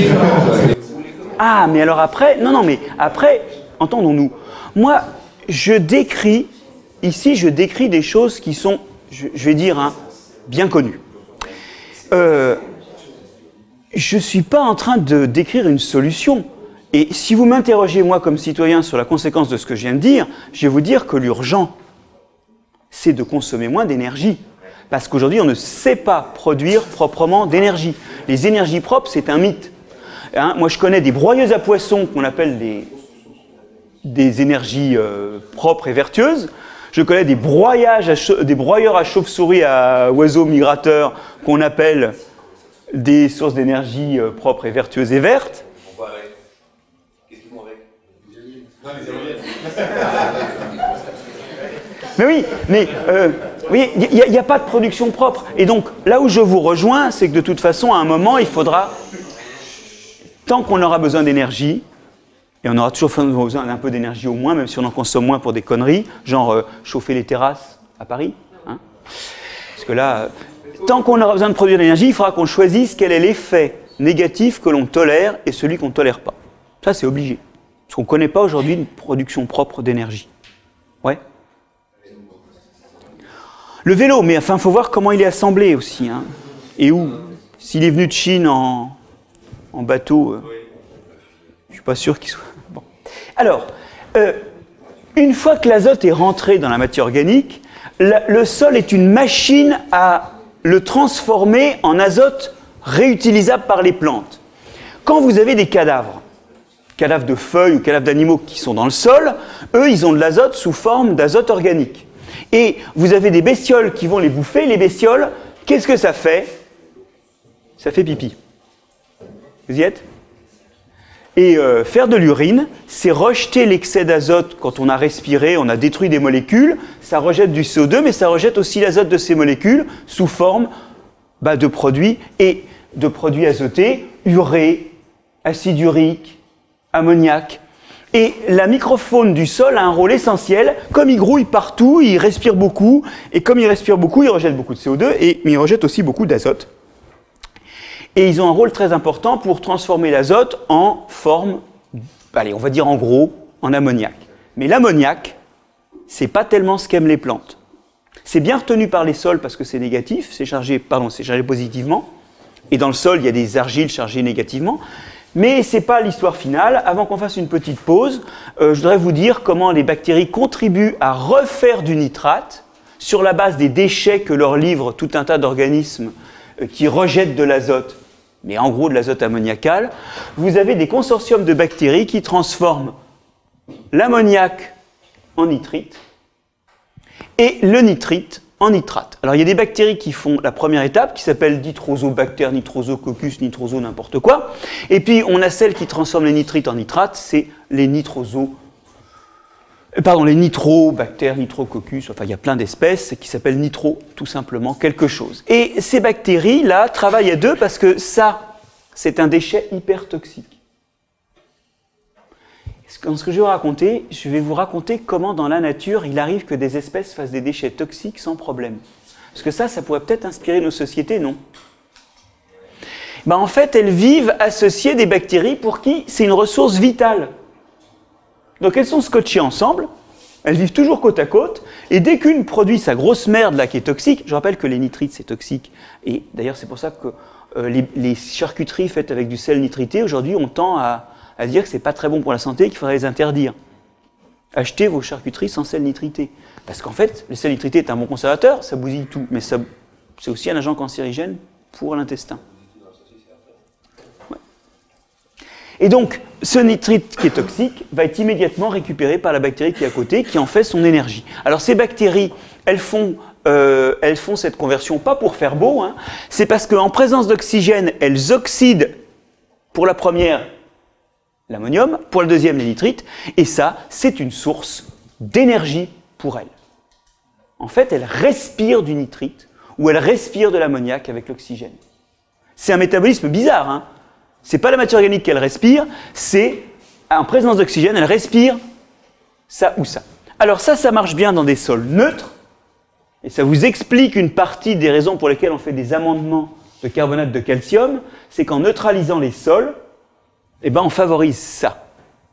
Speaker 1: Ah, mais alors après, non, non, mais après, entendons-nous. Moi, je décris, ici, je décris des choses qui sont, je, je vais dire, hein, bien connues. Euh, je ne suis pas en train de décrire une solution. Et si vous m'interrogez, moi, comme citoyen, sur la conséquence de ce que je viens de dire, je vais vous dire que l'urgent, c'est de consommer moins d'énergie. Parce qu'aujourd'hui, on ne sait pas produire proprement d'énergie. Les énergies propres, c'est un mythe. Hein, moi, je connais des broyeuses à poissons qu'on appelle des, des énergies euh, propres et vertueuses. Je connais des, broyages à des broyeurs à chauve-souris à oiseaux migrateurs qu'on appelle des sources d'énergie euh, propres et vertueuses et vertes.
Speaker 5: On va avec. Qu'est-ce qu'ils font avec?
Speaker 1: Mais oui, mais euh, oui, il n'y a, a pas de production propre. Et donc, là où je vous rejoins, c'est que de toute façon, à un moment, il faudra, tant qu'on aura besoin d'énergie, et on aura toujours besoin d'un peu d'énergie au moins, même si on en consomme moins pour des conneries, genre euh, chauffer les terrasses à Paris. Hein, parce que là, euh, tant qu'on aura besoin de produire de l'énergie, il faudra qu'on choisisse quel est l'effet négatif que l'on tolère et celui qu'on ne tolère pas. Ça, c'est obligé. Parce qu'on ne connaît pas aujourd'hui une production propre d'énergie. Ouais. Le vélo, mais enfin, il faut voir comment il est assemblé aussi. Hein, et où. S'il est venu de Chine en, en bateau, euh, je ne suis pas sûr qu'il soit... Bon. Alors, euh, une fois que l'azote est rentré dans la matière organique, la, le sol est une machine à le transformer en azote réutilisable par les plantes. Quand vous avez des cadavres, cadavres de feuilles ou cadavres d'animaux qui sont dans le sol, eux, ils ont de l'azote sous forme d'azote organique. Et vous avez des bestioles qui vont les bouffer. Les bestioles, qu'est-ce que ça fait? Ça fait pipi. Vous y êtes? Et euh, faire de l'urine, c'est rejeter l'excès d'azote quand on a respiré, on a détruit des molécules, ça rejette du C O deux, mais ça rejette aussi l'azote de ces molécules sous forme bah, de produits, et de produits azotés, urée, acide urique, ammoniac. Et la microfaune du sol a un rôle essentiel. Comme il grouille partout, il respire beaucoup, et comme il respire beaucoup, il rejette beaucoup de C O deux, et, mais il rejette aussi beaucoup d'azote. Et ils ont un rôle très important pour transformer l'azote en forme, allez, on va dire en gros, en ammoniac. Mais l'ammoniac, c'est pas tellement ce qu'aiment les plantes. C'est bien retenu par les sols parce que c'est négatif, c'est chargé, pardon, c'est chargé positivement. Et dans le sol, il y a des argiles chargées négativement. Mais ce n'est pas l'histoire finale. Avant qu'on fasse une petite pause, euh, je voudrais vous dire comment les bactéries contribuent à refaire du nitrate sur la base des déchets que leur livrent tout un tas d'organismes euh, qui rejettent de l'azote, mais en gros de l'azote ammoniacal. Vous avez des consortiums de bactéries qui transforment l'ammoniac en nitrite et le nitrite en nitrate. Alors il y a des bactéries qui font la première étape, qui s'appelle nitrosobactère, nitrosococcus, nitroso n'importe quoi. Et puis on a celles qui transforment les nitrites en nitrates, c'est les nitroso, pardon, les nitrobactères, nitrococcus, enfin il y a plein d'espèces qui s'appellent nitro, tout simplement, quelque chose. Et ces bactéries-là travaillent à deux parce que ça, c'est un déchet hyper toxique. Dans ce que je vais vous raconter, je vais vous raconter comment dans la nature, il arrive que des espèces fassent des déchets toxiques sans problème. Parce que ça, ça pourrait peut-être inspirer nos sociétés, non? Ben, en fait, elles vivent associées des bactéries pour qui c'est une ressource vitale. Donc elles sont scotchées ensemble, elles vivent toujours côte à côte, et dès qu'une produit sa grosse merde là qui est toxique, je rappelle que les nitrites c'est toxique, et d'ailleurs c'est pour ça que euh, les, les charcuteries faites avec du sel nitrité, aujourd'hui on tend à à dire que ce n'est pas très bon pour la santé, qu'il faudrait les interdire. Achetez vos charcuteries sans sel nitrité. Parce qu'en fait, le sel nitrité est un bon conservateur, ça bousille tout, mais c'est aussi un agent cancérigène pour l'intestin. Ouais. Et donc, ce nitrite qui est toxique va être immédiatement récupéré par la bactérie qui est à côté, qui en fait son énergie. Alors ces bactéries, elles font, euh, elles font cette conversion pas pour faire beau, hein, c'est parce qu'en présence d'oxygène, elles oxydent pour la première l'ammonium, pour le deuxième les nitrites, et ça, c'est une source d'énergie pour elles. En fait, elles respirent du nitrite, ou elles respirent de l'ammoniac avec l'oxygène. C'est un métabolisme bizarre, hein. C'est pas la matière organique qu'elles respirent, c'est, en présence d'oxygène, elles respirent ça ou ça. Alors ça, ça marche bien dans des sols neutres, et ça vous explique une partie des raisons pour lesquelles on fait des amendements de carbonate de calcium, c'est qu'en neutralisant les sols, eh ben, on favorise ça.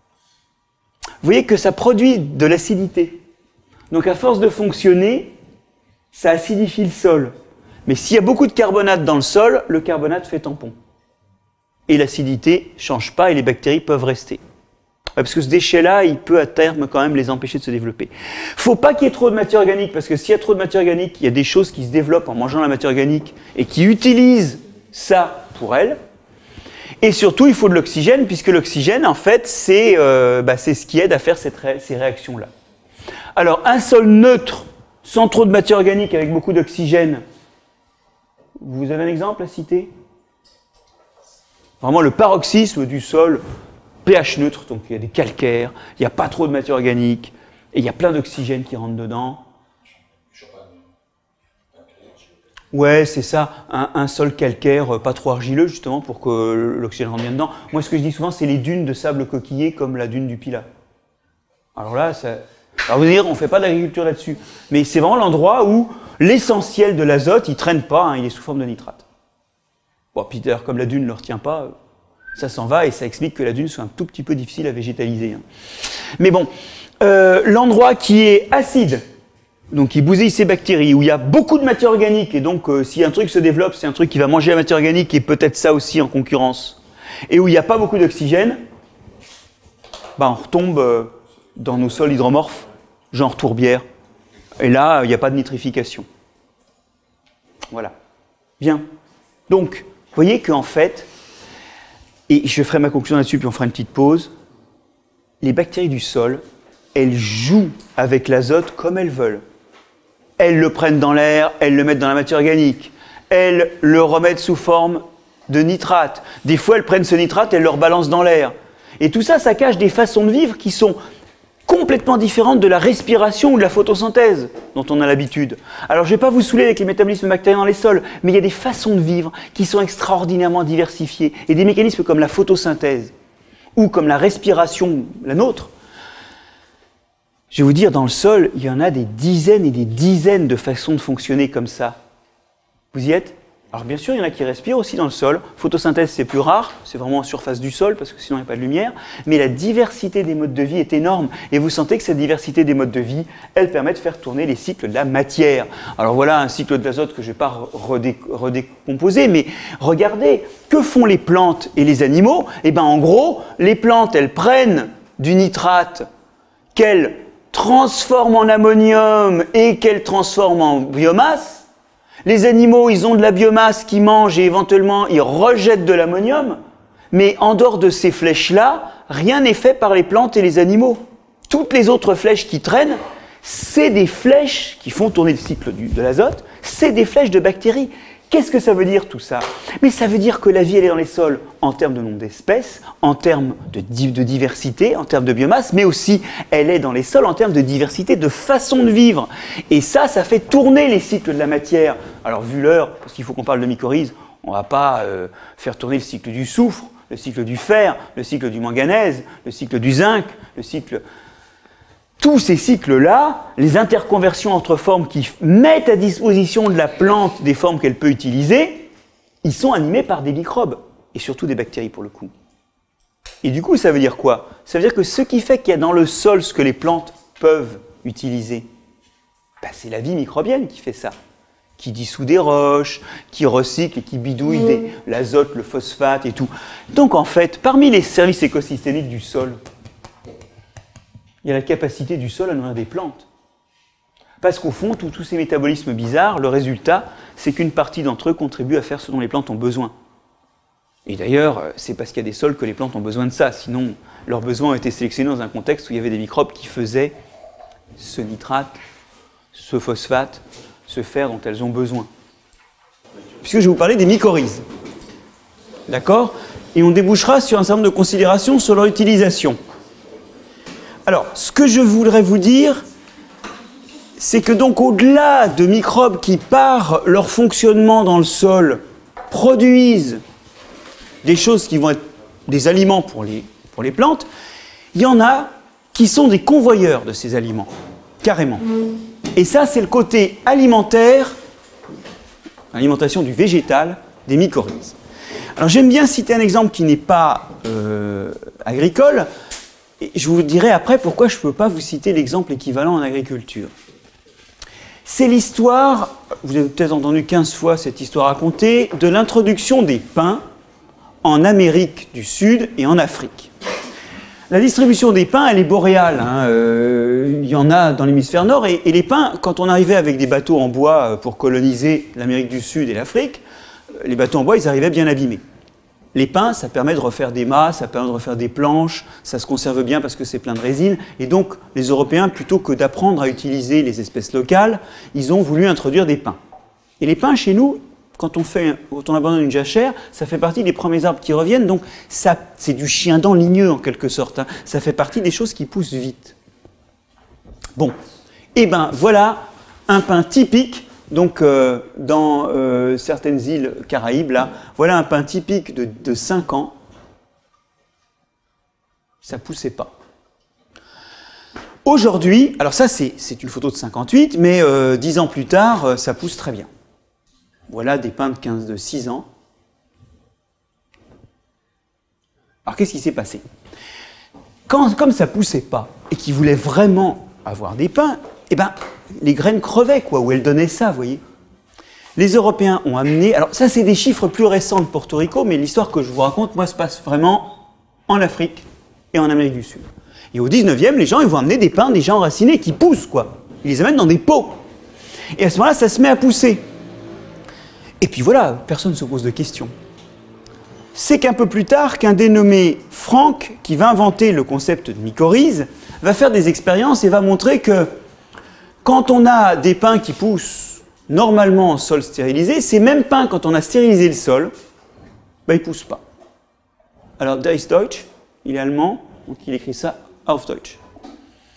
Speaker 1: Vous voyez que ça produit de l'acidité. Donc à force de fonctionner, ça acidifie le sol. Mais s'il y a beaucoup de carbonate dans le sol, le carbonate fait tampon. Et l'acidité ne change pas et les bactéries peuvent rester. Parce que ce déchet-là, il peut à terme quand même les empêcher de se développer. Il ne faut pas qu'il y ait trop de matière organique, parce que s'il y a trop de matière organique, il y a des choses qui se développent en mangeant la matière organique et qui utilisent ça pour elles. Et surtout, il faut de l'oxygène, puisque l'oxygène, en fait, c'est euh, bah, c'est ce qui aide à faire cette ré ces réactions-là. Alors, un sol neutre, sans trop de matière organique, avec beaucoup d'oxygène, vous avez un exemple à citer? Vraiment le paroxysme du sol, pH neutre, donc il y a des calcaires, il n'y a pas trop de matière organique, et il y a plein d'oxygène qui rentre dedans. Ouais, c'est ça, un, un sol calcaire, pas trop argileux, justement, pour que l'oxygène rentre bien dedans. Moi, ce que je dis souvent, c'est les dunes de sable coquillé, comme la dune du Pilat. Alors là, ça... Alors vous allez dire, on ne fait pas d'agriculture là-dessus. Mais c'est vraiment l'endroit où l'essentiel de l'azote, il ne traîne pas, hein, il est sous forme de nitrate. Bon, puis d'ailleurs, comme la dune ne le retient pas, ça s'en va, et ça explique que la dune soit un tout petit peu difficile à végétaliser. Hein. Mais bon, euh, l'endroit qui est acide, donc qui bousille ces bactéries, où il y a beaucoup de matière organique, et donc euh, si un truc se développe, c'est un truc qui va manger la matière organique, et peut-être ça aussi en concurrence, et où il n'y a pas beaucoup d'oxygène, bah, on retombe euh, dans nos sols hydromorphes, genre tourbière, et là, il n'y a pas de nitrification. Voilà. Bien. Donc, vous voyez qu'en fait, et je ferai ma conclusion là-dessus, puis on fera une petite pause, les bactéries du sol, elles jouent avec l'azote comme elles veulent. Elles le prennent dans l'air, elles le mettent dans la matière organique, elles le remettent sous forme de nitrate. Des fois, elles prennent ce nitrate et elles le rebalancent dans l'air. Et tout ça, ça cache des façons de vivre qui sont complètement différente de la respiration ou de la photosynthèse dont on a l'habitude. Alors je ne vais pas vous saouler avec les métabolismes bactériens dans les sols, mais il y a des façons de vivre qui sont extraordinairement diversifiées, et des mécanismes comme la photosynthèse ou comme la respiration, la nôtre. Je vais vous dire, dans le sol, il y en a des dizaines et des dizaines de façons de fonctionner comme ça. Vous y êtes? Alors bien sûr, il y en a qui respirent aussi dans le sol. Photosynthèse, c'est plus rare, c'est vraiment en surface du sol, parce que sinon il n'y a pas de lumière. Mais la diversité des modes de vie est énorme. Et vous sentez que cette diversité des modes de vie, elle permet de faire tourner les cycles de la matière. Alors voilà un cycle de l'azote que je ne vais pas redé redécomposer, mais regardez, que font les plantes et les animaux? Eh bien en gros, les plantes, elles prennent du nitrate qu'elles transforment en ammonium et qu'elles transforment en biomasse. Les animaux, ils ont de la biomasse qu'ils mangent et éventuellement ils rejettent de l'ammonium. Mais en dehors de ces flèches-là, rien n'est fait par les plantes et les animaux. Toutes les autres flèches qui traînent, c'est des flèches qui font tourner le cycle du, de l'azote, c'est des flèches de bactéries. Qu'est-ce que ça veut dire tout ça? Mais ça veut dire que la vie, elle est dans les sols en termes de nombre d'espèces, en termes de, de diversité, en termes de biomasse, mais aussi elle est dans les sols en termes de diversité, de façon de vivre. Et ça, ça fait tourner les cycles de la matière. Alors vu l'heure, parce qu'il faut qu'on parle de mycorhize, on ne va pas euh, faire tourner le cycle du soufre, le cycle du fer, le cycle du manganèse, le cycle du zinc, le cycle... Tous ces cycles-là, les interconversions entre formes qui mettent à disposition de la plante des formes qu'elle peut utiliser, ils sont animés par des microbes, et surtout des bactéries pour le coup. Et du coup, ça veut dire quoi? Ça veut dire que ce qui fait qu'il y a dans le sol ce que les plantes peuvent utiliser, ben c'est la vie microbienne qui fait ça, qui dissout des roches, qui recycle et qui bidouille des, l'azote, le phosphate et tout. Donc en fait, parmi les services écosystémiques du sol, il y a la capacité du sol à nourrir des plantes. Parce qu'au fond, tous ces métabolismes bizarres, le résultat, c'est qu'une partie d'entre eux contribue à faire ce dont les plantes ont besoin. Et d'ailleurs, c'est parce qu'il y a des sols que les plantes ont besoin de ça. Sinon, leurs besoins ont été sélectionnés dans un contexte où il y avait des microbes qui faisaient ce nitrate, ce phosphate, ce fer dont elles ont besoin. Puisque je vais vous parler des mycorhizes. D'accord? Et on débouchera sur un certain nombre de considérations sur leur utilisation. Alors, ce que je voudrais vous dire, c'est que donc au-delà de microbes qui, par leur fonctionnement dans le sol, produisent des choses qui vont être des aliments pour les, pour les plantes, il y en a qui sont des convoyeurs de ces aliments, carrément. Et ça, c'est le côté alimentaire, alimentation du végétal, des mycorhizes. Alors j'aime bien citer un exemple qui n'est pas euh, agricole, et je vous dirai après pourquoi je ne peux pas vous citer l'exemple équivalent en agriculture. C'est l'histoire, vous avez peut-être entendu quinze fois cette histoire racontée, de l'introduction des pins en Amérique du Sud et en Afrique. La distribution des pins, elle est boréale. Hein, euh, il y en a dans l'hémisphère nord. Et, et les pins, quand on arrivait avec des bateaux en bois pour coloniser l'Amérique du Sud et l'Afrique, les bateaux en bois, ils arrivaient bien abîmés. Les pins, ça permet de refaire des mâts, ça permet de refaire des planches, ça se conserve bien parce que c'est plein de résine. Et donc, les Européens, plutôt que d'apprendre à utiliser les espèces locales, ils ont voulu introduire des pins. Et les pins, chez nous, quand on, fait, quand on abandonne une jachère, ça fait partie des premiers arbres qui reviennent. Donc, c'est du chien-dent ligneux, en quelque sorte. Hein. Ça fait partie des choses qui poussent vite. Bon. Et bien, voilà un pin typique. Donc, euh, dans euh, certaines îles Caraïbes, là, voilà un pin typique de, de cinq ans. Ça ne poussait pas. Aujourd'hui, alors ça, c'est une photo de cinquante-huit, mais euh, dix ans plus tard, euh, ça pousse très bien. Voilà des pins de quinze, de six ans. Alors, qu'est-ce qui s'est passé? Quand, comme ça ne poussait pas, et qu'ils voulaient vraiment avoir des pins, eh ben, les graines crevaient, quoi, où elles donnaient ça, vous voyez. Les Européens ont amené... Alors, ça, c'est des chiffres plus récents de Porto Rico, mais l'histoire que je vous raconte, moi, se passe vraiment en Afrique et en Amérique du Sud. Et au dix-neuvième, les gens, ils vont amener des pins déjà enracinés qui poussent, quoi. Ils les amènent dans des pots. Et à ce moment-là, ça se met à pousser. Et puis voilà, personne ne se pose de questions. C'est qu'un peu plus tard, qu'un dénommé Franck, qui va inventer le concept de mycorhize, va faire des expériences et va montrer que quand on a des pins qui poussent normalement en sol stérilisé, ces mêmes pins, quand on a stérilisé le sol, ben, ils ne poussent pas. Alors, Der ist Deutsch, il est allemand, donc il écrit ça auf Deutsch.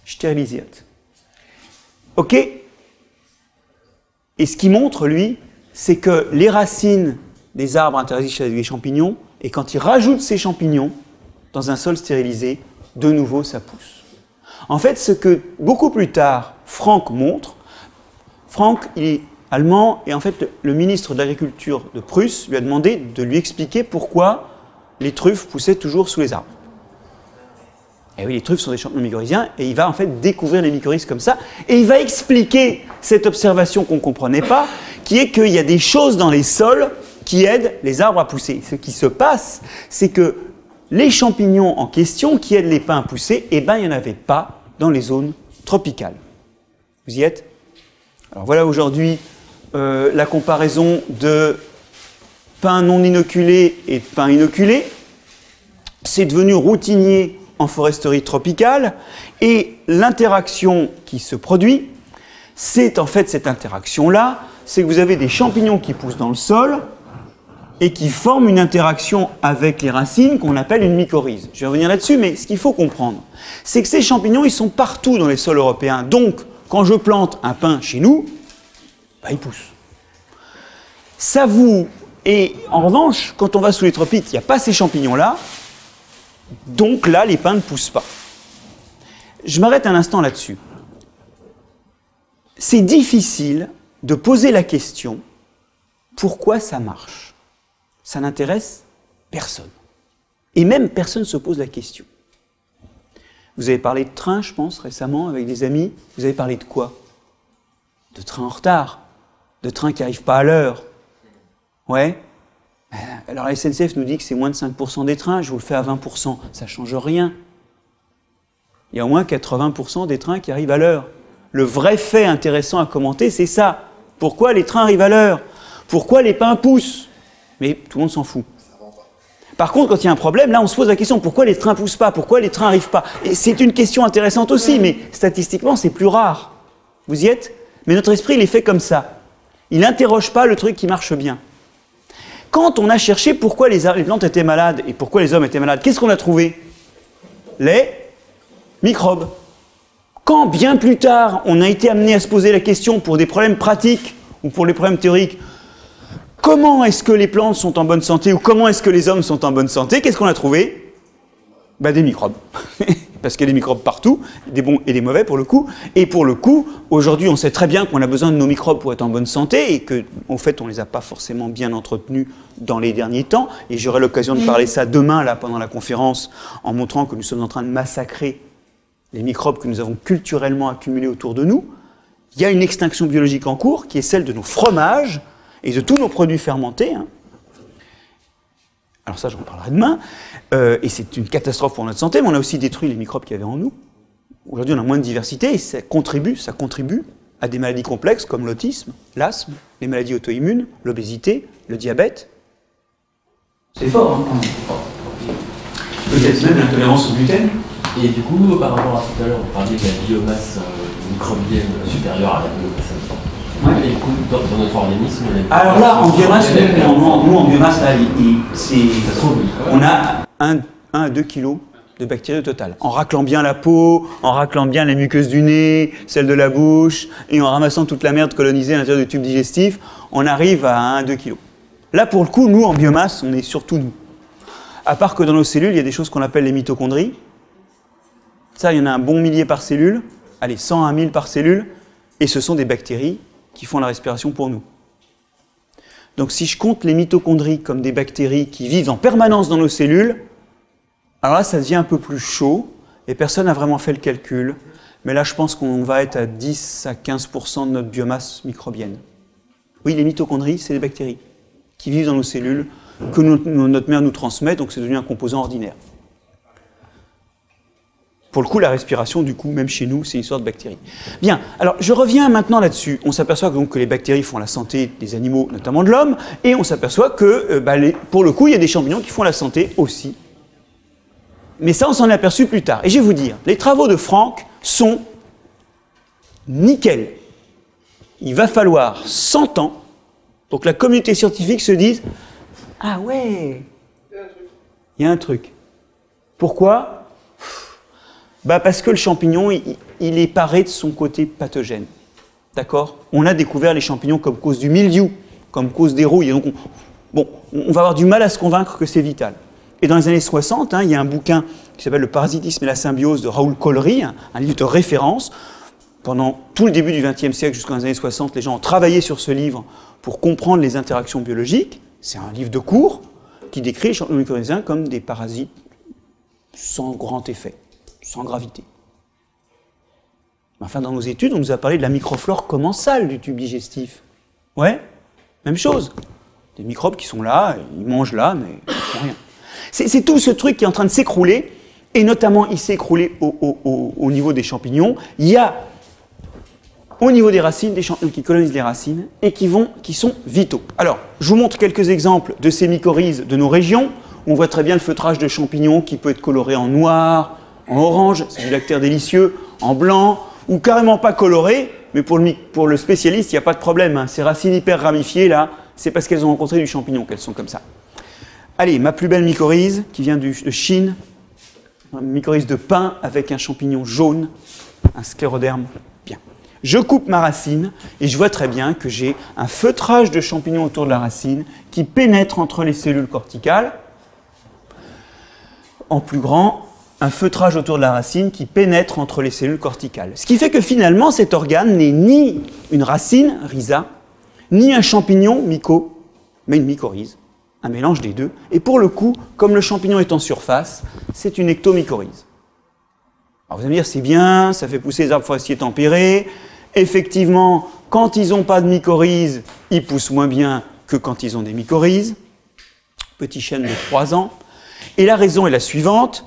Speaker 1: Sterilisiert. Ok? Et ce qu'il montre, lui, c'est que les racines des arbres interagissent avec les champignons, et quand il rajoute ces champignons dans un sol stérilisé, de nouveau ça pousse. En fait, ce que beaucoup plus tard Frank montre, Frank, il est allemand, et en fait le, le ministre de l'Agriculture de Prusse lui a demandé de lui expliquer pourquoi les truffes poussaient toujours sous les arbres. Et oui, les truffes sont des champignons mycorhiziens, et il va en fait découvrir les mycorhizes comme ça, et il va expliquer cette observation qu'on ne comprenait pas, qui est qu'il y a des choses dans les sols qui aident les arbres à pousser. Ce qui se passe, c'est que les champignons en question qui aident les pins à pousser, eh ben, il n'y en avait pas dans les zones tropicales. Vous y êtes? Alors voilà aujourd'hui euh, la comparaison de pins non inoculés et de pins inoculés. C'est devenu routinier en foresterie tropicale, et l'interaction qui se produit, c'est en fait cette interaction-là, c'est que vous avez des champignons qui poussent dans le sol et qui forment une interaction avec les racines qu'on appelle une mycorhize. Je vais revenir là-dessus, mais ce qu'il faut comprendre, c'est que ces champignons, ils sont partout dans les sols européens. Donc, quand je plante un pin chez nous, bah, il pousse. Ça vous... Et en revanche, quand on va sous les tropiques, il n'y a pas ces champignons-là, donc là, les pins ne poussent pas. Je m'arrête un instant là-dessus. C'est difficile de poser la question « Pourquoi ça marche ?» Ça n'intéresse personne. Et même personne ne se pose la question. Vous avez parlé de train, je pense, récemment, avec des amis. Vous avez parlé de quoi? De train en retard, de train qui n'arrive pas à l'heure. Ouais. Alors la S N C F nous dit que c'est moins de cinq pour cent des trains, je vous le fais à vingt pour cent, ça ne change rien. Il y a au moins quatre-vingts pour cent des trains qui arrivent à l'heure. Le vrai fait intéressant à commenter, c'est ça. Pourquoi les trains arrivent à l'heure? Pourquoi les pins poussent? Mais tout le monde s'en fout. Par contre, quand il y a un problème, là on se pose la question, pourquoi les trains ne poussent pas? Pourquoi les trains n'arrivent pas? Et c'est une question intéressante aussi, mais statistiquement c'est plus rare. Vous y êtes? Mais notre esprit il est fait comme ça. Il n'interroge pas le truc qui marche bien. Quand on a cherché pourquoi les, les plantes étaient malades et pourquoi les hommes étaient malades, qu'est-ce qu'on a trouvé? Les microbes. Quand bien plus tard, on a été amené à se poser la question pour des problèmes pratiques ou pour les problèmes théoriques, comment est-ce que les plantes sont en bonne santé ou comment est-ce que les hommes sont en bonne santé, qu'est-ce qu'on a trouvé? Ben, des microbes. Parce qu'il y a des microbes partout, des bons et des mauvais pour le coup. Et pour le coup, aujourd'hui, on sait très bien qu'on a besoin de nos microbes pour être en bonne santé et qu'en fait, on ne les a pas forcément bien entretenus dans les derniers temps. Et j'aurai l'occasion de parler ça demain, là, pendant la conférence, en montrant que nous sommes en train de massacrer les microbes que nous avons culturellement accumulés autour de nous. Il y a une extinction biologique en cours qui est celle de nos fromages et de tous nos produits fermentés. Hein. Alors ça, j'en parlerai demain. Euh, et c'est une catastrophe pour notre santé, mais on a aussi détruit les microbes qu'il y avait en nous. Aujourd'hui, on a moins de diversité et ça contribue, ça contribue à des maladies complexes comme l'autisme, l'asthme, les maladies auto-immunes, l'obésité, le diabète. C'est fort, hein? Peut-être même l'intolérance au gluten.
Speaker 9: Et du coup, par rapport à tout à l'heure, on parlait de la biomasse euh, microbienne supérieure à la biomasse. Ouais. Et du coup, dans, dans notre organisme, on a...
Speaker 1: Alors là, en biomasse, nous, en, nous, en biomasse, là, on a un à deux kilos de bactéries au total. En raclant bien la peau, en raclant bien les muqueuses du nez, celles de la bouche, et en ramassant toute la merde colonisée à l'intérieur du tube digestif, on arrive à un à deux kilos. Là, pour le coup, nous, en biomasse, on est surtout nous. À part que dans nos cellules, il y a des choses qu'on appelle les mitochondries. Ça, il y en a un bon millier par cellule, allez, cent à mille par cellule, et ce sont des bactéries qui font la respiration pour nous. Donc si je compte les mitochondries comme des bactéries qui vivent en permanence dans nos cellules, alors là ça devient un peu plus chaud, et personne n'a vraiment fait le calcul, mais là je pense qu'on va être à dix à quinze pour cent de notre biomasse microbienne. Oui, les mitochondries, c'est des bactéries qui vivent dans nos cellules, que nous, notre mère nous transmet, donc c'est devenu un composant ordinaire. Pour le coup, la respiration, du coup, même chez nous, c'est une sorte de bactérie. Bien, alors je reviens maintenant là-dessus. On s'aperçoit donc que les bactéries font la santé des animaux, notamment de l'homme, et on s'aperçoit que, euh, bah, les, pour le coup, il y a des champignons qui font la santé aussi. Mais ça, on s'en est aperçu plus tard. Et je vais vous dire, les travaux de Frank sont nickel. Il va falloir cent ans pour que la communauté scientifique se dise « Ah ouais, il y a un truc. » Pourquoi ? Bah parce que le champignon, il, il est paré de son côté pathogène. D'accord? On a découvert les champignons comme cause du mildiou, comme cause des rouilles. Et donc on, bon, on va avoir du mal à se convaincre que c'est vital. Et dans les années soixante, hein, il y a un bouquin qui s'appelle « Le parasitisme et la symbiose » de Raoul Collery, un, un livre de référence. Pendant tout le début du vingtième siècle jusqu'aux années soixante, les gens ont travaillé sur ce livre pour comprendre les interactions biologiques. C'est un livre de cours qui décrit les champignons mycorhiziens comme des parasites sans grand effet, sans gravité. Enfin, dans nos études, on nous a parlé de la microflore commensale du tube digestif. Ouais, même chose. Des microbes qui sont là, ils mangent là, mais ils font rien. C'est tout ce truc qui est en train de s'écrouler, et notamment il s'est écroulé au, au, au, au niveau des champignons. Il y a au niveau des racines des champignons qui colonisent les racines et qui, vont, qui sont vitaux. Alors, je vous montre quelques exemples de ces mycorhizes de nos régions. On voit très bien le feutrage de champignons qui peut être coloré en noir, en orange, c'est du lactaire délicieux, en blanc, ou carrément pas coloré, mais pour le, pour le spécialiste, il n'y a pas de problème. Hein. Ces racines hyper ramifiées, là, c'est parce qu'elles ont rencontré du champignon qu'elles sont comme ça. Allez, ma plus belle mycorhize, qui vient du, de Chine, une mycorhize de pin avec un champignon jaune, un scléroderme. Bien. Je coupe ma racine et je vois très bien que j'ai un feutrage de champignons autour de la racine qui pénètre entre les cellules corticales. En plus grand, un feutrage autour de la racine qui pénètre entre les cellules corticales. Ce qui fait que finalement, cet organe n'est ni une racine, rhiza, ni un champignon, myco, mais une mycorhize. Un mélange des deux. Et pour le coup, comme le champignon est en surface, c'est une ectomycorhize. Alors vous allez me dire, c'est bien, ça fait pousser les arbres forestiers tempérés. Effectivement, quand ils n'ont pas de mycorhize, ils poussent moins bien que quand ils ont des mycorhizes. Petit chêne de trois ans. Et la raison est la suivante.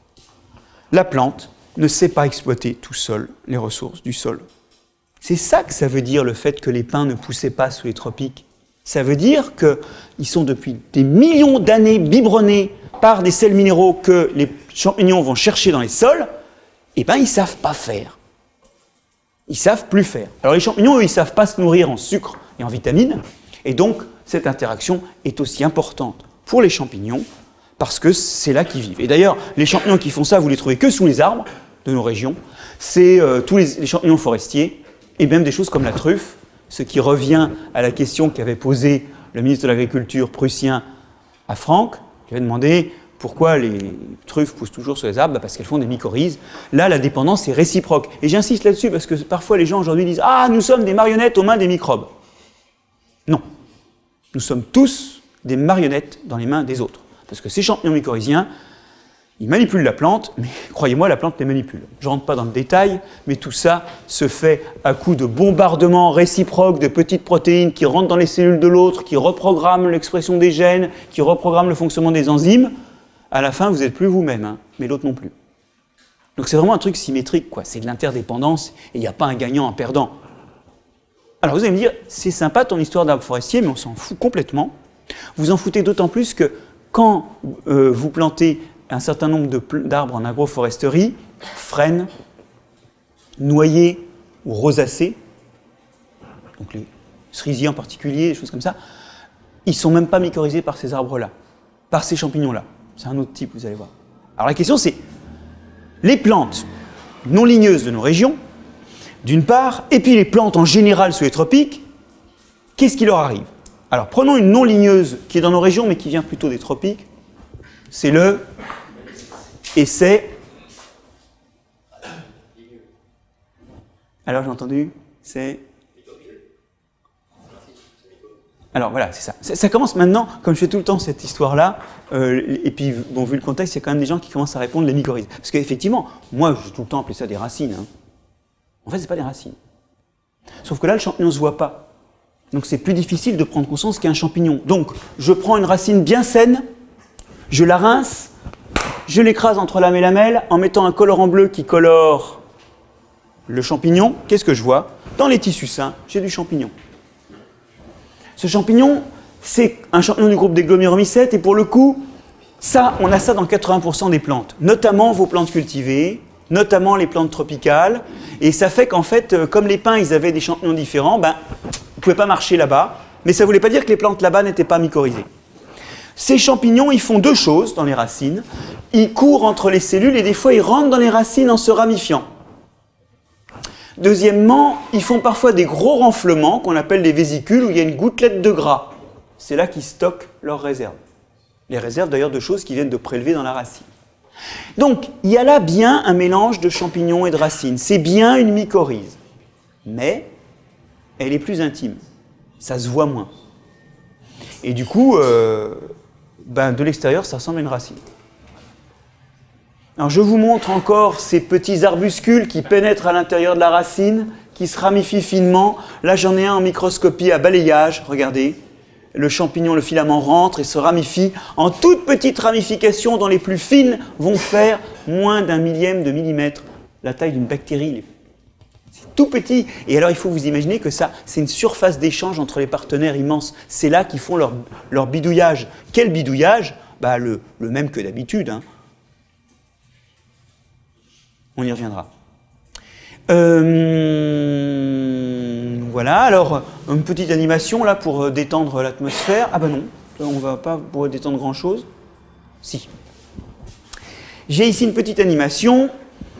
Speaker 1: La plante ne sait pas exploiter tout seul les ressources du sol. C'est ça que ça veut dire le fait que les pins ne poussaient pas sous les tropiques. Ça veut dire qu'ils sont depuis des millions d'années biberonnés par des sels minéraux que les champignons vont chercher dans les sols, et bien ils ne savent pas faire. Ils ne savent plus faire. Alors les champignons, eux, ils ne savent pas se nourrir en sucre et en vitamines, et donc cette interaction est aussi importante pour les champignons, parce que c'est là qu'ils vivent. Et d'ailleurs, les champignons qui font ça, vous ne les trouvez que sous les arbres de nos régions, c'est euh, tous les, les champignons forestiers, et même des choses comme la truffe, ce qui revient à la question qu'avait posée le ministre de l'Agriculture prussien à Franck, qui avait demandé pourquoi les truffes poussent toujours sur les arbres, bah parce qu'elles font des mycorhizes. Là, la dépendance est réciproque. Et j'insiste là-dessus parce que parfois les gens aujourd'hui disent « Ah, nous sommes des marionnettes aux mains des microbes ». Non, nous sommes tous des marionnettes dans les mains des autres. Parce que ces champignons mycorhiziens, ils manipulent la plante, mais croyez-moi, la plante les manipule. Je ne rentre pas dans le détail, mais tout ça se fait à coup de bombardements réciproques de petites protéines qui rentrent dans les cellules de l'autre, qui reprogramment l'expression des gènes, qui reprogramment le fonctionnement des enzymes. À la fin, vous n'êtes plus vous-même, hein, mais l'autre non plus. Donc c'est vraiment un truc symétrique, quoi. C'est de l'interdépendance, et il n'y a pas un gagnant, un perdant. Alors vous allez me dire, c'est sympa ton histoire d'arbre forestier, mais on s'en fout complètement. Vous en foutez d'autant plus que quand euh, vous plantez un certain nombre d'arbres en agroforesterie, frênes, noyers ou rosacées, donc les cerisiers en particulier, des choses comme ça, ils ne sont même pas mycorhizés par ces arbres-là, par ces champignons-là. C'est un autre type, vous allez voir. Alors la question c'est, les plantes non ligneuses de nos régions, d'une part, et puis les plantes en général sous les tropiques, qu'est-ce qui leur arrive? Alors prenons une non ligneuse qui est dans nos régions mais qui vient plutôt des tropiques, c'est le et c'est. Alors j'ai entendu, c'est. Alors voilà, c'est ça. ça. Ça commence maintenant, comme je fais tout le temps cette histoire-là, euh, et puis bon, vu le contexte, il y a quand même des gens qui commencent à répondre les mycorhizes. Parce qu'effectivement, moi j'ai tout le temps appelé ça des racines. Hein. En fait, c'est pas des racines. Sauf que là, le champignon ne se voit pas. Donc c'est plus difficile de prendre conscience qu'il y a un champignon. Donc je prends une racine bien saine, je la rince, je l'écrase entre lame et lamelle en mettant un colorant bleu qui colore le champignon. Qu'est-ce que je vois? Dans les tissus sains, j'ai du champignon. Ce champignon, c'est un champignon du groupe des glomyromycètes et pour le coup, ça, on a ça dans quatre-vingts pour cent des plantes, notamment vos plantes cultivées, notamment les plantes tropicales. Et ça fait qu'en fait, comme les pins, ils avaient des champignons différents, ben, vous ne pouvez pas marcher là-bas, mais ça ne voulait pas dire que les plantes là-bas n'étaient pas mycorhizées. Ces champignons, ils font deux choses dans les racines. Ils courent entre les cellules et des fois, ils rentrent dans les racines en se ramifiant. Deuxièmement, ils font parfois des gros renflements qu'on appelle des vésicules où il y a une gouttelette de gras. C'est là qu'ils stockent leurs réserves. Les réserves d'ailleurs de choses qu'ils viennent de prélever dans la racine. Donc, il y a là bien un mélange de champignons et de racines. C'est bien une mycorhize. Mais elle est plus intime. Ça se voit moins. Et du coup, euh, ben, de l'extérieur, ça ressemble à une racine. Alors, je vous montre encore ces petits arbuscules qui pénètrent à l'intérieur de la racine, qui se ramifient finement. Là, j'en ai un en microscopie à balayage. Regardez. Le champignon, le filament rentre et se ramifie en toutes petites ramifications dont les plus fines vont faire moins d'un millième de millimètre. La taille d'une bactérie, c'est tout petit. Et alors, il faut vous imaginer que ça, c'est une surface d'échange entre les partenaires immense. C'est là qu'ils font leur, leur bidouillage. Quel bidouillage? Bah, le, le même que d'habitude. Hein. On y reviendra. Euh, voilà, alors, une petite animation là pour détendre l'atmosphère. Ah ben non, on ne va pas pouvoir détendre grand-chose. Si. J'ai ici une petite animation.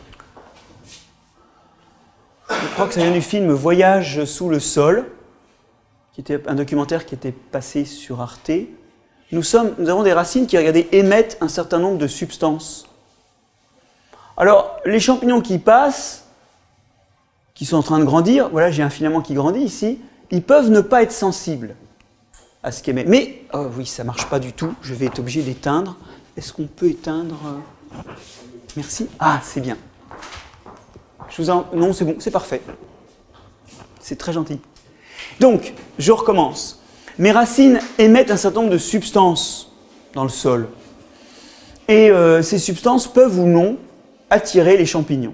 Speaker 1: Je crois que ça vient du film Voyage sous le sol, qui était un documentaire qui était passé sur Arte. Nous, sommes, nous avons des racines qui, regardez, émettent un certain nombre de substances. Alors, les champignons qui passent, qui sont en train de grandir, voilà, j'ai un filament qui grandit ici, ils peuvent ne pas être sensibles à ce qu'émet. Mais, oh oui, ça ne marche pas du tout, je vais être obligé d'éteindre. Est-ce qu'on peut éteindre? Merci. Ah, c'est bien. Je vous en... Non, c'est bon, c'est parfait. C'est très gentil. Donc, je recommence. Mes racines émettent un certain nombre de substances dans le sol. Et euh, ces substances peuvent ou non attirer les champignons.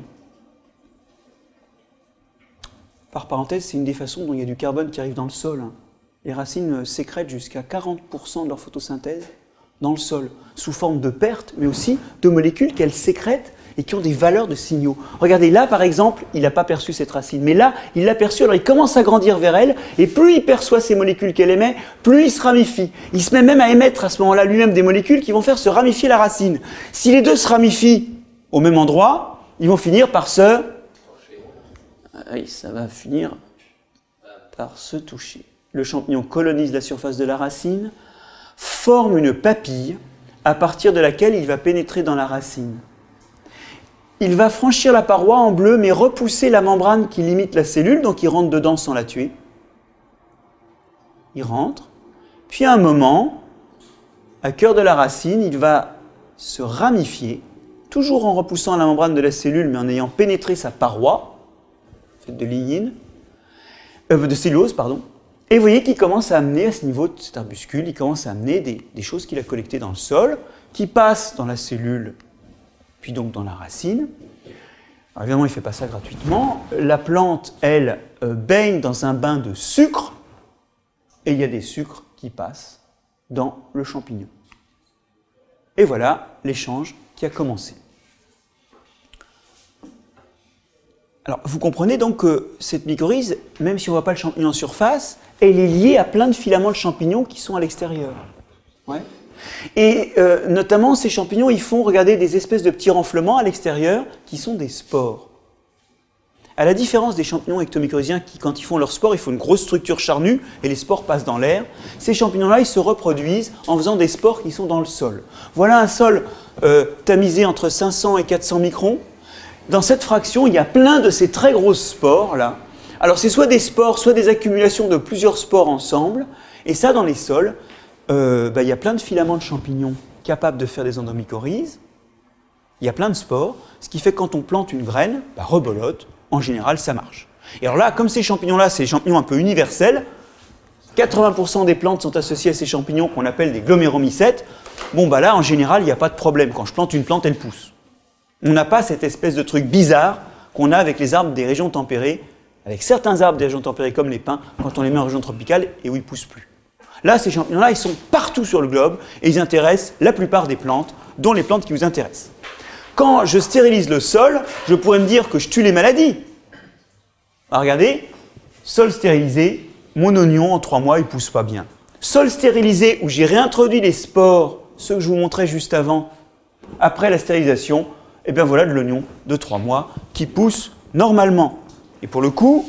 Speaker 1: Par parenthèse, c'est une des façons dont il y a du carbone qui arrive dans le sol. Les racines sécrètent jusqu'à quarante pour cent de leur photosynthèse dans le sol, sous forme de pertes, mais aussi de molécules qu'elles sécrètent et qui ont des valeurs de signaux. Regardez, là, par exemple, il n'a pas perçu cette racine, mais là, il l'a perçue, alors il commence à grandir vers elle, et plus il perçoit ces molécules qu'elle émet, plus il se ramifie. Il se met même à émettre à ce moment-là lui-même des molécules qui vont faire se ramifier la racine. Si les deux se ramifient au même endroit, ils vont finir par se... Oui, ça va finir par se toucher. Le champignon colonise la surface de la racine, forme une papille à partir de laquelle il va pénétrer dans la racine. Il va franchir la paroi en bleu, mais repousser la membrane qui limite la cellule, donc il rentre dedans sans la tuer. Il rentre, puis à un moment, à cœur de la racine, il va se ramifier, toujours en repoussant la membrane de la cellule, mais en ayant pénétré sa paroi, faite de lignine, euh, de cellulose, pardon. Et vous voyez qu'il commence à amener, à ce niveau de cet arbuscule, il commence à amener des, des choses qu'il a collectées dans le sol, qui passent dans la cellule, puis donc dans la racine. Alors évidemment, il ne fait pas ça gratuitement. La plante, elle, euh, baigne dans un bain de sucre, et il y a des sucres qui passent dans le champignon. Et voilà l'échange qui a commencé. Alors, vous comprenez donc que cette mycorhize, même si on ne voit pas le champignon en surface, elle est liée à plein de filaments de champignons qui sont à l'extérieur. Ouais. Et euh, notamment, ces champignons, ils font, regardez, des espèces de petits renflements à l'extérieur qui sont des spores. À la différence des champignons ectomycorhiziens qui, quand ils font leurs spores, ils font une grosse structure charnue et les spores passent dans l'air, ces champignons-là, ils se reproduisent en faisant des spores qui sont dans le sol. Voilà un sol euh, tamisé entre cinq cents et quatre cents microns. Dans cette fraction, il y a plein de ces très grosses spores là. Alors c'est soit des spores, soit des accumulations de plusieurs spores ensemble. Et ça, dans les sols, euh, bah, il y a plein de filaments de champignons capables de faire des endomycorhizes. Il y a plein de spores, ce qui fait que quand on plante une graine, bah, rebolote, en général ça marche. Et alors là, comme ces champignons-là, c'est des champignons un peu universels, quatre-vingts pour cent des plantes sont associées à ces champignons qu'on appelle des gloméromycètes. Bon bah là, en général, il n'y a pas de problème. Quand je plante une plante, elle pousse. On n'a pas cette espèce de truc bizarre qu'on a avec les arbres des régions tempérées, avec certains arbres des régions tempérées comme les pins, quand on les met en région tropicale et où ils ne poussent plus. Là, ces champignons-là, ils sont partout sur le globe et ils intéressent la plupart des plantes, dont les plantes qui vous intéressent. Quand je stérilise le sol, je pourrais me dire que je tue les maladies. Alors regardez, sol stérilisé, mon oignon en trois mois, il ne pousse pas bien. Sol stérilisé où j'ai réintroduit les spores, ceux que je vous montrais juste avant, après la stérilisation, et bien voilà de l'oignon de trois mois qui pousse normalement. Et pour le coup,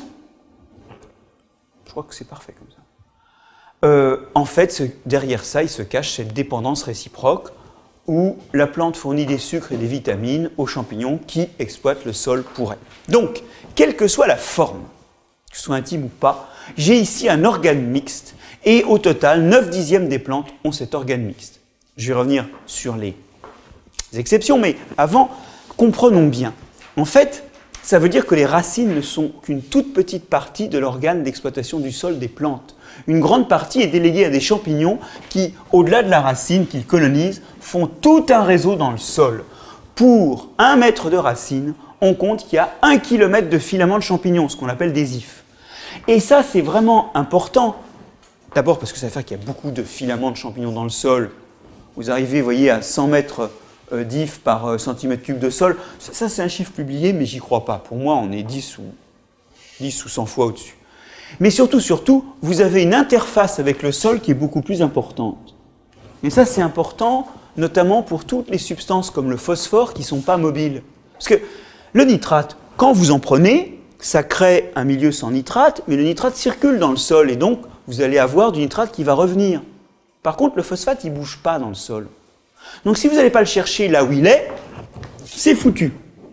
Speaker 1: je crois que c'est parfait comme ça. Euh, en fait, ce, derrière ça, il se cache cette dépendance réciproque où la plante fournit des sucres et des vitamines aux champignons qui exploitent le sol pour elle. Donc, quelle que soit la forme, que ce soit intime ou pas, j'ai ici un organe mixte et au total, neuf dixièmes des plantes ont cet organe mixte. Je vais revenir sur les exceptions, mais avant, comprenons bien. En fait, ça veut dire que les racines ne sont qu'une toute petite partie de l'organe d'exploitation du sol des plantes. Une grande partie est déléguée à des champignons qui, au-delà de la racine qu'ils colonisent, font tout un réseau dans le sol. Pour un mètre de racine, on compte qu'il y a un kilomètre de filaments de champignons, ce qu'on appelle des ifs. Et ça, c'est vraiment important. D'abord parce que ça veut dire qu'il y a beaucoup de filaments de champignons dans le sol. Vous arrivez, vous voyez, à cent mètres euh, d'ifs par euh, centimètre cube de sol. Ça, ça c'est un chiffre publié, mais j'y crois pas. Pour moi, on est dix ou, dix ou cent fois au-dessus. Mais surtout, surtout, vous avez une interface avec le sol qui est beaucoup plus importante. Et ça, c'est important, notamment pour toutes les substances comme le phosphore qui ne sont pas mobiles. Parce que le nitrate, quand vous en prenez, ça crée un milieu sans nitrate, mais le nitrate circule dans le sol, et donc vous allez avoir du nitrate qui va revenir. Par contre, le phosphate, il ne bouge pas dans le sol. Donc si vous n'allez pas le chercher là où il est, c'est foutu.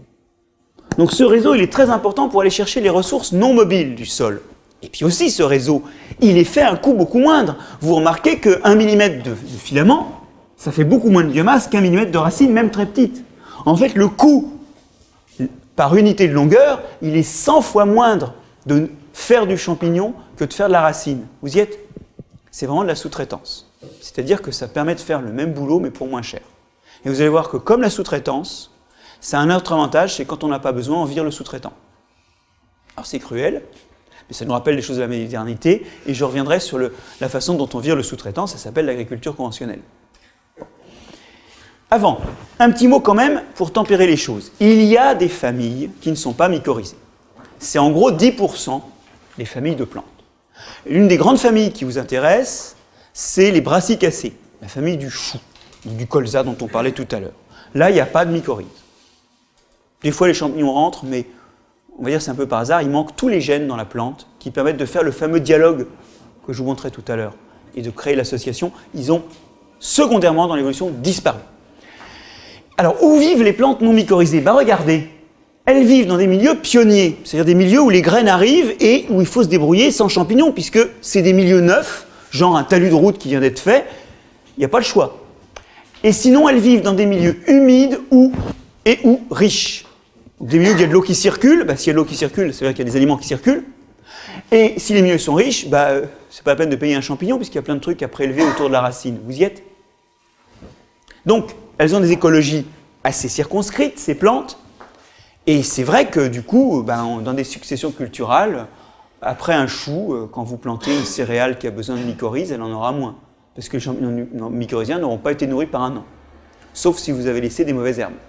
Speaker 1: Donc ce réseau, il est très important pour aller chercher les ressources non mobiles du sol. Et puis aussi, ce réseau, il est fait à un coût beaucoup moindre. Vous remarquez qu'un millimètre de, de filament, ça fait beaucoup moins de biomasse qu'un millimètre de racine, même très petite. En fait, le coût par unité de longueur, il est cent fois moindre de faire du champignon que de faire de la racine. Vous y êtes? C'est vraiment de la sous-traitance. C'est-à-dire que ça permet de faire le même boulot, mais pour moins cher. Et vous allez voir que comme la sous-traitance, ça a un autre avantage, c'est quand on n'a pas besoin, on vire le sous-traitant. Alors c'est cruel, mais ça nous rappelle les choses de la modernité, et je reviendrai sur le, la façon dont on vire le sous-traitant, ça s'appelle l'agriculture conventionnelle. Avant, un petit mot quand même pour tempérer les choses. Il y a des familles qui ne sont pas mycorhizées. C'est en gros dix pour cent des familles de plantes. L'une des grandes familles qui vous intéresse, c'est les brassicacées, la famille du chou, du colza dont on parlait tout à l'heure. Là, il n'y a pas de mycorhize. Des fois, les champignons rentrent, mais on va dire c'est un peu par hasard, il manque tous les gènes dans la plante qui permettent de faire le fameux dialogue que je vous montrais tout à l'heure et de créer l'association. Ils ont secondairement dans l'évolution disparu. Alors, où vivent les plantes non mycorhizées? Ben, regardez, elles vivent dans des milieux pionniers, c'est-à-dire des milieux où les graines arrivent et où il faut se débrouiller sans champignons, puisque c'est des milieux neufs, genre un talus de route qui vient d'être fait, il n'y a pas le choix. Et sinon, elles vivent dans des milieux humides ou, et ou riches. Des milieux où il y a de l'eau qui circule, ben, s'il y a de l'eau qui circule, c'est-à-dire qu'il y a des aliments qui circulent. Et si les milieux sont riches, ben, c'est pas la peine de payer un champignon, puisqu'il y a plein de trucs à prélever autour de la racine. Vous y êtes? Donc, elles ont des écologies assez circonscrites, ces plantes, et c'est vrai que du coup, ben, dans des successions culturales, après un chou, quand vous plantez une céréale qui a besoin de mycorhizes, elle en aura moins, parce que les champignons mycorhiziens n'auront pas été nourris par un an, sauf si vous avez laissé des mauvaises herbes,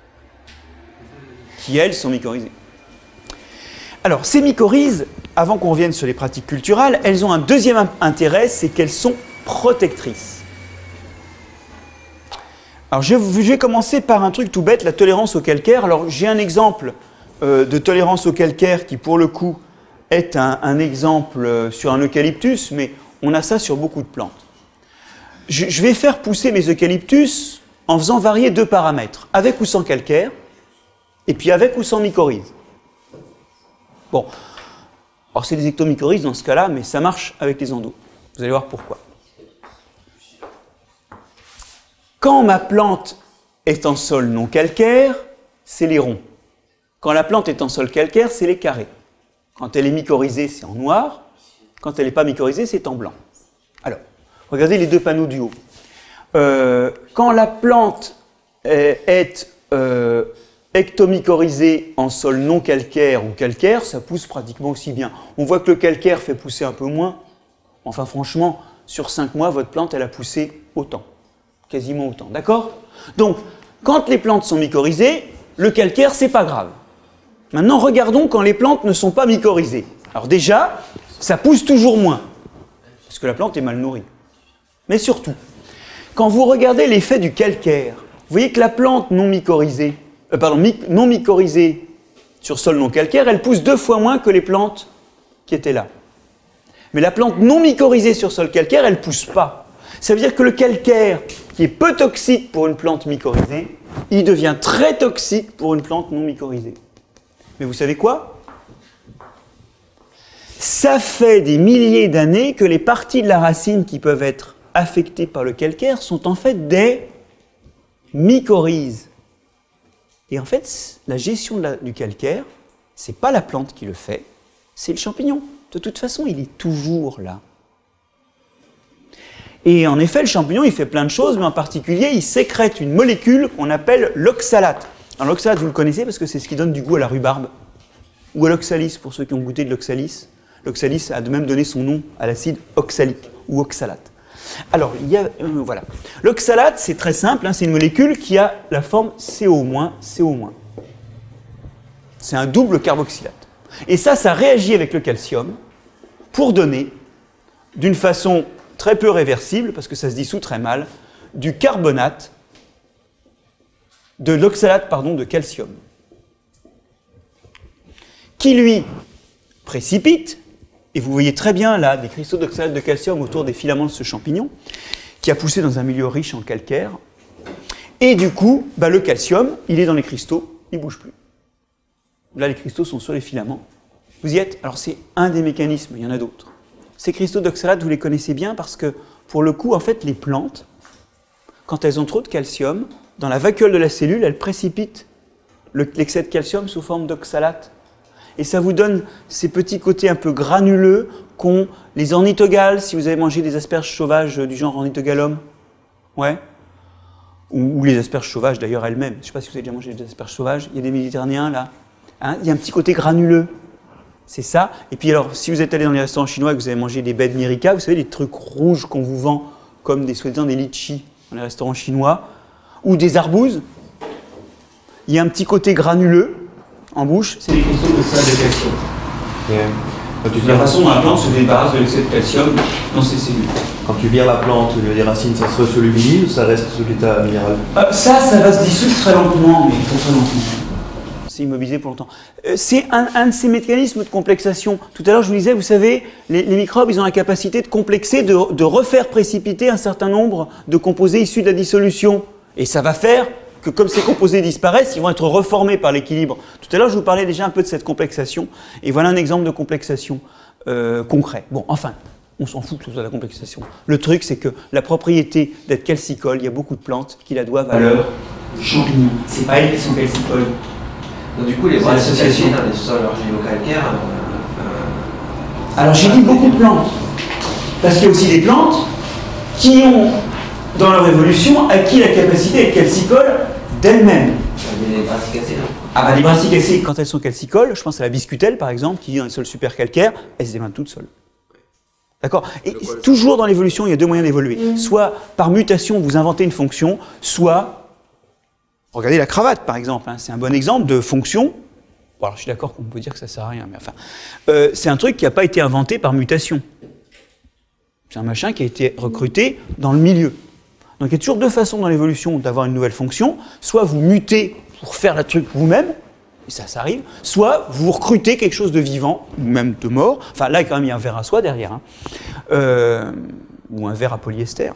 Speaker 1: qui elles sont mycorhizées. Alors, ces mycorhizes, avant qu'on revienne sur les pratiques culturelles, elles ont un deuxième intérêt, c'est qu'elles sont protectrices. Alors, je vais commencer par un truc tout bête, la tolérance au calcaire. Alors, j'ai un exemple euh, de tolérance au calcaire qui, pour le coup, est un, un exemple sur un eucalyptus, mais on a ça sur beaucoup de plantes. Je, je vais faire pousser mes eucalyptus en faisant varier deux paramètres, avec ou sans calcaire, et puis avec ou sans mycorhize. Bon, alors c'est des ectomycorhizes dans ce cas-là, mais ça marche avec les endos. Vous allez voir pourquoi. Quand ma plante est en sol non calcaire, c'est les ronds. Quand la plante est en sol calcaire, c'est les carrés. Quand elle est mycorhizée, c'est en noir. Quand elle n'est pas mycorhizée, c'est en blanc. Alors, regardez les deux panneaux du haut. Euh, quand la plante est, est euh, ectomycorhizée en sol non calcaire ou calcaire, ça pousse pratiquement aussi bien. On voit que le calcaire fait pousser un peu moins. Enfin, franchement, sur cinq mois, votre plante, elle a poussé autant. Quasiment autant, d'accord? Donc, quand les plantes sont mycorhizées, le calcaire, c'est pas grave. Maintenant, regardons quand les plantes ne sont pas mycorhizées. Alors déjà, ça pousse toujours moins, parce que la plante est mal nourrie. Mais surtout, quand vous regardez l'effet du calcaire, vous voyez que la plante non mycorhizée, euh, pardon, my non mycorhizée sur sol non calcaire, elle pousse deux fois moins que les plantes qui étaient là. Mais la plante non mycorhizée sur sol calcaire, elle ne pousse pas. Ça veut dire que le calcaire, qui est peu toxique pour une plante mycorhizée, il devient très toxique pour une plante non mycorhizée. Mais vous savez quoi? Ça fait des milliers d'années que les parties de la racine qui peuvent être affectées par le calcaire sont en fait des mycorhizes. Et en fait, la gestion de la, du calcaire, c'est pas la plante qui le fait, c'est le champignon. De toute façon, il est toujours là. Et en effet, le champignon, il fait plein de choses, mais en particulier, il sécrète une molécule qu'on appelle l'oxalate. Alors l'oxalate, vous le connaissez parce que c'est ce qui donne du goût à la rhubarbe. Ou à l'oxalis, pour ceux qui ont goûté de l'oxalis. L'oxalis a de même donné son nom à l'acide oxalique, ou oxalate. Alors, il y a, euh, voilà. L'oxalate, c'est très simple, hein, c'est une molécule qui a la forme C O moins, C O moins. C'est un double carboxylate. Et ça, ça réagit avec le calcium pour donner, d'une façon très peu réversible, parce que ça se dissout très mal, du carbonate, de l'oxalate, pardon, de calcium, qui lui précipite, et vous voyez très bien là des cristaux d'oxalate de calcium autour des filaments de ce champignon, qui a poussé dans un milieu riche en calcaire, et du coup, bah, le calcium, il est dans les cristaux, il ne bouge plus. Là, les cristaux sont sur les filaments. Vous y êtes? Alors, c'est un des mécanismes, il y en a d'autres. Ces cristaux d'oxalate, vous les connaissez bien parce que, pour le coup, en fait, les plantes, quand elles ont trop de calcium, dans la vacuole de la cellule, elles précipitent l'excès de calcium sous forme d'oxalate. Et ça vous donne ces petits côtés un peu granuleux qu'ont les ornithogales, si vous avez mangé des asperges sauvages du genre ornithogalum. Ouais. Ou, ou les asperges sauvages d'ailleurs elles-mêmes. Je ne sais pas si vous avez déjà mangé des asperges sauvages. Il y a des Méditerranéens là. Hein, il y a un petit côté granuleux. C'est ça. Et puis alors, si vous êtes allé dans les restaurants chinois et que vous avez mangé des baies de mirica, vous savez, les trucs rouges qu'on vous vend comme des soi-disant des litchis dans les restaurants chinois, ou des arbouses, il y a un petit côté granuleux en bouche, c'est des cristaux d'oxalate de calcium.
Speaker 10: Yeah.
Speaker 1: C'est la façon dont la plante se débarrasse de l'excès de calcium dans ses cellules.
Speaker 10: Quand tu vires la plante, les racines, ça se resolubilise ou ça reste sous l'état minéral?
Speaker 1: euh, Ça, ça va se dissoudre très lentement, mais pour très lentement. C'est immobilisé pour longtemps. Euh, c'est un, un de ces mécanismes de complexation. Tout à l'heure, je vous disais, vous savez, les, les microbes, ils ont la capacité de complexer, de, de refaire précipiter un certain nombre de composés issus de la dissolution. Et ça va faire que comme ces composés disparaissent, ils vont être reformés par l'équilibre. Tout à l'heure, je vous parlais déjà un peu de cette complexation. Et voilà un exemple de complexation euh, concret. Bon, enfin, on s'en fout de la complexation. Le truc, c'est que la propriété d'être calcicole, il y a beaucoup de plantes qui la doivent à leurs champignons. C'est pas elles qui sont calcicoles.
Speaker 12: Donc du coup, les associations dans les sols argilo-calcaires... Euh, euh,
Speaker 1: Alors j'ai dit beaucoup de plantes. Parce qu'il y a aussi des plantes qui ont, dans leur évolution, acquis la capacité d'être calcicoles d'elles-mêmes.
Speaker 12: Il y a des brassicacées, non?
Speaker 1: Ah bah les brassicacées, quand elles sont calcicoles, je pense à la biscutelle par exemple, qui vit dans les sols super calcaires, elles se démarrent toutes seules. D'accord? Et toujours dans l'évolution, il y a deux moyens d'évoluer. Soit par mutation, vous inventez une fonction, soit... Regardez la cravate, par exemple, hein. C'est un bon exemple de fonction. Bon, alors, je suis d'accord qu'on peut dire que ça ne sert à rien, mais enfin, euh, c'est un truc qui n'a pas été inventé par mutation. C'est un machin qui a été recruté dans le milieu. Donc il y a toujours deux façons dans l'évolution d'avoir une nouvelle fonction. Soit vous mutez pour faire le truc vous-même, et ça, ça arrive. Soit vous recrutez quelque chose de vivant, ou même de mort. Enfin, là, quand même, il y a un verre à soie derrière. Hein. Euh, ou un verre à polyester.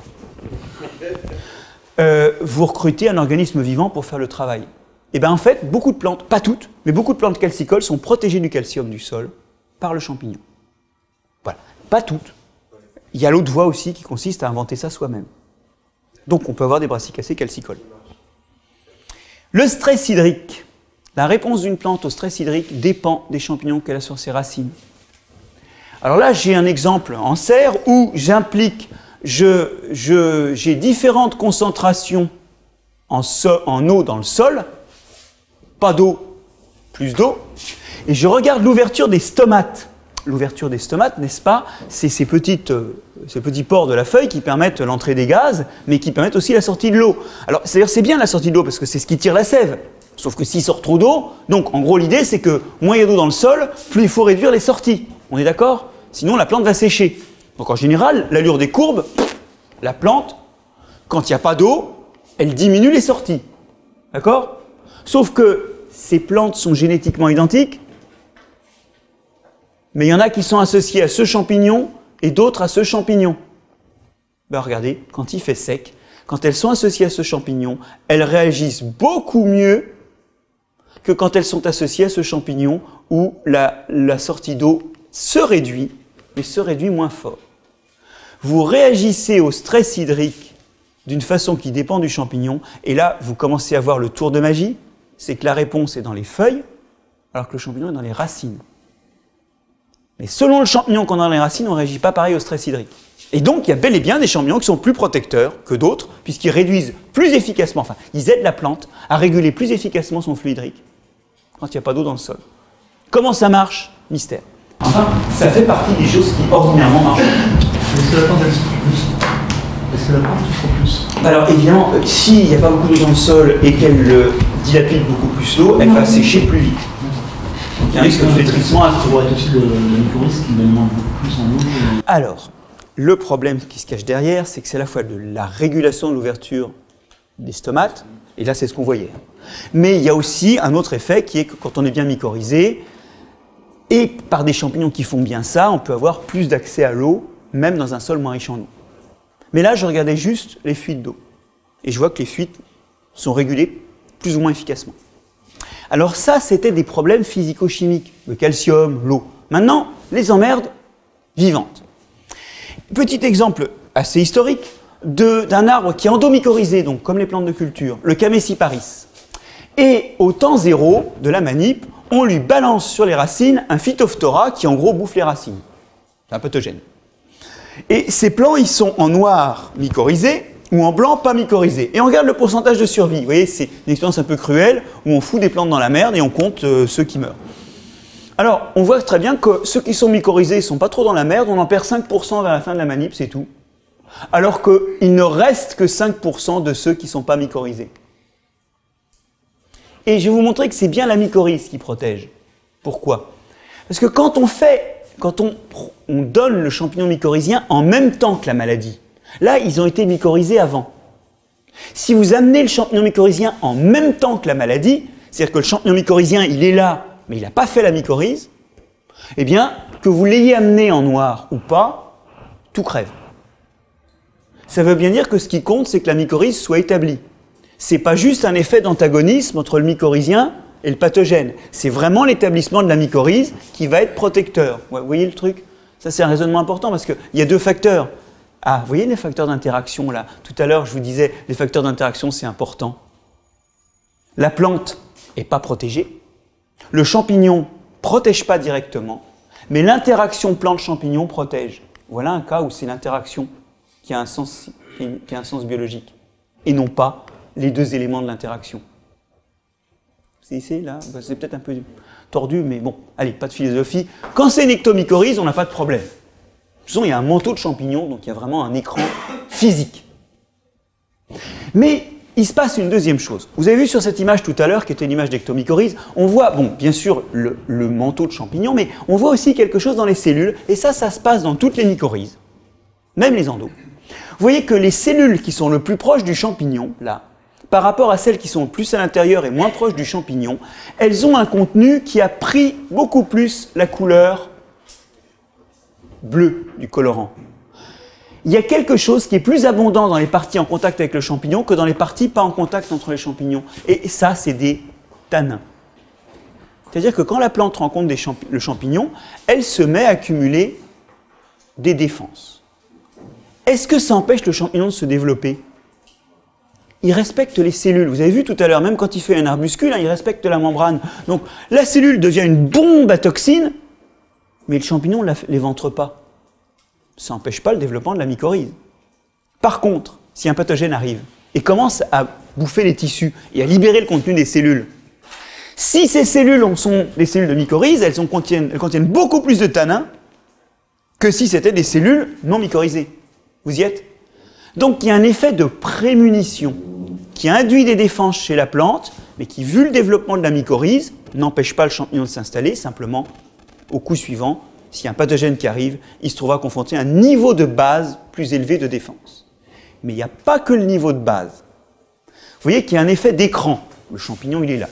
Speaker 1: Euh, vous recrutez un organisme vivant pour faire le travail. Et bien en fait, beaucoup de plantes, pas toutes, mais beaucoup de plantes calcicoles sont protégées du calcium du sol par le champignon. Voilà, pas toutes. Il y a l'autre voie aussi qui consiste à inventer ça soi-même. Donc on peut avoir des brassicacées calcicoles. Le stress hydrique. La réponse d'une plante au stress hydrique dépend des champignons qu'elle a sur ses racines. Alors là, j'ai un exemple en serre où j'implique Je, je, j'ai différentes concentrations en, so, en eau dans le sol, pas d'eau, plus d'eau, et je regarde l'ouverture des stomates. L'ouverture des stomates, n'est-ce pas? C'est ces, petites, euh, ces petits pores de la feuille qui permettent l'entrée des gaz, mais qui permettent aussi la sortie de l'eau. Alors, c'est-à-dire c'est bien la sortie de l'eau, parce que c'est ce qui tire la sève. Sauf que s'il sort trop d'eau, donc en gros l'idée c'est que moins il y a d'eau dans le sol, plus il faut réduire les sorties. On est d'accord? Sinon la plante va sécher. Donc en général, l'allure des courbes, la plante, quand il n'y a pas d'eau, elle diminue les sorties. D'accord? Sauf que ces plantes sont génétiquement identiques, mais il y en a qui sont associées à ce champignon et d'autres à ce champignon. Ben regardez, quand il fait sec, quand elles sont associées à ce champignon, elles réagissent beaucoup mieux que quand elles sont associées à ce champignon où la, la sortie d'eau se réduit, mais se réduit moins fort. Vous réagissez au stress hydrique d'une façon qui dépend du champignon, et là, vous commencez à voir le tour de magie, c'est que la réponse est dans les feuilles, alors que le champignon est dans les racines. Mais selon le champignon qu'on a dans les racines, on ne réagit pas pareil au stress hydrique. Et donc, il y a bel et bien des champignons qui sont plus protecteurs que d'autres, puisqu'ils réduisent plus efficacement, enfin, ils aident la plante à réguler plus efficacement son flux hydrique, quand il n'y a pas d'eau dans le sol. Comment ça marche? Mystère. Enfin, ça fait partie des choses qui ordinairement marchent.
Speaker 2: Est-ce que la plante elle souffre plus? Est-ce que la plante souffre plus?
Speaker 1: Alors évidemment, euh, s'il n'y a pas beaucoup d'eau dans le sol et qu'elle euh, dilapide beaucoup plus d'eau, elle va sécher plus vite. Donc il y a un risque de flétrissement à
Speaker 2: Ça pourrait être aussi le, le mycorhize qui alimente beaucoup plus en eau. Et...
Speaker 1: Alors, le problème qui se cache derrière, c'est que c'est à la fois de la régulation de l'ouverture des stomates, et là c'est ce qu'on voyait. Mais il y a aussi un autre effet qui est que quand on est bien mycorhizé, et par des champignons qui font bien ça, on peut avoir plus d'accès à l'eau, même dans un sol moins riche en eau. Mais là, je regardais juste les fuites d'eau. Et je vois que les fuites sont régulées plus ou moins efficacement. Alors ça, c'était des problèmes physico-chimiques, le calcium, l'eau. Maintenant, les emmerdes vivantes. Petit exemple assez historique d'un arbre qui est endomycorhizé, donc comme les plantes de culture, le Camesiparis. Et au temps zéro de la manip, on lui balance sur les racines un phytophthora qui en gros bouffe les racines. C'est un pathogène. Et ces plants, ils sont en noir mycorhizés ou en blanc pas mycorhizés. Et on regarde le pourcentage de survie. Vous voyez, c'est une expérience un peu cruelle où on fout des plantes dans la merde et on compte euh, ceux qui meurent. Alors, on voit très bien que ceux qui sont mycorhizés ne sont pas trop dans la merde, on en perd cinq pour cent vers la fin de la manip, c'est tout. Alors qu'il ne reste que cinq pour cent de ceux qui ne sont pas mycorhizés. Et je vais vous montrer que c'est bien la mycorhize qui protège. Pourquoi? Parce que quand on fait... Quand on, on donne le champignon mycorhizien en même temps que la maladie, là, ils ont été mycorhizés avant. Si vous amenez le champignon mycorhizien en même temps que la maladie, c'est-à-dire que le champignon mycorhizien, il est là, mais il n'a pas fait la mycorhize, eh bien, que vous l'ayez amené en noir ou pas, tout crève. Ça veut bien dire que ce qui compte, c'est que la mycorhize soit établie. Ce n'est pas juste un effet d'antagonisme entre le mycorhizien et le pathogène. C'est vraiment l'établissement de la mycorhize qui va être protecteur. Vous voyez le truc? Ça, c'est un raisonnement important parce qu'il y a deux facteurs. Ah, vous voyez les facteurs d'interaction là? Tout à l'heure, je vous disais, les facteurs d'interaction, c'est important. La plante n'est pas protégée. Le champignon ne protège pas directement. Mais l'interaction plante-champignon protège. Voilà un cas où c'est l'interaction qui a un sens, qui a un sens biologique. Et non pas les deux éléments de l'interaction. C'est ici, là, c'est peut-être un peu tordu, mais bon, allez, pas de philosophie. Quand c'est une ectomycorhize, on n'a pas de problème. De toute façon, il y a un manteau de champignons, donc il y a vraiment un écran physique. Mais il se passe une deuxième chose. Vous avez vu sur cette image tout à l'heure, qui était une image d'ectomycorhize, on voit, bon, bien sûr, le, le manteau de champignons, mais on voit aussi quelque chose dans les cellules, et ça, ça se passe dans toutes les mycorhizes, même les endos. Vous voyez que les cellules qui sont le plus proches du champignon, là, par rapport à celles qui sont plus à l'intérieur et moins proches du champignon, elles ont un contenu qui a pris beaucoup plus la couleur bleue du colorant. Il y a quelque chose qui est plus abondant dans les parties en contact avec le champignon que dans les parties pas en contact entre les champignons. Et ça, c'est des tanins. C'est-à-dire que quand la plante rencontre des champi- le champignon, elle se met à accumuler des défenses. Est-ce que ça empêche le champignon de se développer? Il respecte les cellules. Vous avez vu tout à l'heure, même quand il fait un arbuscule, hein, il respecte la membrane. Donc la cellule devient une bombe à toxines, mais le champignon ne l'éventre pas. Ça n'empêche pas le développement de la mycorhize. Par contre, si un pathogène arrive et commence à bouffer les tissus et à libérer le contenu des cellules, si ces cellules sont des cellules de mycorhize, elles, contiennent, elles contiennent beaucoup plus de tanins que si c'était des cellules non mycorhizées. Vous y êtes? Donc il y a un effet de prémunition qui induit des défenses chez la plante, mais qui, vu le développement de la mycorhize, n'empêche pas le champignon de s'installer, simplement, au coup suivant, s'il y a un pathogène qui arrive, il se trouvera confronté à un niveau de base plus élevé de défense. Mais il n'y a pas que le niveau de base. Vous voyez qu'il y a un effet d'écran. Le champignon, il est là.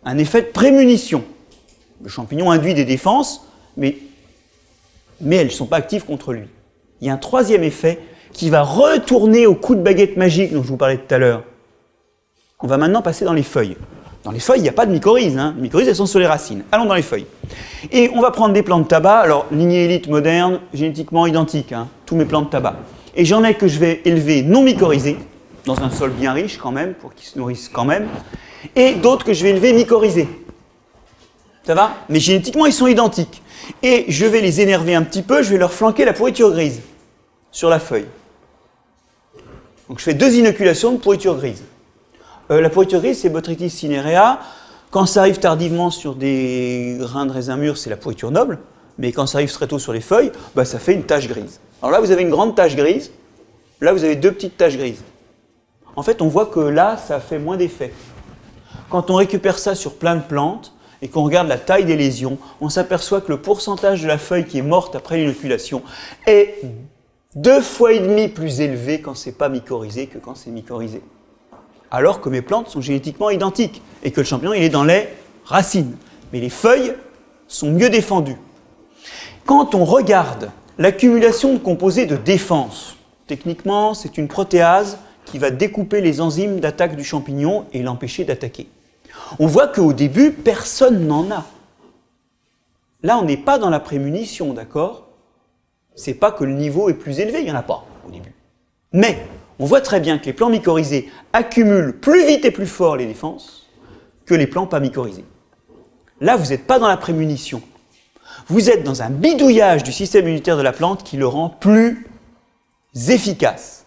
Speaker 1: un effet de prémunition. Le champignon induit des défenses, mais, mais elles ne sont pas actives contre lui. Il y a un troisième effet qui va retourner au coup de baguette magique dont je vous parlais tout à l'heure. On va maintenant passer dans les feuilles. Dans les feuilles, il n'y a pas de mycorhizes. Hein. Les mycorhizes, elles sont sur les racines. Allons dans les feuilles. Et on va prendre des plants de tabac. Alors, lignée élite moderne, génétiquement identique, hein, tous mes plants de tabac. Et j'en ai que je vais élever non mycorhizés, dans un sol bien riche quand même, pour qu'ils se nourrissent quand même. Et d'autres que je vais élever mycorhizés. Ça va? Mais génétiquement, ils sont identiques. Et je vais les énerver un petit peu, je vais leur flanquer la pourriture grise sur la feuille. Donc je fais deux inoculations de pourriture grise. Euh, la pourriture grise, c'est Botrytis cinerea. Quand ça arrive tardivement sur des grains de raisin mûr, c'est la pourriture noble. Mais quand ça arrive très tôt sur les feuilles, bah, ça fait une tache grise. Alors là, vous avez une grande tache grise. Là, vous avez deux petites taches grises. En fait, on voit que là, ça fait moins d'effet. Quand on récupère ça sur plein de plantes et qu'on regarde la taille des lésions, on s'aperçoit que le pourcentage de la feuille qui est morte après l'inoculation est deux fois et demi plus élevé quand c'est pas mycorhizé que quand c'est mycorhizé. Alors que mes plantes sont génétiquement identiques et que le champignon il est dans les racines. Mais les feuilles sont mieux défendues. Quand on regarde l'accumulation de composés de défense, techniquement c'est une protéase qui va découper les enzymes d'attaque du champignon et l'empêcher d'attaquer. On voit qu'au début, personne n'en a. Là, on n'est pas dans la prémunition, d'accord? C'est pas que le niveau est plus élevé, il n'y en a pas au début. Mais on voit très bien que les plants mycorhizés accumulent plus vite et plus fort les défenses que les plants pas mycorhizés. Là, vous n'êtes pas dans la prémunition. Vous êtes dans un bidouillage du système immunitaire de la plante qui le rend plus efficace.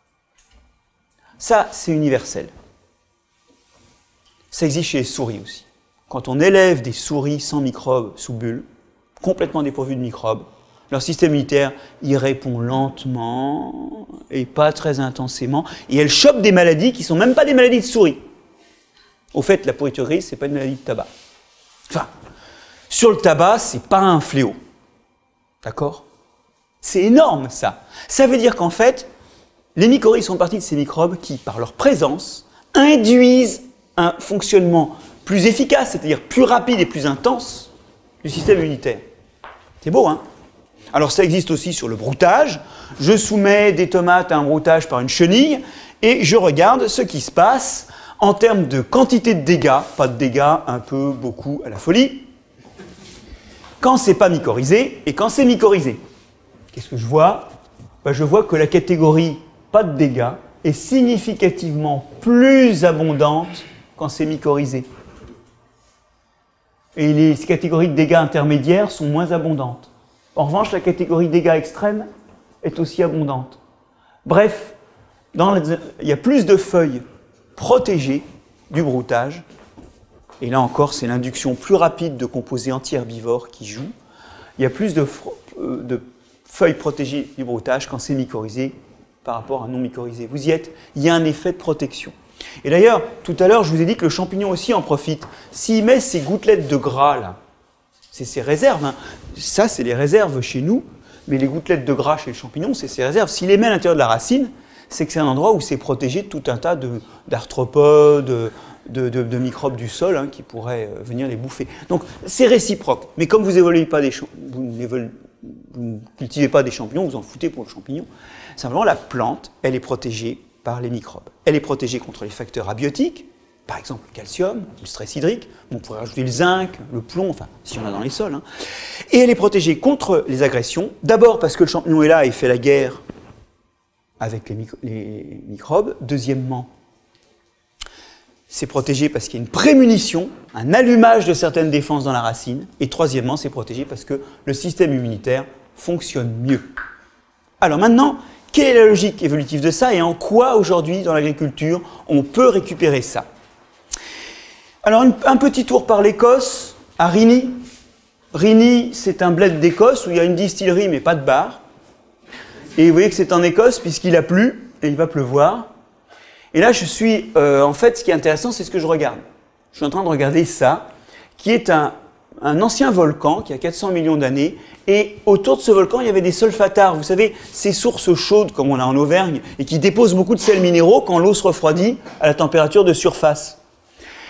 Speaker 1: Ça, c'est universel. Ça existe chez les souris aussi. Quand on élève des souris sans microbes sous bulle, complètement dépourvues de microbes, leur système immunitaire y répond lentement et pas très intensément, et elles chopent des maladies qui ne sont même pas des maladies de souris. Au fait, la pourriture grise, ce n'est pas une maladie de tabac. Enfin, sur le tabac, ce n'est pas un fléau. D'accord? C'est énorme, ça. Ça veut dire qu'en fait, les mycorhizes sont partie de ces microbes qui, par leur présence, induisent un fonctionnement plus efficace, c'est-à-dire plus rapide et plus intense du système immunitaire. C'est beau, hein? Alors ça existe aussi sur le broutage. Je soumets des tomates à un broutage par une chenille et je regarde ce qui se passe en termes de quantité de dégâts, pas de dégâts, un peu, beaucoup, à la folie, quand c'est pas mycorhizé et quand c'est mycorhizé. Qu'est-ce que je vois? Ben, je vois que la catégorie pas de dégâts est significativement plus abondante quand c'est mycorhizé. Et les catégories de dégâts intermédiaires sont moins abondantes. En revanche, la catégorie dégâts extrêmes est aussi abondante. Bref, dans la, il y a plus de feuilles protégées du broutage. Et là encore, c'est l'induction plus rapide de composés anti-herbivores qui joue. Il y a plus de, de feuilles protégées du broutage quand c'est mycorhizé par rapport à non mycorhizé. Vous y êtes, il y a un effet de protection. Et d'ailleurs, tout à l'heure, je vous ai dit que le champignon aussi en profite. S'il met ces gouttelettes de gras là, c'est ses réserves. Hein. Ça, c'est les réserves chez nous, mais les gouttelettes de gras chez le champignon, c'est ses réserves. S'il les met à l'intérieur de la racine, c'est que c'est un endroit où c'est protégé de tout un tas d'arthropodes, de, de, de, de microbes du sol hein, qui pourraient venir les bouffer. Donc, c'est réciproque. Mais comme vous évoluez pas des vous ne cultivez pas des champignons, vous en foutez pour le champignon. Simplement, la plante, elle est protégée par les microbes. Elle est protégée contre les facteurs abiotiques, par exemple le calcium, le stress hydrique, on pourrait rajouter le zinc, le plomb, enfin, si on a dans les sols. Hein. Et elle est protégée contre les agressions, d'abord parce que le champignon est là et fait la guerre avec les, micro les microbes. Deuxièmement, c'est protégé parce qu'il y a une prémunition, un allumage de certaines défenses dans la racine. Et troisièmement, c'est protégé parce que le système immunitaire fonctionne mieux. Alors maintenant, quelle est la logique évolutive de ça et en quoi aujourd'hui dans l'agriculture on peut récupérer ça? Alors une, un petit tour par l'Écosse, à Rinny. Rinny, c'est un bled d'Écosse où il y a une distillerie mais pas de bar. Et vous voyez que c'est en Écosse puisqu'il a plu et il va pleuvoir. Et là je suis, euh, en fait ce qui est intéressant c'est ce que je regarde. Je suis en train de regarder ça, qui est un, un ancien volcan qui a quatre cents millions d'années. Et autour de ce volcan, il y avait des solfatares. Vous savez, ces sources chaudes, comme on a en Auvergne, et qui déposent beaucoup de sels minéraux quand l'eau se refroidit à la température de surface.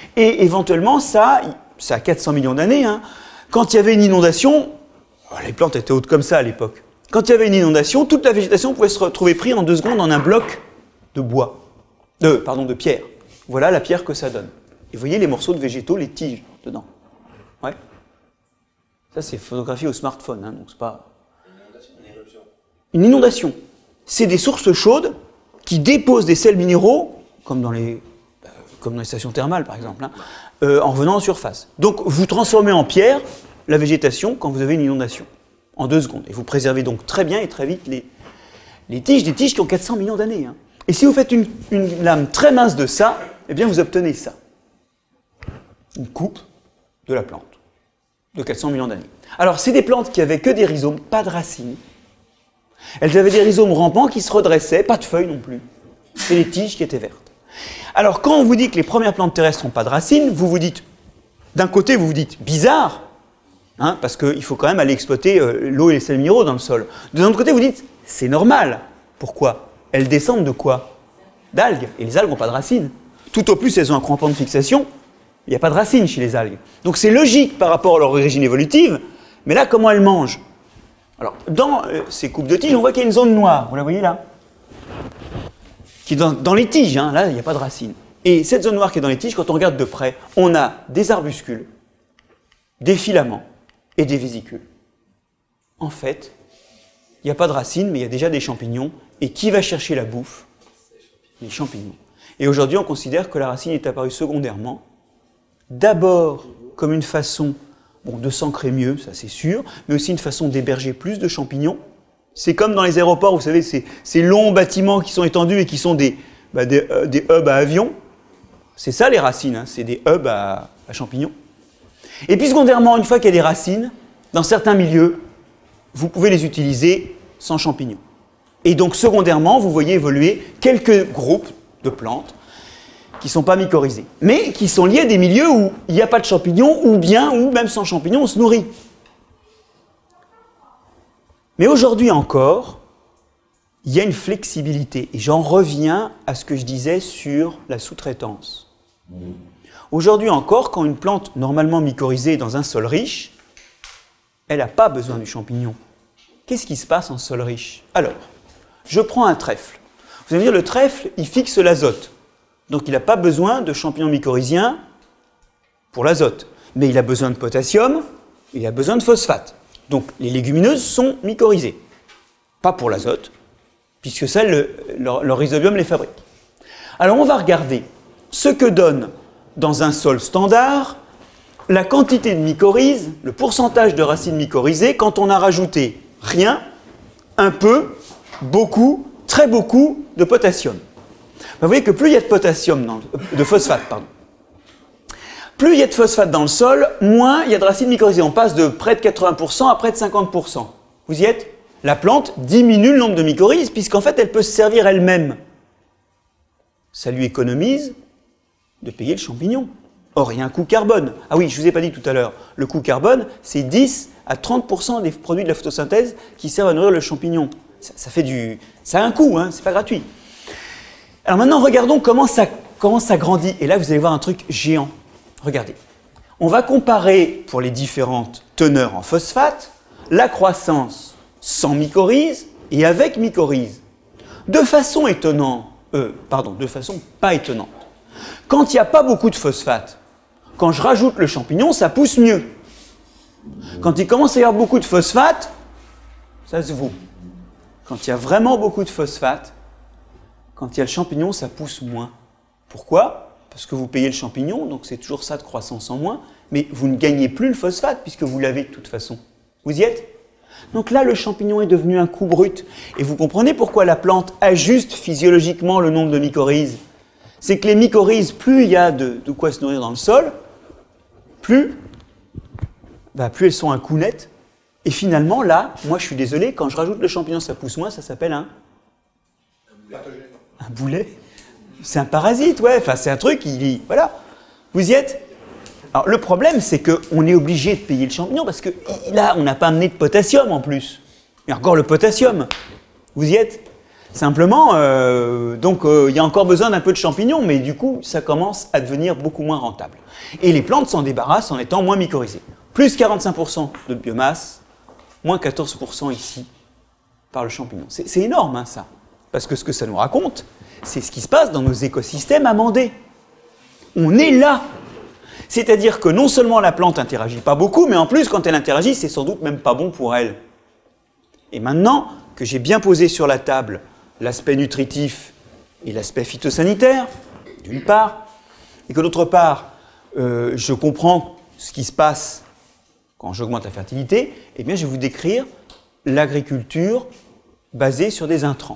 Speaker 1: Et éventuellement, ça, c'est à quatre cents millions d'années, hein, quand il y avait une inondation, les plantes étaient hautes comme ça à l'époque, quand il y avait une inondation, toute la végétation pouvait se retrouver prise en deux secondes en un bloc de bois, de, pardon, de pierre. Voilà la pierre que ça donne. Et vous voyez les morceaux de végétaux, les tiges dedans. Ouais. Ça, c'est photographié au smartphone, hein, donc c'est pas... Une inondation. C'est des sources chaudes qui déposent des sels minéraux, comme dans les, euh, comme dans les stations thermales par exemple, hein, euh, en revenant en surface. Donc vous transformez en pierre la végétation quand vous avez une inondation, en deux secondes. Et vous préservez donc très bien et très vite les, les tiges, des tiges qui ont quatre cents millions d'années. Hein. Et si vous faites une, une lame très mince de ça, eh bien vous obtenez ça. Une coupe de la plante, de quatre cents millions d'années. Alors c'est des plantes qui avaient que des rhizomes, pas de racines. Elles avaient des rhizomes rampants qui se redressaient, pas de feuilles non plus. Et les tiges qui étaient vertes. Alors quand on vous dit que les premières plantes terrestres n'ont pas de racines, vous vous dites, d'un côté vous vous dites bizarre, hein, parce qu'il faut quand même aller exploiter euh, l'eau et les sels minéraux dans le sol. De l'autre côté vous dites, c'est normal. Pourquoi? Elles descendent de quoi? D'algues. Et les algues n'ont pas de racines. Tout au plus elles ont un crampon de fixation, il n'y a pas de racines chez les algues. Donc c'est logique par rapport à leur origine évolutive, mais là comment elles mangent? Alors, dans euh, ces coupes de tiges, on voit qu'il y a une zone noire, vous la voyez là? Qui est dans, dans les tiges, hein, là, il n'y a pas de racines. Et cette zone noire qui est dans les tiges, quand on regarde de près, on a des arbuscules, des filaments et des vésicules. En fait, il n'y a pas de racines, mais il y a déjà des champignons. Et qui va chercher la bouffe? Les champignons. Et aujourd'hui, on considère que la racine est apparue secondairement, d'abord comme une façon... Bon, de s'ancrer mieux, ça c'est sûr, mais aussi une façon d'héberger plus de champignons. C'est comme dans les aéroports, vous savez, ces, ces longs bâtiments qui sont étendus et qui sont des, bah, des, euh, des hubs à avions. C'est ça les racines, hein, c'est des hubs à, à champignons. Et puis secondairement, une fois qu'il y a des racines, dans certains milieux, vous pouvez les utiliser sans champignons. Et donc secondairement, vous voyez évoluer quelques groupes de plantes qui ne sont pas mycorhizés, mais qui sont liés à des milieux où il n'y a pas de champignons, ou bien, ou même sans champignons, on se nourrit. Mais aujourd'hui encore, il y a une flexibilité, et j'en reviens à ce que je disais sur la sous-traitance. Aujourd'hui encore, quand une plante normalement mycorhizée est dans un sol riche, elle n'a pas besoin du champignon. Qu'est-ce qui se passe en sol riche? Alors, je prends un trèfle. Vous allez me dire, le trèfle, il fixe l'azote. Donc il n'a pas besoin de champignons mycorhiziens pour l'azote. Mais il a besoin de potassium, il a besoin de phosphate. Donc les légumineuses sont mycorhizées. Pas pour l'azote, puisque ça, le, leur, leur rhizobium les fabrique. Alors on va regarder ce que donne dans un sol standard la quantité de mycorhizes, le pourcentage de racines mycorhizées quand on a rajouté rien, un peu, beaucoup, très beaucoup de potassium. Vous voyez que plus il y a de potassium, dans le, de phosphate, pardon, plus il y a de phosphate dans le sol, moins il y a de racines mycorhizées. On passe de près de quatre-vingts pour cent à près de cinquante pour cent. Vous y êtes? La plante diminue le nombre de mycorhizes, puisqu'en fait, elle peut se servir elle-même. Ça lui économise de payer le champignon. Or, il y a un coût carbone. Ah oui, je ne vous ai pas dit tout à l'heure, le coût carbone, c'est dix à trente pour cent des produits de la photosynthèse qui servent à nourrir le champignon. Ça, ça fait du... ça a un coût, hein, c'est pas gratuit. Alors maintenant, regardons comment ça, comment ça grandit. Et là, vous allez voir un truc géant. Regardez. On va comparer, pour les différentes teneurs en phosphate, la croissance sans mycorhize et avec mycorhize. De façon étonnante, euh, pardon, de façon pas étonnante. Quand il n'y a pas beaucoup de phosphate, quand je rajoute le champignon, ça pousse mieux. Quand il commence à y avoir beaucoup de phosphate, ça se vaut. Quand il y a vraiment beaucoup de phosphate, quand il y a le champignon, ça pousse moins. Pourquoi? Parce que vous payez le champignon, donc c'est toujours ça de croissance en moins, mais vous ne gagnez plus le phosphate puisque vous l'avez de toute façon. Vous y êtes? Donc là, le champignon est devenu un coût brut. Et vous comprenez pourquoi la plante ajuste physiologiquement le nombre de mycorhizes. C'est que les mycorhizes, plus il y a de, de quoi se nourrir dans le sol, plus, bah, plus elles sont un coût net. Et finalement, là, moi je suis désolé, quand je rajoute le champignon, ça pousse moins, ça s'appelle un... Un boulet. C'est un parasite, ouais, enfin c'est un truc, il... voilà. Vous y êtes? Alors le problème, c'est qu'on est obligé de payer le champignon parce que là, on n'a pas amené de potassium en plus. Et encore le potassium. Vous y êtes? Simplement, euh, donc euh, il y a encore besoin d'un peu de champignons, mais du coup, ça commence à devenir beaucoup moins rentable. Et les plantes s'en débarrassent en étant moins mycorhizées. Plus quarante-cinq pour cent de biomasse, moins quatorze pour cent ici par le champignon. C'est énorme, hein, ça. Parce que ce que ça nous raconte, c'est ce qui se passe dans nos écosystèmes amendés. On est là. C'est-à-dire que non seulement la plante n'interagit pas beaucoup, mais en plus, quand elle interagit, c'est sans doute même pas bon pour elle. Et maintenant que j'ai bien posé sur la table l'aspect nutritif et l'aspect phytosanitaire, d'une part, et que d'autre part, euh, je comprends ce qui se passe quand j'augmente la fertilité, eh bien, je vais vous décrire l'agriculture basée sur des intrants.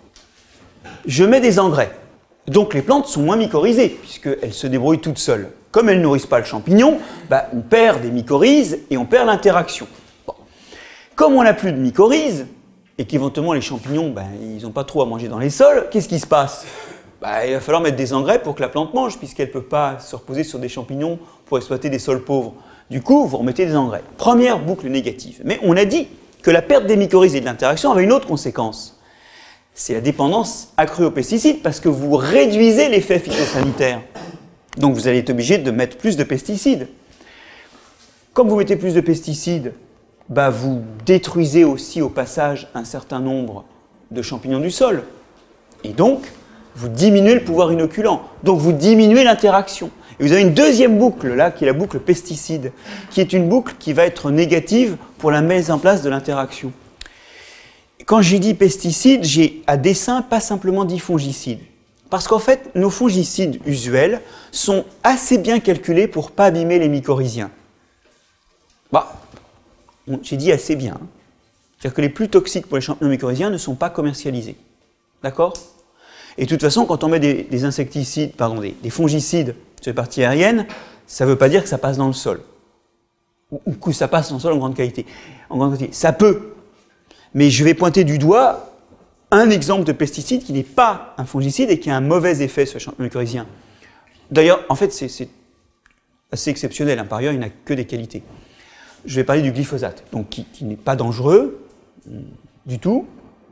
Speaker 1: Je mets des engrais. Donc les plantes sont moins mycorhizées, puisqu'elles se débrouillent toutes seules. Comme elles ne nourrissent pas le champignon, bah, on perd des mycorhizes et on perd l'interaction. Bon. Comme on n'a plus de mycorhizes, et qu'éventuellement les champignons, bah, ils n'ont pas trop à manger dans les sols, qu'est-ce qui se passe? Bah, il va falloir mettre des engrais pour que la plante mange, puisqu'elle ne peut pas se reposer sur des champignons pour exploiter des sols pauvres. Du coup, vous remettez des engrais. Première boucle négative. Mais on a dit que la perte des mycorhizes et de l'interaction avait une autre conséquence. C'est la dépendance accrue aux pesticides, parce que vous réduisez l'effet phytosanitaire. Donc vous allez être obligé de mettre plus de pesticides. Comme vous mettez plus de pesticides, bah vous détruisez aussi au passage un certain nombre de champignons du sol. Et donc, vous diminuez le pouvoir inoculant. Donc vous diminuez l'interaction. Et vous avez une deuxième boucle, là, qui est la boucle pesticide, qui est une boucle qui va être négative pour la mise en place de l'interaction. Quand j'ai dit pesticides, j'ai à dessein pas simplement dit fongicides. Parce qu'en fait, nos fongicides usuels sont assez bien calculés pour ne pas abîmer les mycorhiziens. Bah, j'ai dit assez bien. Hein. C'est-à-dire que les plus toxiques pour les champignons mycorhiziens ne sont pas commercialisés. D'accord? Et de toute façon, quand on met des, des insecticides, pardon, des, des fongicides sur les parties aériennes, ça ne veut pas dire que ça passe dans le sol. Ou, ou que ça passe dans le sol en grande qualité. En grande quantité. Ça peut. Mais je vais pointer du doigt un exemple de pesticide qui n'est pas un fongicide et qui a un mauvais effet sur les champignons mycorhiziens. D'ailleurs, en fait, c'est assez exceptionnel. Hein. Par ailleurs, il n'a que des qualités. Je vais parler du glyphosate, donc qui, qui n'est pas dangereux du tout.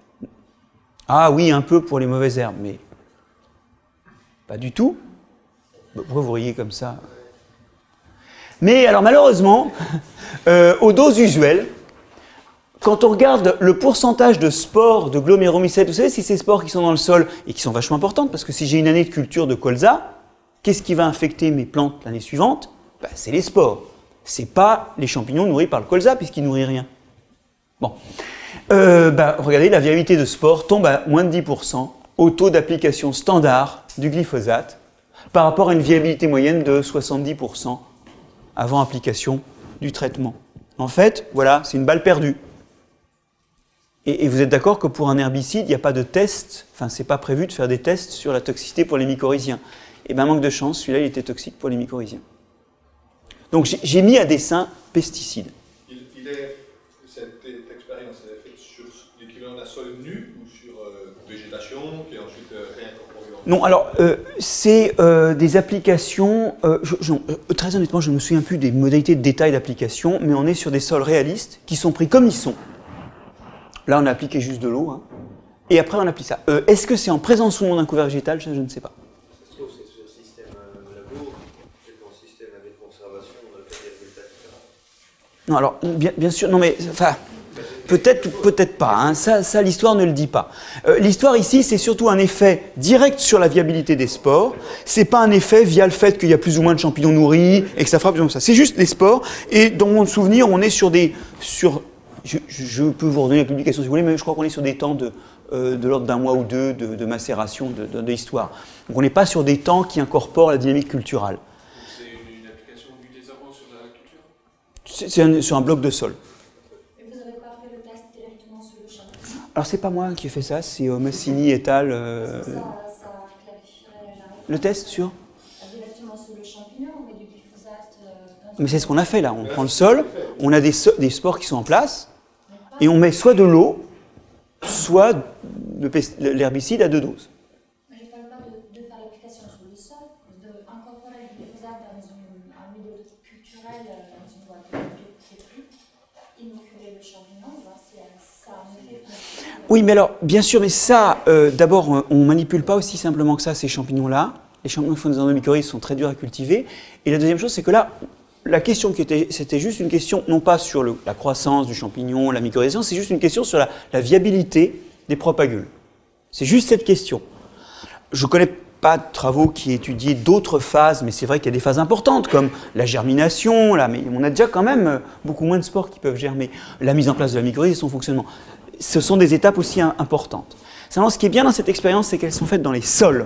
Speaker 1: Ah oui, un peu pour les mauvaises herbes, mais pas du tout. Pourquoi vous riez comme ça? Mais alors malheureusement, euh, aux doses usuelles, quand on regarde le pourcentage de spores, de gloméromycètes, vous savez, c'est ces spores qui sont dans le sol et qui sont vachement importantes, parce que si j'ai une année de culture de colza, qu'est-ce qui va infecter mes plantes l'année suivante? Ben, c'est les spores. Ce n'est pas les champignons nourris par le colza, puisqu'ils ne nourrissent rien. Bon. Euh, ben, regardez, la viabilité de spores tombe à moins de dix pour cent au taux d'application standard du glyphosate, par rapport à une viabilité moyenne de soixante-dix pour cent avant application du traitement. En fait, voilà, c'est une balle perdue. Et, et vous êtes d'accord que pour un herbicide, il n'y a pas de test, enfin, c'est pas prévu de faire des tests sur la toxicité pour les mycorhiziens. Et bien, manque de chance, celui-là, il était toxique pour les mycorhiziens. Donc, j'ai mis à dessein pesticides.
Speaker 7: Il, il est, cette expérience, elle est faite sur l'équivalent d'un sol nu ou sur euh, végétation qui est ensuite euh, réincorporée dans...
Speaker 1: Non, alors, euh, c'est euh, des applications, euh, je, je, euh, très honnêtement, je ne me souviens plus des modalités de détail d'application, mais on est sur des sols réalistes qui sont pris comme ils sont. Là, on a appliqué juste de l'eau, hein, et après on applique ça. Euh, Est-ce que c'est en présence ou non d'un couvert végétal? Je, je ne sais pas.
Speaker 4: Ça se trouve, c'est sur le système euh, labour, c'est ton système avec conservation, on a fait des résultats différents.
Speaker 1: Non, alors, bien, bien sûr, non mais, enfin, peut-être ou peut-être pas, hein, ça, ça l'histoire ne le dit pas. Euh, l'histoire ici, c'est surtout un effet direct sur la viabilité des spores, c'est pas un effet via le fait qu'il y a plus ou moins de champignons nourris, et que ça fera plus ou moins ça. C'est juste les spores, et dans mon souvenir, on est sur des... Sur, je, je peux vous redonner la publication si vous voulez, mais je crois qu'on est sur des temps de, euh, de l'ordre d'un mois ou deux de, de macération de, de, de l'histoire. Donc on n'est pas sur des temps qui incorporent la dynamique culturelle.
Speaker 7: C'est une, une application du désherbant sur la culture?
Speaker 1: C'est sur un bloc de sol.
Speaker 6: Et vous n'avez pas fait le test directement sur le champignon?
Speaker 1: Alors c'est pas moi qui ai fait ça, c'est euh, Massini et al. Euh,
Speaker 6: ça, ça clarifierait la réponse.
Speaker 1: Le test sur
Speaker 6: Directement sur le champignon, on met du glyphosate. Euh,
Speaker 1: Mais c'est ce qu'on a fait là, on prend le sol, on a des, so des spores qui sont en place, et on met soit de l'eau, soit l'herbicide à deux doses.
Speaker 6: Je ne parle pas de, de faire l'application sur le sol, d'incorporer le glyphosate dans une, un milieu culturel, dans une boîte de papier. inoculer le champignon, ça a un effet.
Speaker 1: Oui, mais alors, bien sûr, mais ça, euh, d'abord, on ne manipule pas aussi simplement que ça ces champignons-là. Les champignons qui font des endomycorhizes sont très durs à cultiver. Et la deuxième chose, c'est que là, la question qui était, c'était juste une question, non pas sur le, la croissance du champignon, la mycorhisation, c'est juste une question sur la, la viabilité des propagules. C'est juste cette question. Je ne connais pas de travaux qui étudient d'autres phases, mais c'est vrai qu'il y a des phases importantes, comme la germination, là, mais on a déjà quand même beaucoup moins de spores qui peuvent germer, la mise en place de la mycorhize et son fonctionnement. Ce sont des étapes aussi importantes. Seulement, ce qui est bien dans cette expérience, c'est qu'elles sont faites dans les sols.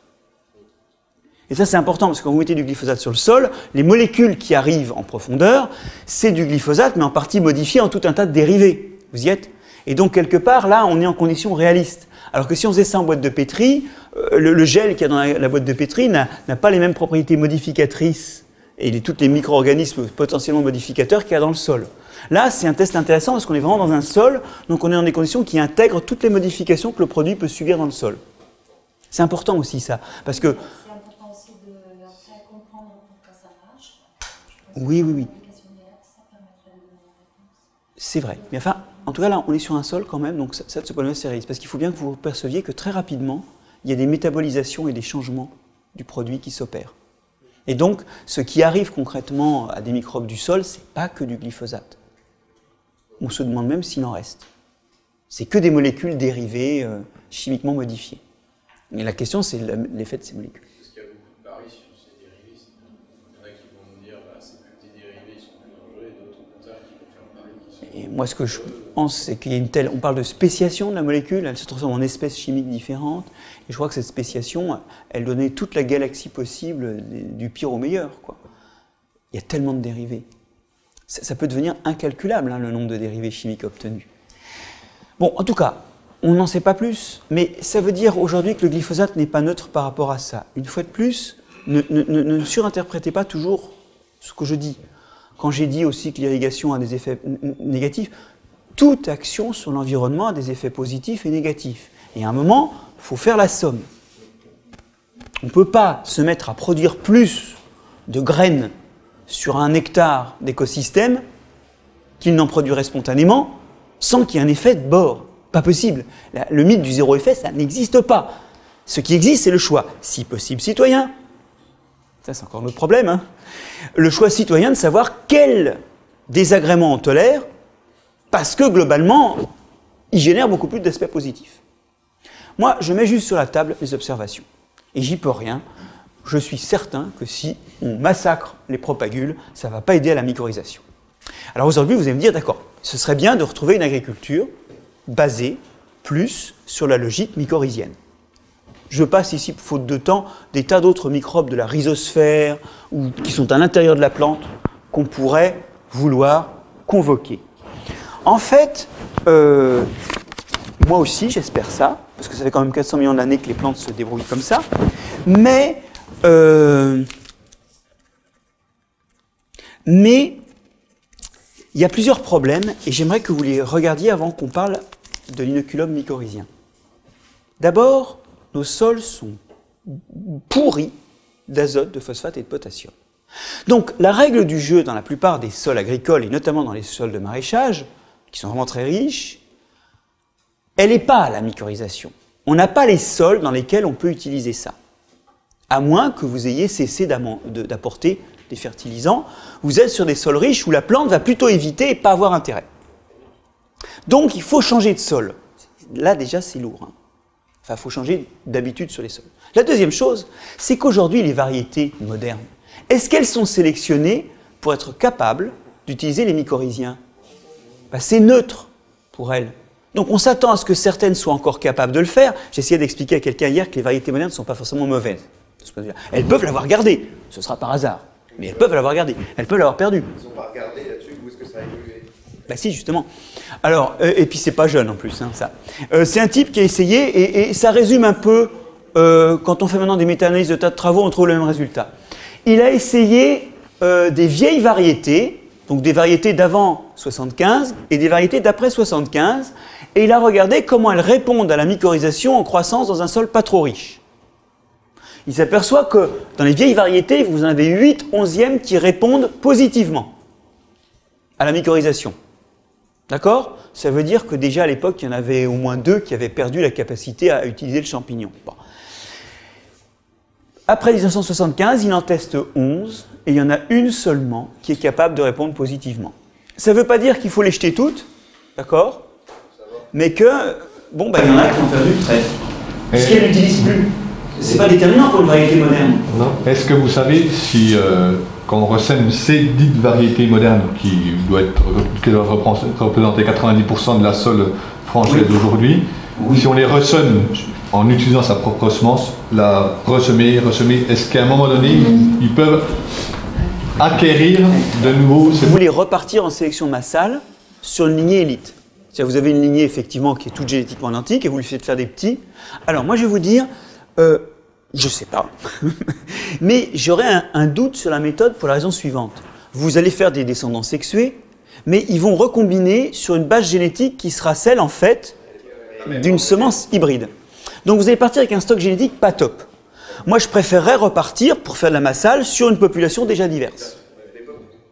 Speaker 1: Et ça, c'est important, parce que quand vous mettez du glyphosate sur le sol, les molécules qui arrivent en profondeur, c'est du glyphosate, mais en partie modifié en tout un tas de dérivés. Vous y êtes? Et donc, quelque part, là, on est en conditions réalistes. Alors que si on faisait ça en boîte de pétri, euh, le, le gel qu'il y a dans la, la boîte de pétri n'a pas les mêmes propriétés modificatrices et les, tous les micro-organismes potentiellement modificateurs qu'il y a dans le sol. Là, c'est un test intéressant parce qu'on est vraiment dans un sol, donc on est dans des conditions qui intègrent toutes les modifications que le produit peut subir dans le sol. C'est important aussi ça, parce que...
Speaker 6: C'est important aussi de après comprendre pourquoi ça marche.
Speaker 1: Oui, oui, oui. C'est vrai. Mais enfin, en tout cas, là, on est sur un sol quand même, donc ça, ça de ce point de vue, c'est réaliste. Parce qu'il faut bien que vous perceviez que très rapidement, il y a des métabolisations et des changements du produit qui s'opèrent. Et donc, ce qui arrive concrètement à des microbes du sol, c'est pas que du glyphosate. On se demande même s'il en reste. C'est que des molécules dérivées, euh, chimiquement modifiées. Mais la question, c'est l'effet de ces molécules.
Speaker 3: Est-ce qu'il y a beaucoup de paris sur ces dérivés? Il y en a qui vont nous dire bah, c'est plus des dérivés, ils sont plus dangereux, et d'autres au contraire qui vont faire un pari qui sont...
Speaker 1: Et moi, ce que je pense, c'est qu'il y a une telle... On parle de spéciation de la molécule, elle se transforme en espèces chimiques différentes, et je crois que cette spéciation, elle donnait toute la galaxie possible, du pire au meilleur, quoi. Il y a tellement de dérivés. Ça, ça peut devenir incalculable, hein, le nombre de dérivés chimiques obtenus. Bon, en tout cas, on n'en sait pas plus, mais ça veut dire aujourd'hui que le glyphosate n'est pas neutre par rapport à ça. Une fois de plus, ne, ne, ne, ne surinterprétez pas toujours ce que je dis. Quand j'ai dit aussi que l'irrigation a des effets négatifs, toute action sur l'environnement a des effets positifs et négatifs. Et à un moment, il faut faire la somme. On ne peut pas se mettre à produire plus de graines sur un hectare d'écosystème qu'il n'en produirait spontanément sans qu'il y ait un effet de bord. Pas possible. Le mythe du zéro effet, ça n'existe pas. Ce qui existe, c'est le choix, si possible citoyen. Ça, c'est encore notre problème. Hein. Le choix citoyen de savoir quel désagrément on tolère, parce que globalement, il génère beaucoup plus d'aspects positifs. Moi, je mets juste sur la table les observations. Et j'y peux rien. Je suis certain que si on massacre les propagules, ça ne va pas aider à la mycorhisation. Alors aujourd'hui, vous allez me dire, d'accord, ce serait bien de retrouver une agriculture basée plus sur la logique mycorhizienne. Je passe ici, faute de temps, des tas d'autres microbes de la rhizosphère ou qui sont à l'intérieur de la plante qu'on pourrait vouloir convoquer. En fait, euh, moi aussi j'espère ça, parce que ça fait quand même quatre cents millions d'années que les plantes se débrouillent comme ça, mais, euh, mais il y a plusieurs problèmes et j'aimerais que vous les regardiez avant qu'on parle de l'inoculum mycorhizien. D'abord, nos sols sont pourris d'azote, de phosphate et de potassium. Donc, la règle du jeu dans la plupart des sols agricoles, et notamment dans les sols de maraîchage, qui sont vraiment très riches, elle n'est pas à la mycorhisation. On n'a pas les sols dans lesquels on peut utiliser ça. À moins que vous ayez cessé d'apporter des fertilisants, vous êtes sur des sols riches où la plante va plutôt éviter et pas avoir intérêt. Donc, il faut changer de sol. Là, déjà, c'est lourd. Hein. Enfin, il faut changer d'habitude sur les sols. La deuxième chose, c'est qu'aujourd'hui, les variétés modernes, est-ce qu'elles sont sélectionnées pour être capables d'utiliser les mycorhiziens? Ben, c'est neutre pour elles. Donc, on s'attend à ce que certaines soient encore capables de le faire. J'ai essayé d'expliquer à quelqu'un hier que les variétés modernes ne sont pas forcément mauvaises. Elles peuvent l'avoir gardée. Ce sera par hasard. Mais elles peuvent l'avoir gardée. Elles peuvent l'avoir perdue.
Speaker 10: Ils n'ont pas regardé là-dessus, où est-ce que ça a évolué?
Speaker 1: Ben si, justement. Alors, euh, et puis c'est pas jeune en plus, hein, ça. Euh, c'est un type qui a essayé, et, et ça résume un peu, euh, quand on fait maintenant des méta-analyses de tas de travaux, on trouve le même résultat. Il a essayé euh, des vieilles variétés, donc des variétés d'avant soixante-quinze et des variétés d'après soixante-quinze, et il a regardé comment elles répondent à la mycorhisation en croissance dans un sol pas trop riche. Il s'aperçoit que dans les vieilles variétés, vous en avez huit onzièmes qui répondent positivement à la mycorhisation. D'accord? Ça veut dire que déjà à l'époque, il y en avait au moins deux qui avaient perdu la capacité à utiliser le champignon. Bon. Après mille neuf cent soixante-quinze, il en teste onze, et il y en a une seulement qui est capable de répondre positivement. Ça ne veut pas dire qu'il faut les jeter toutes, d'accord? Mais que, bon, bah, il y en a qui ont perdu le trait. Puisqu'elles n'utilisent plus. C'est pas déterminant pour une variété moderne.
Speaker 7: Est-ce que vous savez si, euh, quand on ressème ces dites variétés modernes, qui doivent, être, qui doivent représenter quatre-vingt-dix pour cent de la sole française d'aujourd'hui, oui. Si on les ressème en utilisant sa propre semence, la ressemer, ressemer, est-ce qu'à un moment donné, mmh. ils peuvent acquérir de nouveau...
Speaker 1: Vous voulez repartir en sélection massale sur une lignée élite. C'est-à-dire vous avez une lignée effectivement qui est toute génétiquement identique et vous lui faites faire des petits. Alors moi je vais vous dire, euh, je ne sais pas, mais j'aurais un, un doute sur la méthode pour la raison suivante. Vous allez faire des descendants sexués, mais ils vont recombiner sur une base génétique qui sera celle en fait d'une semence hybride. Donc vous allez partir avec un stock génétique pas top. Moi je préférerais repartir pour faire de la massale sur une population déjà diverse. D'accord ?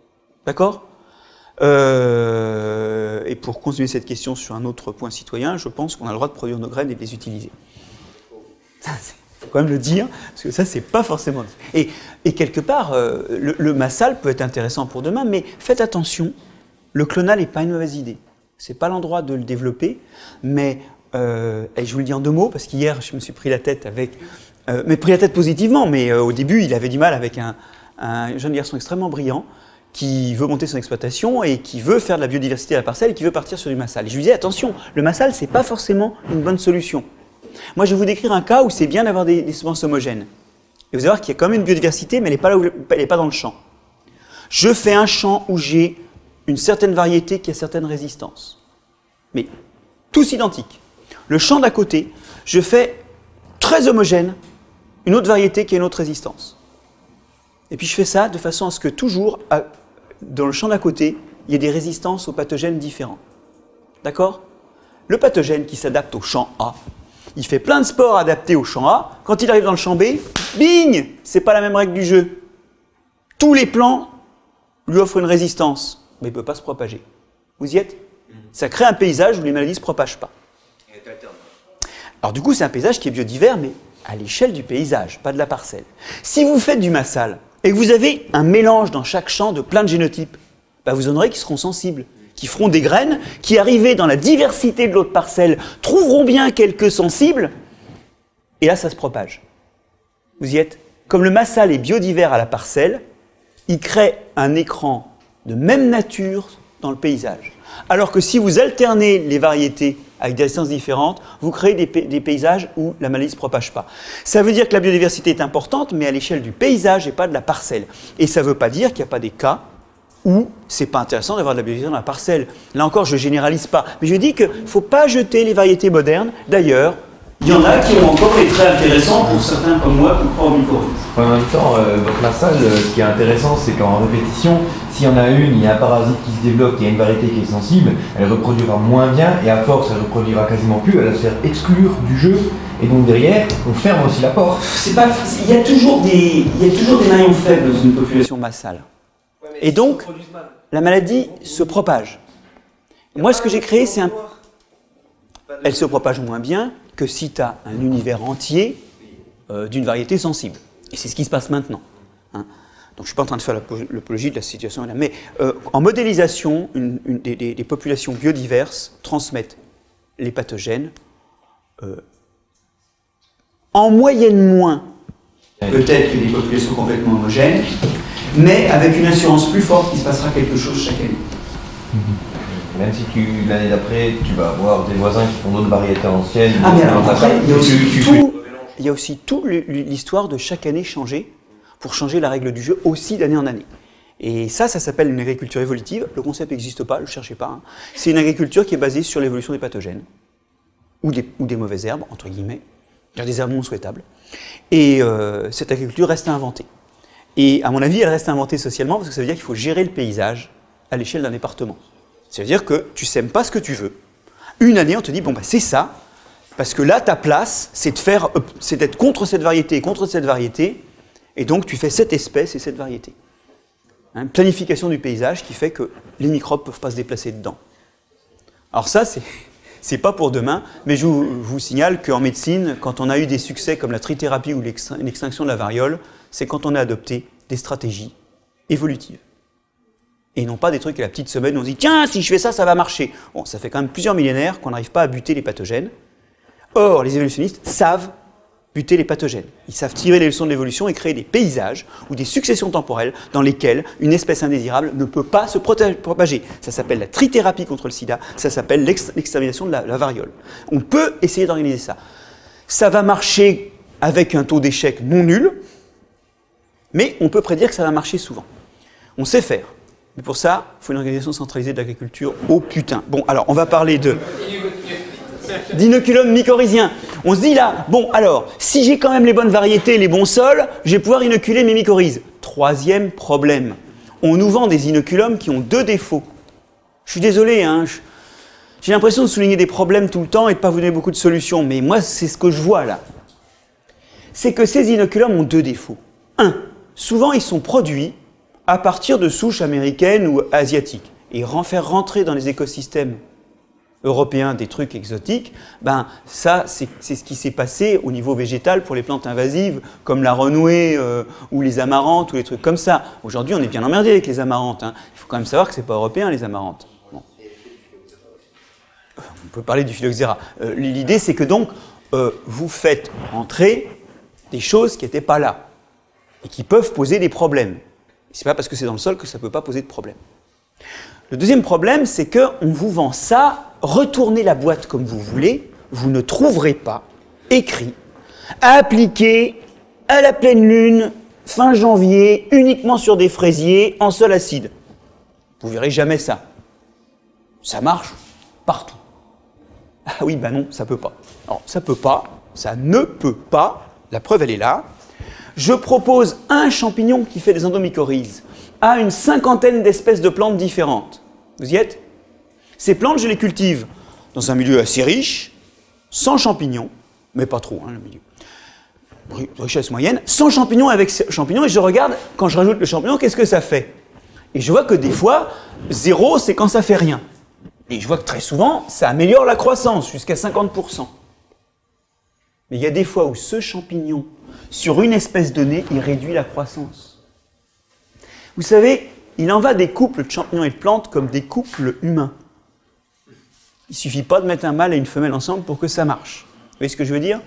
Speaker 1: Euh, et pour continuer cette question sur un autre point citoyen, je pense qu'on a le droit de produire nos graines et de les utiliser. Il faut quand même le dire, parce que ça, c'est pas forcément dit. Et, et quelque part, euh, le, le massal peut être intéressant pour demain, mais faites attention, le clonal n'est pas une mauvaise idée. C'est pas l'endroit de le développer, mais, euh, et je vous le dis en deux mots, parce qu'hier, je me suis pris la tête avec... Euh, mais pris la tête positivement, mais euh, au début, il avait du mal avec un, un jeune garçon extrêmement brillant, qui veut monter son exploitation et qui veut faire de la biodiversité à la parcelle et qui veut partir sur du massal. Et je lui disais, attention, le massal, c'est pas forcément une bonne solution. Moi, je vais vous décrire un cas où c'est bien d'avoir des, des semences homogènes. Et vous allez voir qu'il y a quand même une biodiversité, mais elle n'est pas, pas dans le champ. Je fais un champ où j'ai une certaine variété qui a certaines résistances. Mais tous identiques. Le champ d'à côté, je fais très homogène une autre variété qui a une autre résistance. Et puis je fais ça de façon à ce que toujours, à, dans le champ d'à côté, il y ait des résistances aux pathogènes différents. D'accord? Le pathogène qui s'adapte au champ A, il fait plein de spores adaptés au champ A. Quand il arrive dans le champ B, bing! C'est pas la même règle du jeu. Tous les plants lui offrent une résistance, mais il ne peut pas se propager. Vous y êtes? Ça crée un paysage où les maladies ne se propagent pas. Alors du coup, c'est un paysage qui est biodivers, mais à l'échelle du paysage, pas de la parcelle. Si vous faites du massal, et que vous avez un mélange dans chaque champ de plein de génotypes, bah vous en aurez qui seront sensibles, qui feront des graines, qui arrivés dans la diversité de l'autre parcelle, trouveront bien quelques sensibles, et là ça se propage. Vous y êtes? Comme le massal est biodivers à la parcelle, il crée un écran de même nature dans le paysage. Alors que si vous alternez les variétés avec des résistances différentes, vous créez des, des paysages où la maladie ne se propage pas. Ça veut dire que la biodiversité est importante, mais à l'échelle du paysage et pas de la parcelle. Et ça ne veut pas dire qu'il n'y a pas des cas où c'est pas intéressant d'avoir de la biodiversité dans la parcelle. Là encore, je ne généralise pas. Mais je dis qu'il ne faut pas jeter les variétés modernes. D'ailleurs, il y en a qui ont encore des traits intéressants pour certains comme moi qui croient au mycorhize.
Speaker 10: En même temps, euh, votre massal, euh, ce qui est intéressant, c'est qu'en répétition, s'il y en a une, il y a un parasite qui se développe, il y a une variété qui est sensible, elle reproduira moins bien, et à force, elle reproduira quasiment plus, elle va se faire exclure du jeu, et donc derrière, on ferme aussi la porte.
Speaker 1: C'est pas, il y a toujours des, il y a toujours des maillons faibles dans une population massale. Et donc, la maladie se propage. Moi, ce que j'ai créé, c'est un... Elle se propage moins bien que si tu as un univers entier euh, d'une variété sensible. Et c'est ce qui se passe maintenant. Hein. Donc je ne suis pas en train de faire l'apologie de la situation là. Mais euh, en modélisation, une, une, des, des, des populations biodiverses transmettent les pathogènes euh, en moyenne moins, peut-être que des populations complètement homogènes, mais avec une assurance plus forte qu'il se passera quelque chose chaque année.
Speaker 10: Même si tu l'année d'après, tu vas avoir des voisins qui font d'autres variétés anciennes.
Speaker 1: Ah mais alors après, il y a aussi tout, il y a aussi tout l'histoire de chaque année changer pour changer la règle du jeu aussi d'année en année. Et ça, ça s'appelle une agriculture évolutive. Le concept n'existe pas, ne le cherchez pas. Hein. C'est une agriculture qui est basée sur l'évolution des pathogènes ou des, ou des mauvaises herbes, entre guillemets, des herbes non souhaitables. Et euh, cette agriculture reste à inventer. Et à mon avis, elle reste à inventer socialement parce que ça veut dire qu'il faut gérer le paysage à l'échelle d'un département. Ça veut dire que tu sèmes pas ce que tu veux. Une année, on te dit, bon, bah, c'est ça, parce que là, ta place, c'est de faire, c'est d'être contre cette variété et contre cette variété, et donc tu fais cette espèce et cette variété. Hein, planification du paysage qui fait que les microbes ne peuvent pas se déplacer dedans. Alors ça, c'est... C'est pas pour demain, mais je vous, je vous signale qu'en médecine, quand on a eu des succès comme la trithérapie ou l'extinction de la variole, c'est quand on a adopté des stratégies évolutives. Et non pas des trucs à la petite semaine où on se dit « Tiens, si je fais ça, ça va marcher ». Bon, ça fait quand même plusieurs millénaires qu'on n'arrive pas à buter les pathogènes. Or, les évolutionnistes savent buter les pathogènes. Ils savent tirer les leçons de l'évolution et créer des paysages ou des successions temporelles dans lesquelles une espèce indésirable ne peut pas se propager. Ça s'appelle la trithérapie contre le sida, ça s'appelle l'extermination de la, la variole. On peut essayer d'organiser ça. Ça va marcher avec un taux d'échec non nul, mais on peut prédire que ça va marcher souvent. On sait faire. Mais pour ça, il faut une organisation centralisée de l'agriculture au putain. Bon, alors, on va parler de... d'inoculum mycorhizien. On se dit là, bon alors, si j'ai quand même les bonnes variétés, les bons sols, je vais pouvoir inoculer mes mycorhizes. Troisième problème, on nous vend des inoculums qui ont deux défauts. Je suis désolé, hein, je... j'ai l'impression de souligner des problèmes tout le temps et de ne pas vous donner beaucoup de solutions, mais moi c'est ce que je vois là. C'est que ces inoculums ont deux défauts. Un, souvent ils sont produits à partir de souches américaines ou asiatiques. Et faire rentrer dans les écosystèmes européens des trucs exotiques, ben ça c'est ce qui s'est passé au niveau végétal pour les plantes invasives comme la renouée euh, ou les amarantes ou les trucs comme ça. Aujourd'hui on est bien emmerdé avec les amarantes, hein. Il faut quand même savoir que c'est pas européen les amarantes. Bon. On peut parler du phylloxéra. Euh, L'idée c'est que donc euh, vous faites rentrer des choses qui n'étaient pas là et qui peuvent poser des problèmes. C'est pas parce que c'est dans le sol que ça ne peut pas poser de problème. Le deuxième problème, c'est qu'on vous vend ça, retournez la boîte comme vous voulez, vous ne trouverez pas écrit à appliquer à la pleine lune, fin janvier, uniquement sur des fraisiers, en sol acide. Vous verrez jamais ça. Ça marche partout. Ah oui, ben non, ça peut pas. Alors, ça peut pas, ça ne peut pas, la preuve elle est là. Je propose un champignon qui fait des endomycorhizes à une cinquantaine d'espèces de plantes différentes. Vous y êtes? Ces plantes, je les cultive dans un milieu assez riche, sans champignons, mais pas trop, hein, le milieu. Richesse moyenne, sans champignons avec champignons, et je regarde, quand je rajoute le champignon, qu'est-ce que ça fait? Et je vois que des fois, zéro, c'est quand ça fait rien. Et je vois que très souvent, ça améliore la croissance, jusqu'à cinquante pour cent. Mais il y a des fois où ce champignon, sur une espèce donnée, il réduit la croissance. Vous savez, il en va des couples de champignons et de plantes comme des couples humains. Il ne suffit pas de mettre un mâle et une femelle ensemble pour que ça marche. Vous voyez ce que je veux dire?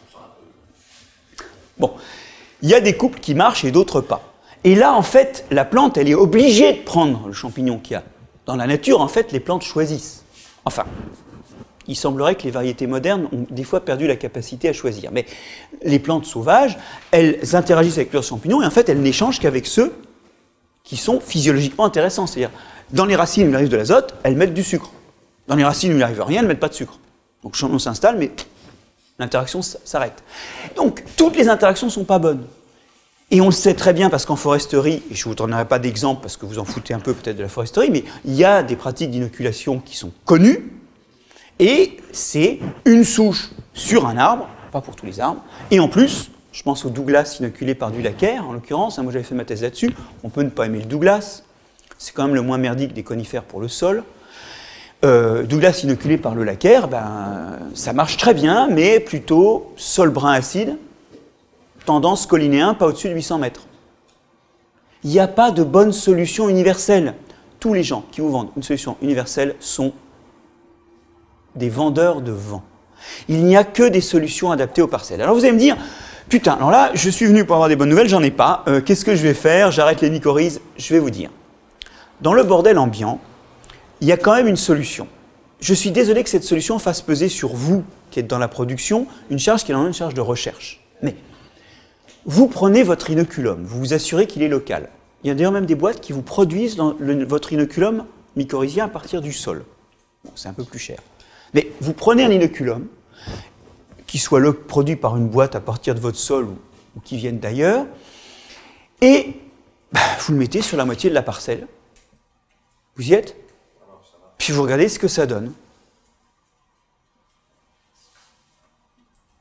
Speaker 1: Bon, il y a des couples qui marchent et d'autres pas. Et là, en fait, la plante, elle est obligée de prendre le champignon qu'il y a. Dans la nature, en fait, les plantes choisissent. Enfin, il semblerait que les variétés modernes ont des fois perdu la capacité à choisir. Mais les plantes sauvages, elles interagissent avec leurs champignons et en fait, elles n'échangent qu'avec ceux qui sont physiologiquement intéressants. C'est-à-dire, dans les racines où il arrive de l'azote, elles mettent du sucre. Dans les racines où il n'arrive rien, elles ne mettent pas de sucre. Donc le champignon s'installe, mais l'interaction s'arrête. Donc, toutes les interactions ne sont pas bonnes. Et on le sait très bien parce qu'en foresterie, et je ne vous donnerai pas d'exemple parce que vous en foutez un peu peut-être de la foresterie, mais il y a des pratiques d'inoculation qui sont connues, et c'est une souche sur un arbre, pas pour tous les arbres, et en plus, je pense au Douglas inoculé par du laccaire, en l'occurrence, hein, moi j'avais fait ma thèse là-dessus, on peut ne pas aimer le Douglas, c'est quand même le moins merdique des conifères pour le sol. Euh, Douglas inoculé par le laccaire, ben, ça marche très bien, mais plutôt sol brun acide, tendance collinéen, pas au-dessus de huit cents mètres. Il n'y a pas de bonne solution universelle. Tous les gens qui vous vendent une solution universelle sont des vendeurs de vent. Il n'y a que des solutions adaptées aux parcelles. Alors vous allez me dire, putain, alors là, je suis venu pour avoir des bonnes nouvelles, j'en ai pas. Euh, Qu'est-ce que je vais faire? J'arrête les mycorhizes. Je vais vous dire. Dans le bordel ambiant, il y a quand même une solution. Je suis désolé que cette solution fasse peser sur vous, qui êtes dans la production, une charge qui est une charge de recherche. Mais vous prenez votre inoculum, vous vous assurez qu'il est local. Il y a d'ailleurs même des boîtes qui vous produisent dans le, votre inoculum mycorhizien à partir du sol. Bon, c'est un peu plus cher. Mais vous prenez un inoculum, qui soit le, produit par une boîte à partir de votre sol ou, ou qui vienne d'ailleurs, et bah, vous le mettez sur la moitié de la parcelle. Vous y êtes? Puis vous regardez ce que ça donne.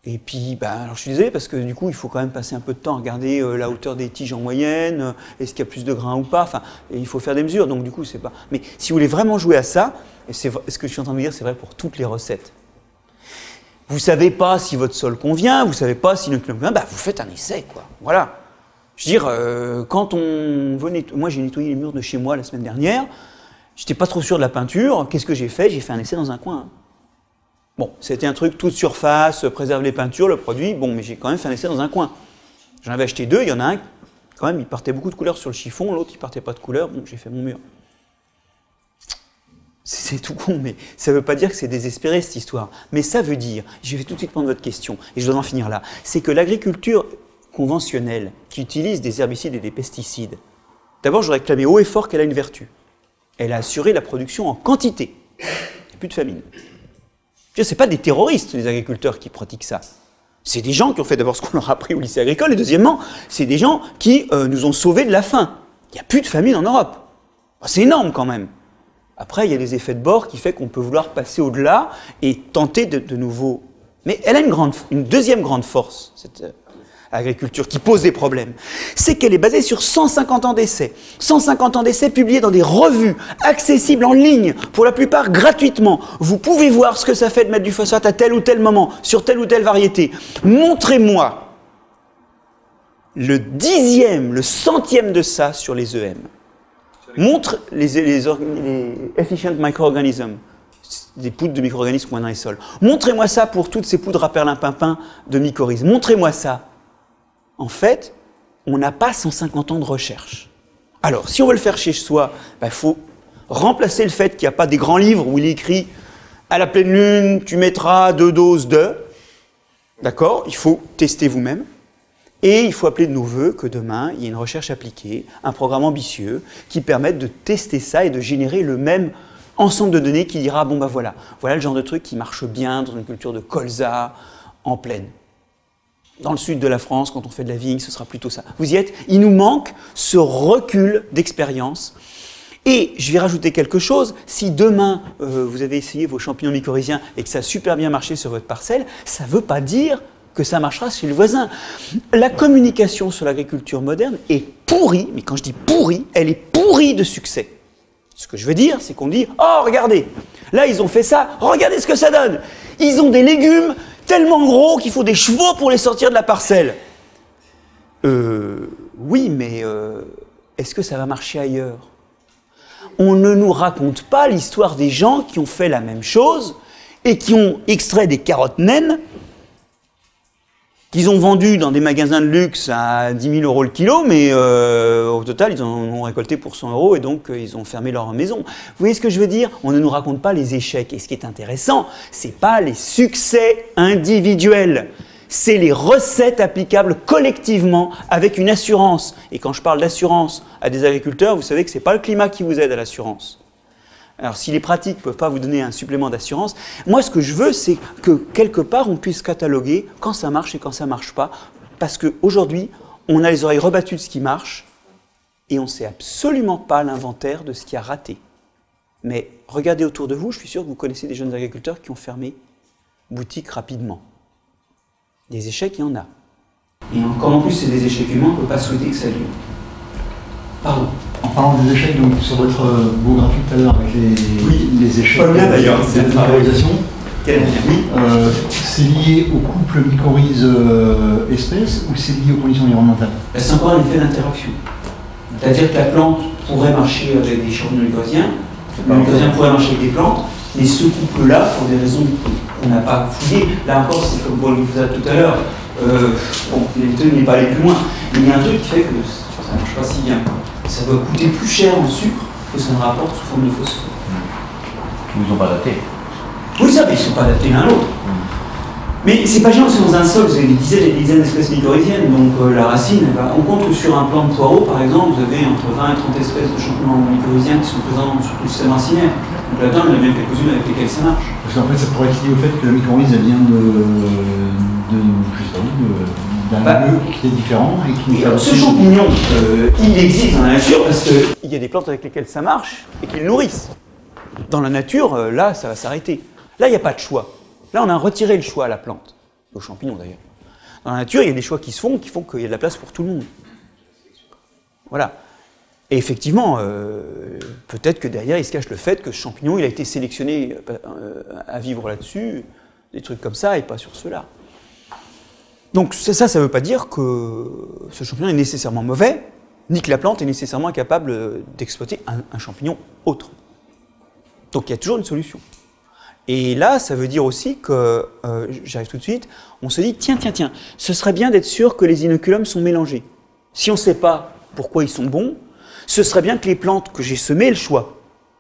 Speaker 1: Et puis, bah, alors je suis désolé parce que du coup, il faut quand même passer un peu de temps à regarder euh, la hauteur des tiges en moyenne, euh, est-ce qu'il y a plus de grains ou pas, enfin, et il faut faire des mesures, donc du coup, c'est pas... Mais si vous voulez vraiment jouer à ça, et c'est ce que je suis en train de vous dire, c'est vrai pour toutes les recettes. Vous ne savez pas si votre sol convient, vous ne savez pas si le climat convient, bah, vous faites un essai, quoi. Voilà. Je veux dire, euh, quand on veut nettoyer... Moi, j'ai nettoyé les murs de chez moi la semaine dernière, j'étais pas trop sûr de la peinture, qu'est-ce que j'ai fait? J'ai fait un essai dans un coin. Bon, c'était un truc toute surface, préserve les peintures, le produit, bon, mais j'ai quand même fait un essai dans un coin. J'en avais acheté deux, il y en a un, quand même, il partait beaucoup de couleurs sur le chiffon, l'autre, il partait pas de couleurs, bon, j'ai fait mon mur. C'est tout con, mais ça ne veut pas dire que c'est désespéré, cette histoire. Mais ça veut dire, je vais tout de suite prendre votre question, et je dois en finir là, c'est que l'agriculture conventionnelle, qui utilise des herbicides et des pesticides, d'abord, je voudrais réclamer haut et fort qu'elle a une vertu. Elle a assuré la production en quantité. Il n'y a plus de famine. Ce n'est pas des terroristes, les agriculteurs, qui pratiquent ça. C'est des gens qui ont fait d'abord ce qu'on leur a appris au lycée agricole, et deuxièmement, c'est des gens qui euh, nous ont sauvés de la faim. Il n'y a plus de famine en Europe. C'est énorme quand même. Après, il y a des effets de bord qui font qu'on peut vouloir passer au-delà et tenter de, de nouveau. Mais elle a une, grande, une deuxième grande force, cette euh, agriculture, qui pose des problèmes. C'est qu'elle est basée sur cent cinquante ans d'essais. cent cinquante ans d'essais publiés dans des revues, accessibles en ligne, pour la plupart gratuitement. Vous pouvez voir ce que ça fait de mettre du phosphate à tel ou tel moment, sur telle ou telle variété. Montrez-moi le dixième, le centième de ça sur les E M. Montre les, les, les, les efficient micro-organisms, des poudres de micro-organismes qu'on a dans les sols. Montrez-moi ça pour toutes ces poudres à perlimpinpin de mycorhizes. Montrez-moi ça. En fait, on n'a pas cent cinquante ans de recherche. Alors, si on veut le faire chez soi, il bah, faut remplacer le fait qu'il n'y a pas des grands livres où il est écrit « à la pleine lune, tu mettras deux doses de… » D'accord? Il faut tester vous-même. Et il faut appeler de nos voeux que demain, il y ait une recherche appliquée, un programme ambitieux qui permette de tester ça et de générer le même ensemble de données qui dira « bon, bah voilà, voilà le genre de truc qui marche bien dans une culture de colza en plaine. » Dans le sud de la France, quand on fait de la vigne, ce sera plutôt ça. Vous y êtes? Il nous manque ce recul d'expérience. Et je vais rajouter quelque chose. Si demain, euh, vous avez essayé vos champignons mycorhiziens et que ça a super bien marché sur votre parcelle, ça ne veut pas dire que ça marchera chez le voisin. La communication sur l'agriculture moderne est pourrie, mais quand je dis pourrie, elle est pourrie de succès. Ce que je veux dire, c'est qu'on dit « Oh, regardez, là, ils ont fait ça, regardez ce que ça donne. Ils ont des légumes tellement gros qu'il faut des chevaux pour les sortir de la parcelle. » Euh, oui, mais euh, est-ce que ça va marcher ailleurs? On ne nous raconte pas l'histoire des gens qui ont fait la même chose et qui ont extrait des carottes naines qu'ils ont vendues dans des magasins de luxe à dix mille euros le kilo, mais euh, au total, ils en ont récolté pour cent euros et donc euh, ils ont fermé leur maison. Vous voyez ce que je veux dire? On ne nous raconte pas les échecs. Et ce qui est intéressant, ce n'est pas les succès individuels, c'est les recettes applicables collectivement avec une assurance. Et quand je parle d'assurance à des agriculteurs, vous savez que ce n'est pas le climat qui vous aide à l'assurance. Alors, si les pratiques ne peuvent pas vous donner un supplément d'assurance, moi, ce que je veux, c'est que, quelque part, on puisse cataloguer quand ça marche et quand ça ne marche pas. Parce qu'aujourd'hui, on a les oreilles rebattues de ce qui marche et on ne sait absolument pas l'inventaire de ce qui a raté. Mais regardez autour de vous, je suis sûr que vous connaissez des jeunes agriculteurs qui ont fermé boutique rapidement. Des échecs, il y en a. Et comme en plus, c'est des échecs humains, on ne peut pas souhaiter que ça dure. Pardon.
Speaker 2: En parlant des échecs, donc sur votre beau graphique tout à l'heure avec les,
Speaker 1: oui.
Speaker 2: les échecs
Speaker 1: Paul bien, d'ailleurs,
Speaker 2: de la microhisation, euh, c'est lié au couple mycorhize-espèce euh, ou c'est lié aux conditions environnementales?
Speaker 1: C'est encore un effet d'interaction. C'est-à-dire que la plante pourrait marcher avec des champignons mycorhiziens, le mycorhizien pourrait marcher avec des plantes, mais ce couple-là, pour des raisons qu'on n'a pas fouillées, là encore, c'est comme pour le glyphosate tout à l'heure, euh, bon, l'étude n'est pas allé plus loin, mais il y a un truc qui fait que ça ne marche pas si bien. Ça doit coûter plus cher en sucre que ça ne rapporte sous forme de phosphore.
Speaker 13: Ils ne sont pas datés.
Speaker 1: Oui, ça, mais ils ne sont pas datés l'un à l'autre. Mais c'est pas géant, c'est dans un sol, vous avez des dizaines et des dizaines d'espèces mycorhiziennes, donc euh, la racine, bah, on compte que sur un plant de poireau, par exemple, vous avez entre vingt et trente espèces de champignons mycorhiziens qui sont présents sur tout le système racinaire. Donc là-dedans, il y en a bien quelques-unes avec lesquelles ça marche.
Speaker 2: Parce qu'en fait, ça pourrait être lié au fait que la mycorhize, elle vient de, de, je sais pas où, d'un
Speaker 1: bah,
Speaker 2: lieu qui est différent et qui...
Speaker 1: Oui, alors, ce champignon, euh, il existe dans la nature parce qu'il y a des plantes avec lesquelles ça marche et qui le nourrissent. Dans la nature, euh, là, ça va s'arrêter. Là, il n'y a pas de choix. Là, on a retiré le choix à la plante. aux champignons d'ailleurs. Dans la nature, il y a des choix qui se font qui font qu'il y a de la place pour tout le monde. Voilà. Et effectivement, euh, peut-être que derrière, il se cache le fait que ce champignon, il a été sélectionné euh, à vivre là-dessus, des trucs comme ça, et pas sur ceux-là. Donc ça, ça ne veut pas dire que ce champignon est nécessairement mauvais, ni que la plante est nécessairement incapable d'exploiter un, un champignon autre. Donc il y a toujours une solution. Et là, ça veut dire aussi que, euh, j'arrive tout de suite, on se dit, tiens, tiens, tiens, ce serait bien d'être sûr que les inoculums sont mélangés. Si on ne sait pas pourquoi ils sont bons, ce serait bien que les plantes que j'ai semées aient le choix.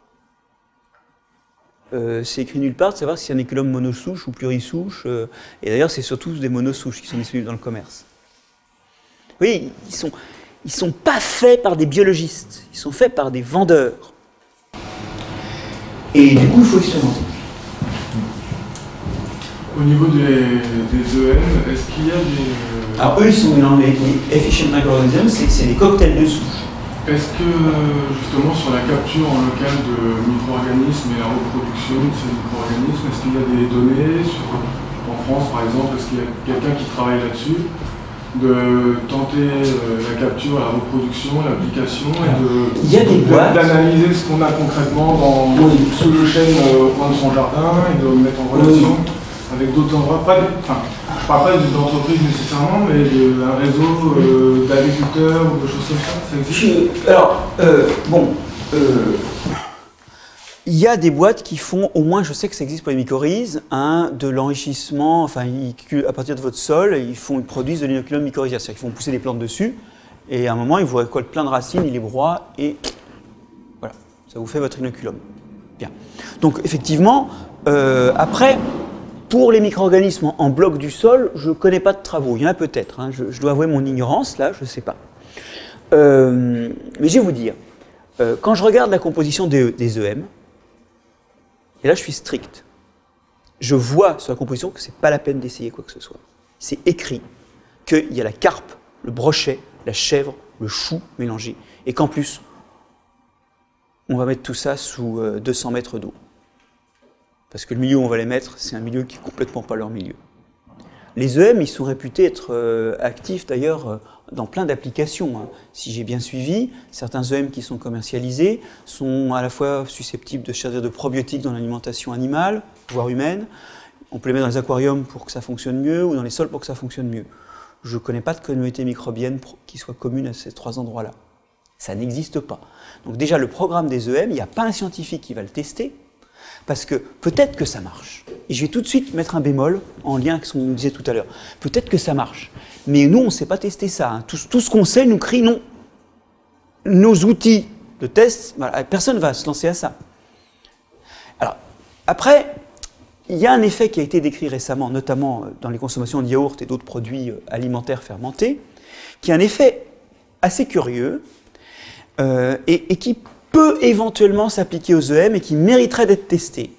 Speaker 1: Euh, c'est écrit nulle part de savoir si c'est un inoculum monosouche ou plurisouche, euh, et d'ailleurs c'est surtout des monosouches qui sont disponibles dans le commerce. Oui, ils sont, ils sont pas faits par des biologistes, ils sont faits par des vendeurs. Et du coup, il faut expérimenter.
Speaker 8: Au niveau des, des E M, est-ce qu'il y a des...
Speaker 1: Alors eux, ils sont dans les, les efficient microorganisms, c'est des cocktails de souches.
Speaker 8: Est-ce que, justement, sur la capture en local de micro-organismes et la reproduction de ces micro-organismes, est-ce qu'il y a des données sur, en France, par exemple, est-ce qu'il y a quelqu'un qui travaille là-dessus, de tenter euh, la capture, la reproduction, l'application, et d'analyser ce qu'on a concrètement dans, sous le chêne euh, au coin de son jardin, et de le mettre en relation oui. avec d'autres endroits, pas de, enfin, je ne parle pas d'entreprise nécessairement, mais d'un réseau euh, d'agriculteurs ou de choses comme ça, ça existe?
Speaker 1: Je, alors, euh, bon, euh, il y a des boîtes qui font, au moins je sais que ça existe pour les mycorhizes, hein, de l'enrichissement, enfin, ils, à partir de votre sol, ils, font, ils produisent de l'inoculum mycorhizaire, c'est-à-dire qu'ils font pousser des plantes dessus, et à un moment, ils vous récoltent plein de racines, ils les broient, et voilà, ça vous fait votre inoculum. Bien. Donc, effectivement, euh, après, pour les micro-organismes en, en bloc du sol, je ne connais pas de travaux. Il y en a peut-être. Hein, je, je dois avouer mon ignorance, là, je ne sais pas. Euh, mais je vais vous dire, euh, quand je regarde la composition des, des E M, et là je suis strict, je vois sur la composition que ce n'est pas la peine d'essayer quoi que ce soit. C'est écrit qu'il y a la carpe, le brochet, la chèvre, le chou mélangés, et qu'en plus, on va mettre tout ça sous euh, deux cents mètres d'eau. Parce que le milieu où on va les mettre, c'est un milieu qui n'est complètement pas leur milieu. Les E M, ils sont réputés être euh, actifs d'ailleurs euh, dans plein d'applications. Hein. Si j'ai bien suivi, certains E M qui sont commercialisés sont à la fois susceptibles de servir de probiotiques dans l'alimentation animale, voire humaine. On peut les mettre dans les aquariums pour que ça fonctionne mieux, ou dans les sols pour que ça fonctionne mieux. Je ne connais pas de communauté microbienne qui soit commune à ces trois endroits-là. Ça n'existe pas. Donc déjà, le programme des E M, il n'y a pas un scientifique qui va le tester, parce que peut-être que ça marche. Et je vais tout de suite mettre un bémol en lien avec ce qu'on nous disait tout à l'heure. Peut-être que ça marche. Mais nous, on ne sait pas tester ça. Hein. Tout, tout ce qu'on sait nous crie non. Nos outils de test, voilà, personne ne va se lancer à ça. Alors, après, il y a un effet qui a été décrit récemment, notamment dans les consommations de yaourts et d'autres produits alimentaires fermentés, qui est un effet assez curieux euh, et, et qui peut éventuellement s'appliquer aux E M et qui mériterait d'être testé.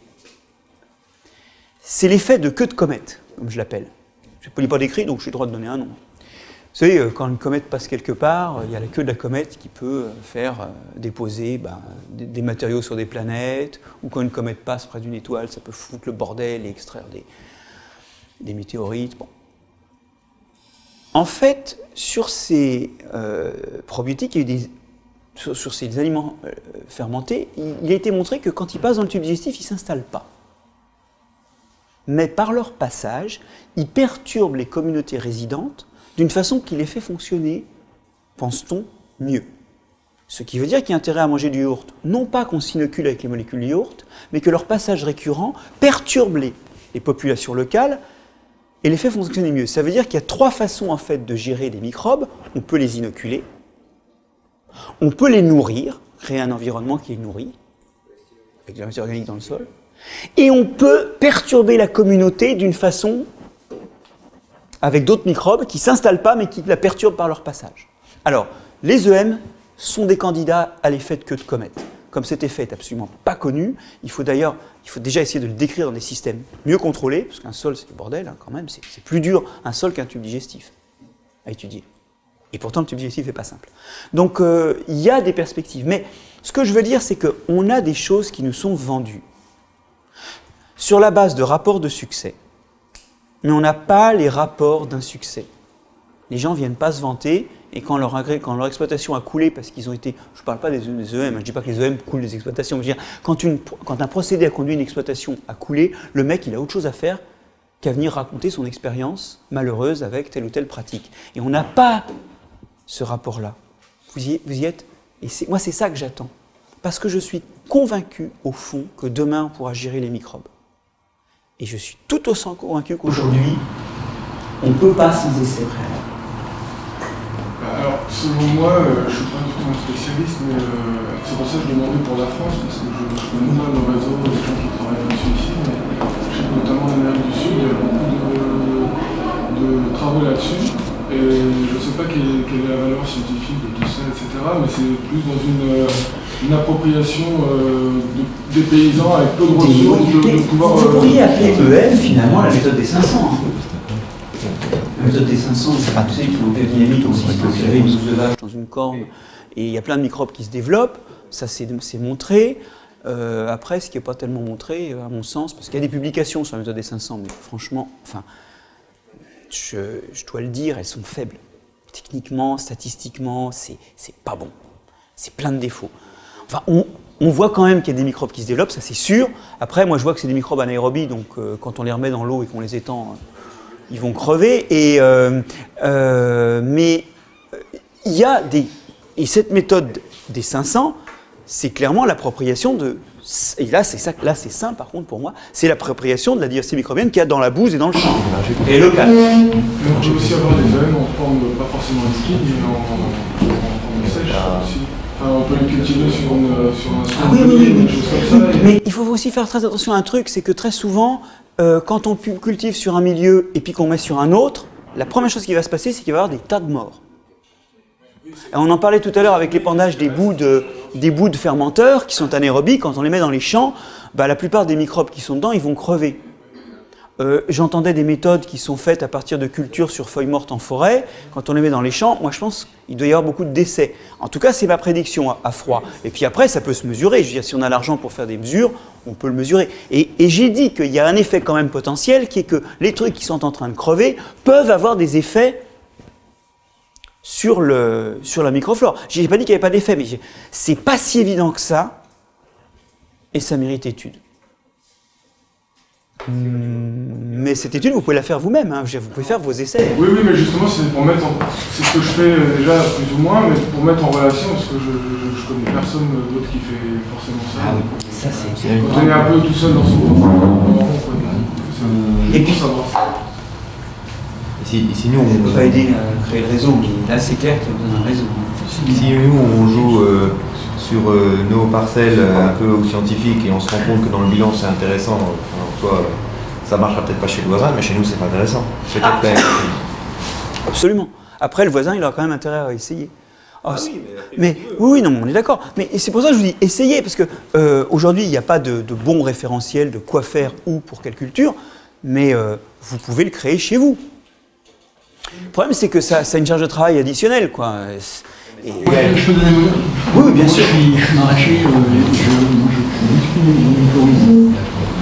Speaker 1: C'est l'effet de queue de comète, comme je l'appelle. Je ne l'ai pas décrit, donc j'ai le droit de donner un nom. Vous savez, quand une comète passe quelque part, il y a la queue de la comète qui peut faire déposer ben, des, des matériaux sur des planètes, ou quand une comète passe près d'une étoile, ça peut foutre le bordel et extraire des, des météorites. Bon. En fait, sur ces euh, probiotiques, il y a eu des... Sur, sur ces aliments euh, fermentés, il, il a été montré que quand ils passent dans le tube digestif, ils ne s'installent pas. Mais par leur passage, ils perturbent les communautés résidentes d'une façon qui les fait fonctionner, pense-t-on, mieux. Ce qui veut dire qu'il y a intérêt à manger du yaourt, non pas qu'on s'inocule avec les molécules du yaourt, mais que leur passage récurrent perturbe les, les populations locales et les fait fonctionner mieux. Ça veut dire qu'il y a trois façons en fait de gérer les microbes. On peut les inoculer, on peut les nourrir, créer un environnement qui les nourrit, avec de la matière organique dans le sol, et on peut perturber la communauté d'une façon avec d'autres microbes qui ne s'installent pas mais qui la perturbent par leur passage. Alors, les E M sont des candidats à l'effet de queue de comète. Comme cet effet est absolument pas connu, il faut d'ailleurs, il faut déjà essayer de le décrire dans des systèmes mieux contrôlés, parce qu'un sol c'est du bordel hein, quand même, c'est plus dur un sol qu'un tube digestif à étudier. Et pourtant, le tube digestif n'est pas simple. Donc, euh, il y a des perspectives. Mais ce que je veux dire, c'est qu'on a des choses qui nous sont vendues sur la base de rapports de succès, mais on n'a pas les rapports d'un succès. Les gens ne viennent pas se vanter, et quand leur, agré, quand leur exploitation a coulé parce qu'ils ont été... Je ne parle pas des, des E M, je ne dis pas que les E M coulent des exploitations, mais je veux dire, quand, une, quand un procédé a conduit une exploitation à couler, le mec, il a autre chose à faire qu'à venir raconter son expérience malheureuse avec telle ou telle pratique. Et on n'a pas ce rapport-là. Vous y, vous y êtes? Et moi, c'est ça que j'attends. Parce que je suis convaincu, au fond, que demain, on pourra gérer les microbes. Et je suis tout aussi convaincu qu'aujourd'hui, on ne peut pas sans essai préalable.
Speaker 8: Alors, selon moi, euh, je ne suis pas du tout un spécialiste, mais euh, c'est pour ça que je demandais pour la France, parce que je, je connais pas le réseau des gens qui travaillent là-dessus ici, mais je sais que notamment en Amérique du Sud, il y a beaucoup de, de travaux là-dessus, et je ne sais pas quelle, quelle est la valeur scientifique de tout ça, et cetera, mais c'est plus dans une, une appropriation euh, de, des paysans avec peu de ressources, de, de pouvoir...
Speaker 1: Vous pourriez appeler E M, finalement, la méthode des cinq cents. Hein. La méthode des cinq cents, c'est pas tu sais, qui ont fait dynamique aussi, il y avait une douce de vache dans une corne, et il y a plein de microbes qui se développent, ça c'est montré. Euh, après, ce qui n'est pas tellement montré, à mon sens, parce qu'il y a des publications sur la méthode des cinq cents, mais franchement, enfin, je, je dois le dire, elles sont faibles. Techniquement, statistiquement, c'est pas bon. C'est plein de défauts. Enfin, on, on voit quand même qu'il y a des microbes qui se développent, ça c'est sûr. Après, moi je vois que c'est des microbes anaérobies, donc euh, quand on les remet dans l'eau et qu'on les étend, euh, ils vont crever. Et, euh, euh, mais il y a des... Et cette méthode des cinq cents, c'est clairement l'appropriation de... Et là, c'est ça, là, c'est simple par contre pour moi, c'est l'appropriation de la diversité microbienne qu'il y a dans la bouse et dans le champ. Et local.
Speaker 8: On peut aussi avoir des E M en forme, pas forcément liquide, mais en, en, en forme sèche aussi. Enfin, on peut les cultiver sur, une, sur un
Speaker 1: ah, oui, oui, oui, oui. Comme ça, et... Mais il faut aussi faire très attention à un truc, c'est que très souvent, euh, quand on cultive sur un milieu et puis qu'on met sur un autre, la première chose qui va se passer, c'est qu'il va y avoir des tas de morts. Et on en parlait tout à l'heure avec l'épandage des bouts de, des bouts de fermenteurs qui sont anaérobiques. Quand on les met dans les champs, bah, la plupart des microbes qui sont dedans, ils vont crever. Euh, J'entendais des méthodes qui sont faites à partir de cultures sur feuilles mortes en forêt. Quand on les met dans les champs, moi je pense qu'il doit y avoir beaucoup de décès. En tout cas, c'est ma prédiction à, à froid. Et puis après, ça peut se mesurer. Je veux dire, si on a l'argent pour faire des mesures, on peut le mesurer. Et, et j'ai dit qu'il y a un effet quand même potentiel, qui est que les trucs qui sont en train de crever peuvent avoir des effets sur, le, sur la microflore. Je n'ai pas dit qu'il n'y avait pas d'effet, mais c'est pas si évident que ça, et ça mérite étude. Mais cette étude, vous pouvez la faire vous-même, hein. Vous pouvez faire vos essais.
Speaker 8: Oui, oui, mais justement, c'est pour mettre en... c'est ce que je fais déjà plus ou moins, mais pour mettre en relation, parce que je, je, je connais personne d'autre qui fait forcément ça.
Speaker 1: Ah oui, ça c'est...
Speaker 8: Quand on est un peu tout seul dans son rond,
Speaker 1: et puis
Speaker 8: savoir.
Speaker 10: Ici, ici, nous,
Speaker 1: on ne
Speaker 10: on
Speaker 1: peut pas aider à créer le réseau, mais là c'est clair qu'il y a besoin d'un réseau.
Speaker 10: Ici, nous, on joue euh, sur euh, nos parcelles euh, un peu scientifiques et on se rend compte que dans le bilan c'est intéressant. Enfin, soit, euh, ça marchera peut-être pas chez le voisin, mais chez nous c'est pas intéressant. Ah.
Speaker 1: Absolument. Après, le voisin, il aura quand même intérêt à essayer. Oh, ah oui, mais, mais oui, oui, non, on est d'accord. Mais c'est pour ça que je vous dis, essayez, parce que euh, aujourd'hui, il n'y a pas de, de bon référentiel de quoi faire ou pour quelle culture, mais euh, vous pouvez le créer chez vous. Le problème, c'est que ça, ça a une charge de travail additionnelle, quoi. Et...
Speaker 2: Ouais, je peux donner mon...
Speaker 1: Oui, oui, bien
Speaker 2: moi,
Speaker 1: sûr.
Speaker 2: Je suis, je suis maraîcher, euh, je, je, je mycorhize.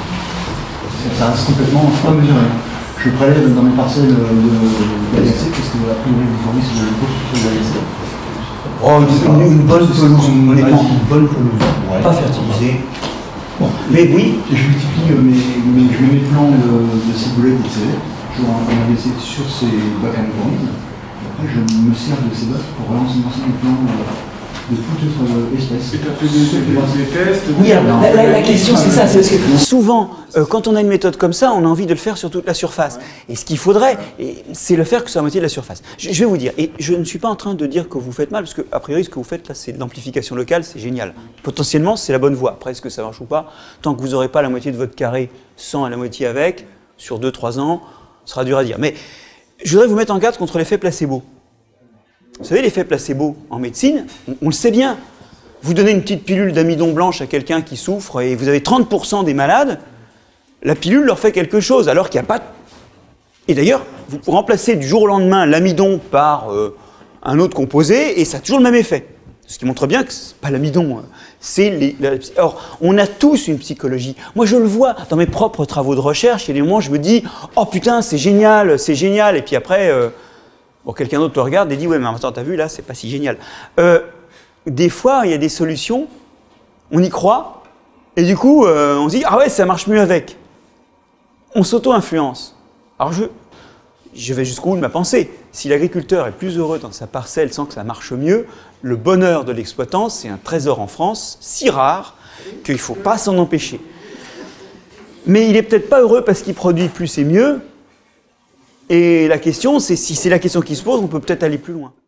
Speaker 2: Ça reste complètement pas mesuré. Je prélève dans mes parcelles de l'agacé, parce que a priori, le mycorhize, c'est le gros sur l'agacé.
Speaker 1: Oh, une, une bonne pelouse, honnêtement, une bonne pelouse. Ouais. Pas fertilisée. Bon. Mais oui.
Speaker 2: Et je multiplie euh, mes, mes, je mets mes plants de, de ciboulette et de céleri. Je vais en laisser sur ces bacs à mycorhize. Après, je me sers de ces bacs pour relancer l'ensemble des plants de toute autre espèce.
Speaker 8: Et tu as fait des, des, des tests?
Speaker 1: Oui, alors, la, la, la question c'est ça, c'est parce que souvent, euh, quand on a une méthode comme ça, on a envie de le faire sur toute la surface. Et ce qu'il faudrait, c'est le faire que sur la moitié de la surface. Je, je vais vous dire, et je ne suis pas en train de dire que vous faites mal, parce que a priori, ce que vous faites là, c'est de l'amplification locale, c'est génial. Potentiellement, c'est la bonne voie. Après, est-ce que ça marche ou pas? Tant que vous n'aurez pas la moitié de votre carré sans à la moitié avec, sur deux trois ans, ce sera dur à dire. Mais je voudrais vous mettre en garde contre l'effet placebo. Vous savez, l'effet placebo en médecine, on, on le sait bien. Vous donnez une petite pilule d'amidon blanche à quelqu'un qui souffre et vous avez trente pour cent des malades, la pilule leur fait quelque chose alors qu'il n'y a pas... Et d'ailleurs, vous remplacez du jour au lendemain l'amidon par euh, un autre composé et ça a toujours le même effet. Ce qui montre bien que c'est pas l'amidon, c'est les... La, or, on a tous une psychologie. Moi, je le vois dans mes propres travaux de recherche, il y a des moments où je me dis « Oh putain, c'est génial, c'est génial !» Et puis après, euh, bon, quelqu'un d'autre le regarde et dit « Ouais, mais attends, t'as vu, là, c'est pas si génial. Euh, » Des fois, il y a des solutions, on y croit, et du coup, euh, on se dit « Ah ouais, ça marche mieux avec. » On s'auto-influence. Alors, je, je vais jusqu'au bout de ma pensée. Si l'agriculteur est plus heureux dans sa parcelle sans que ça marche mieux, le bonheur de l'exploitant, c'est un trésor en France, si rare, qu'il ne faut pas s'en empêcher. Mais il n'est peut-être pas heureux parce qu'il produit plus et mieux. Et la question, c'est si c'est la question qui se pose, on peut peut-être aller plus loin.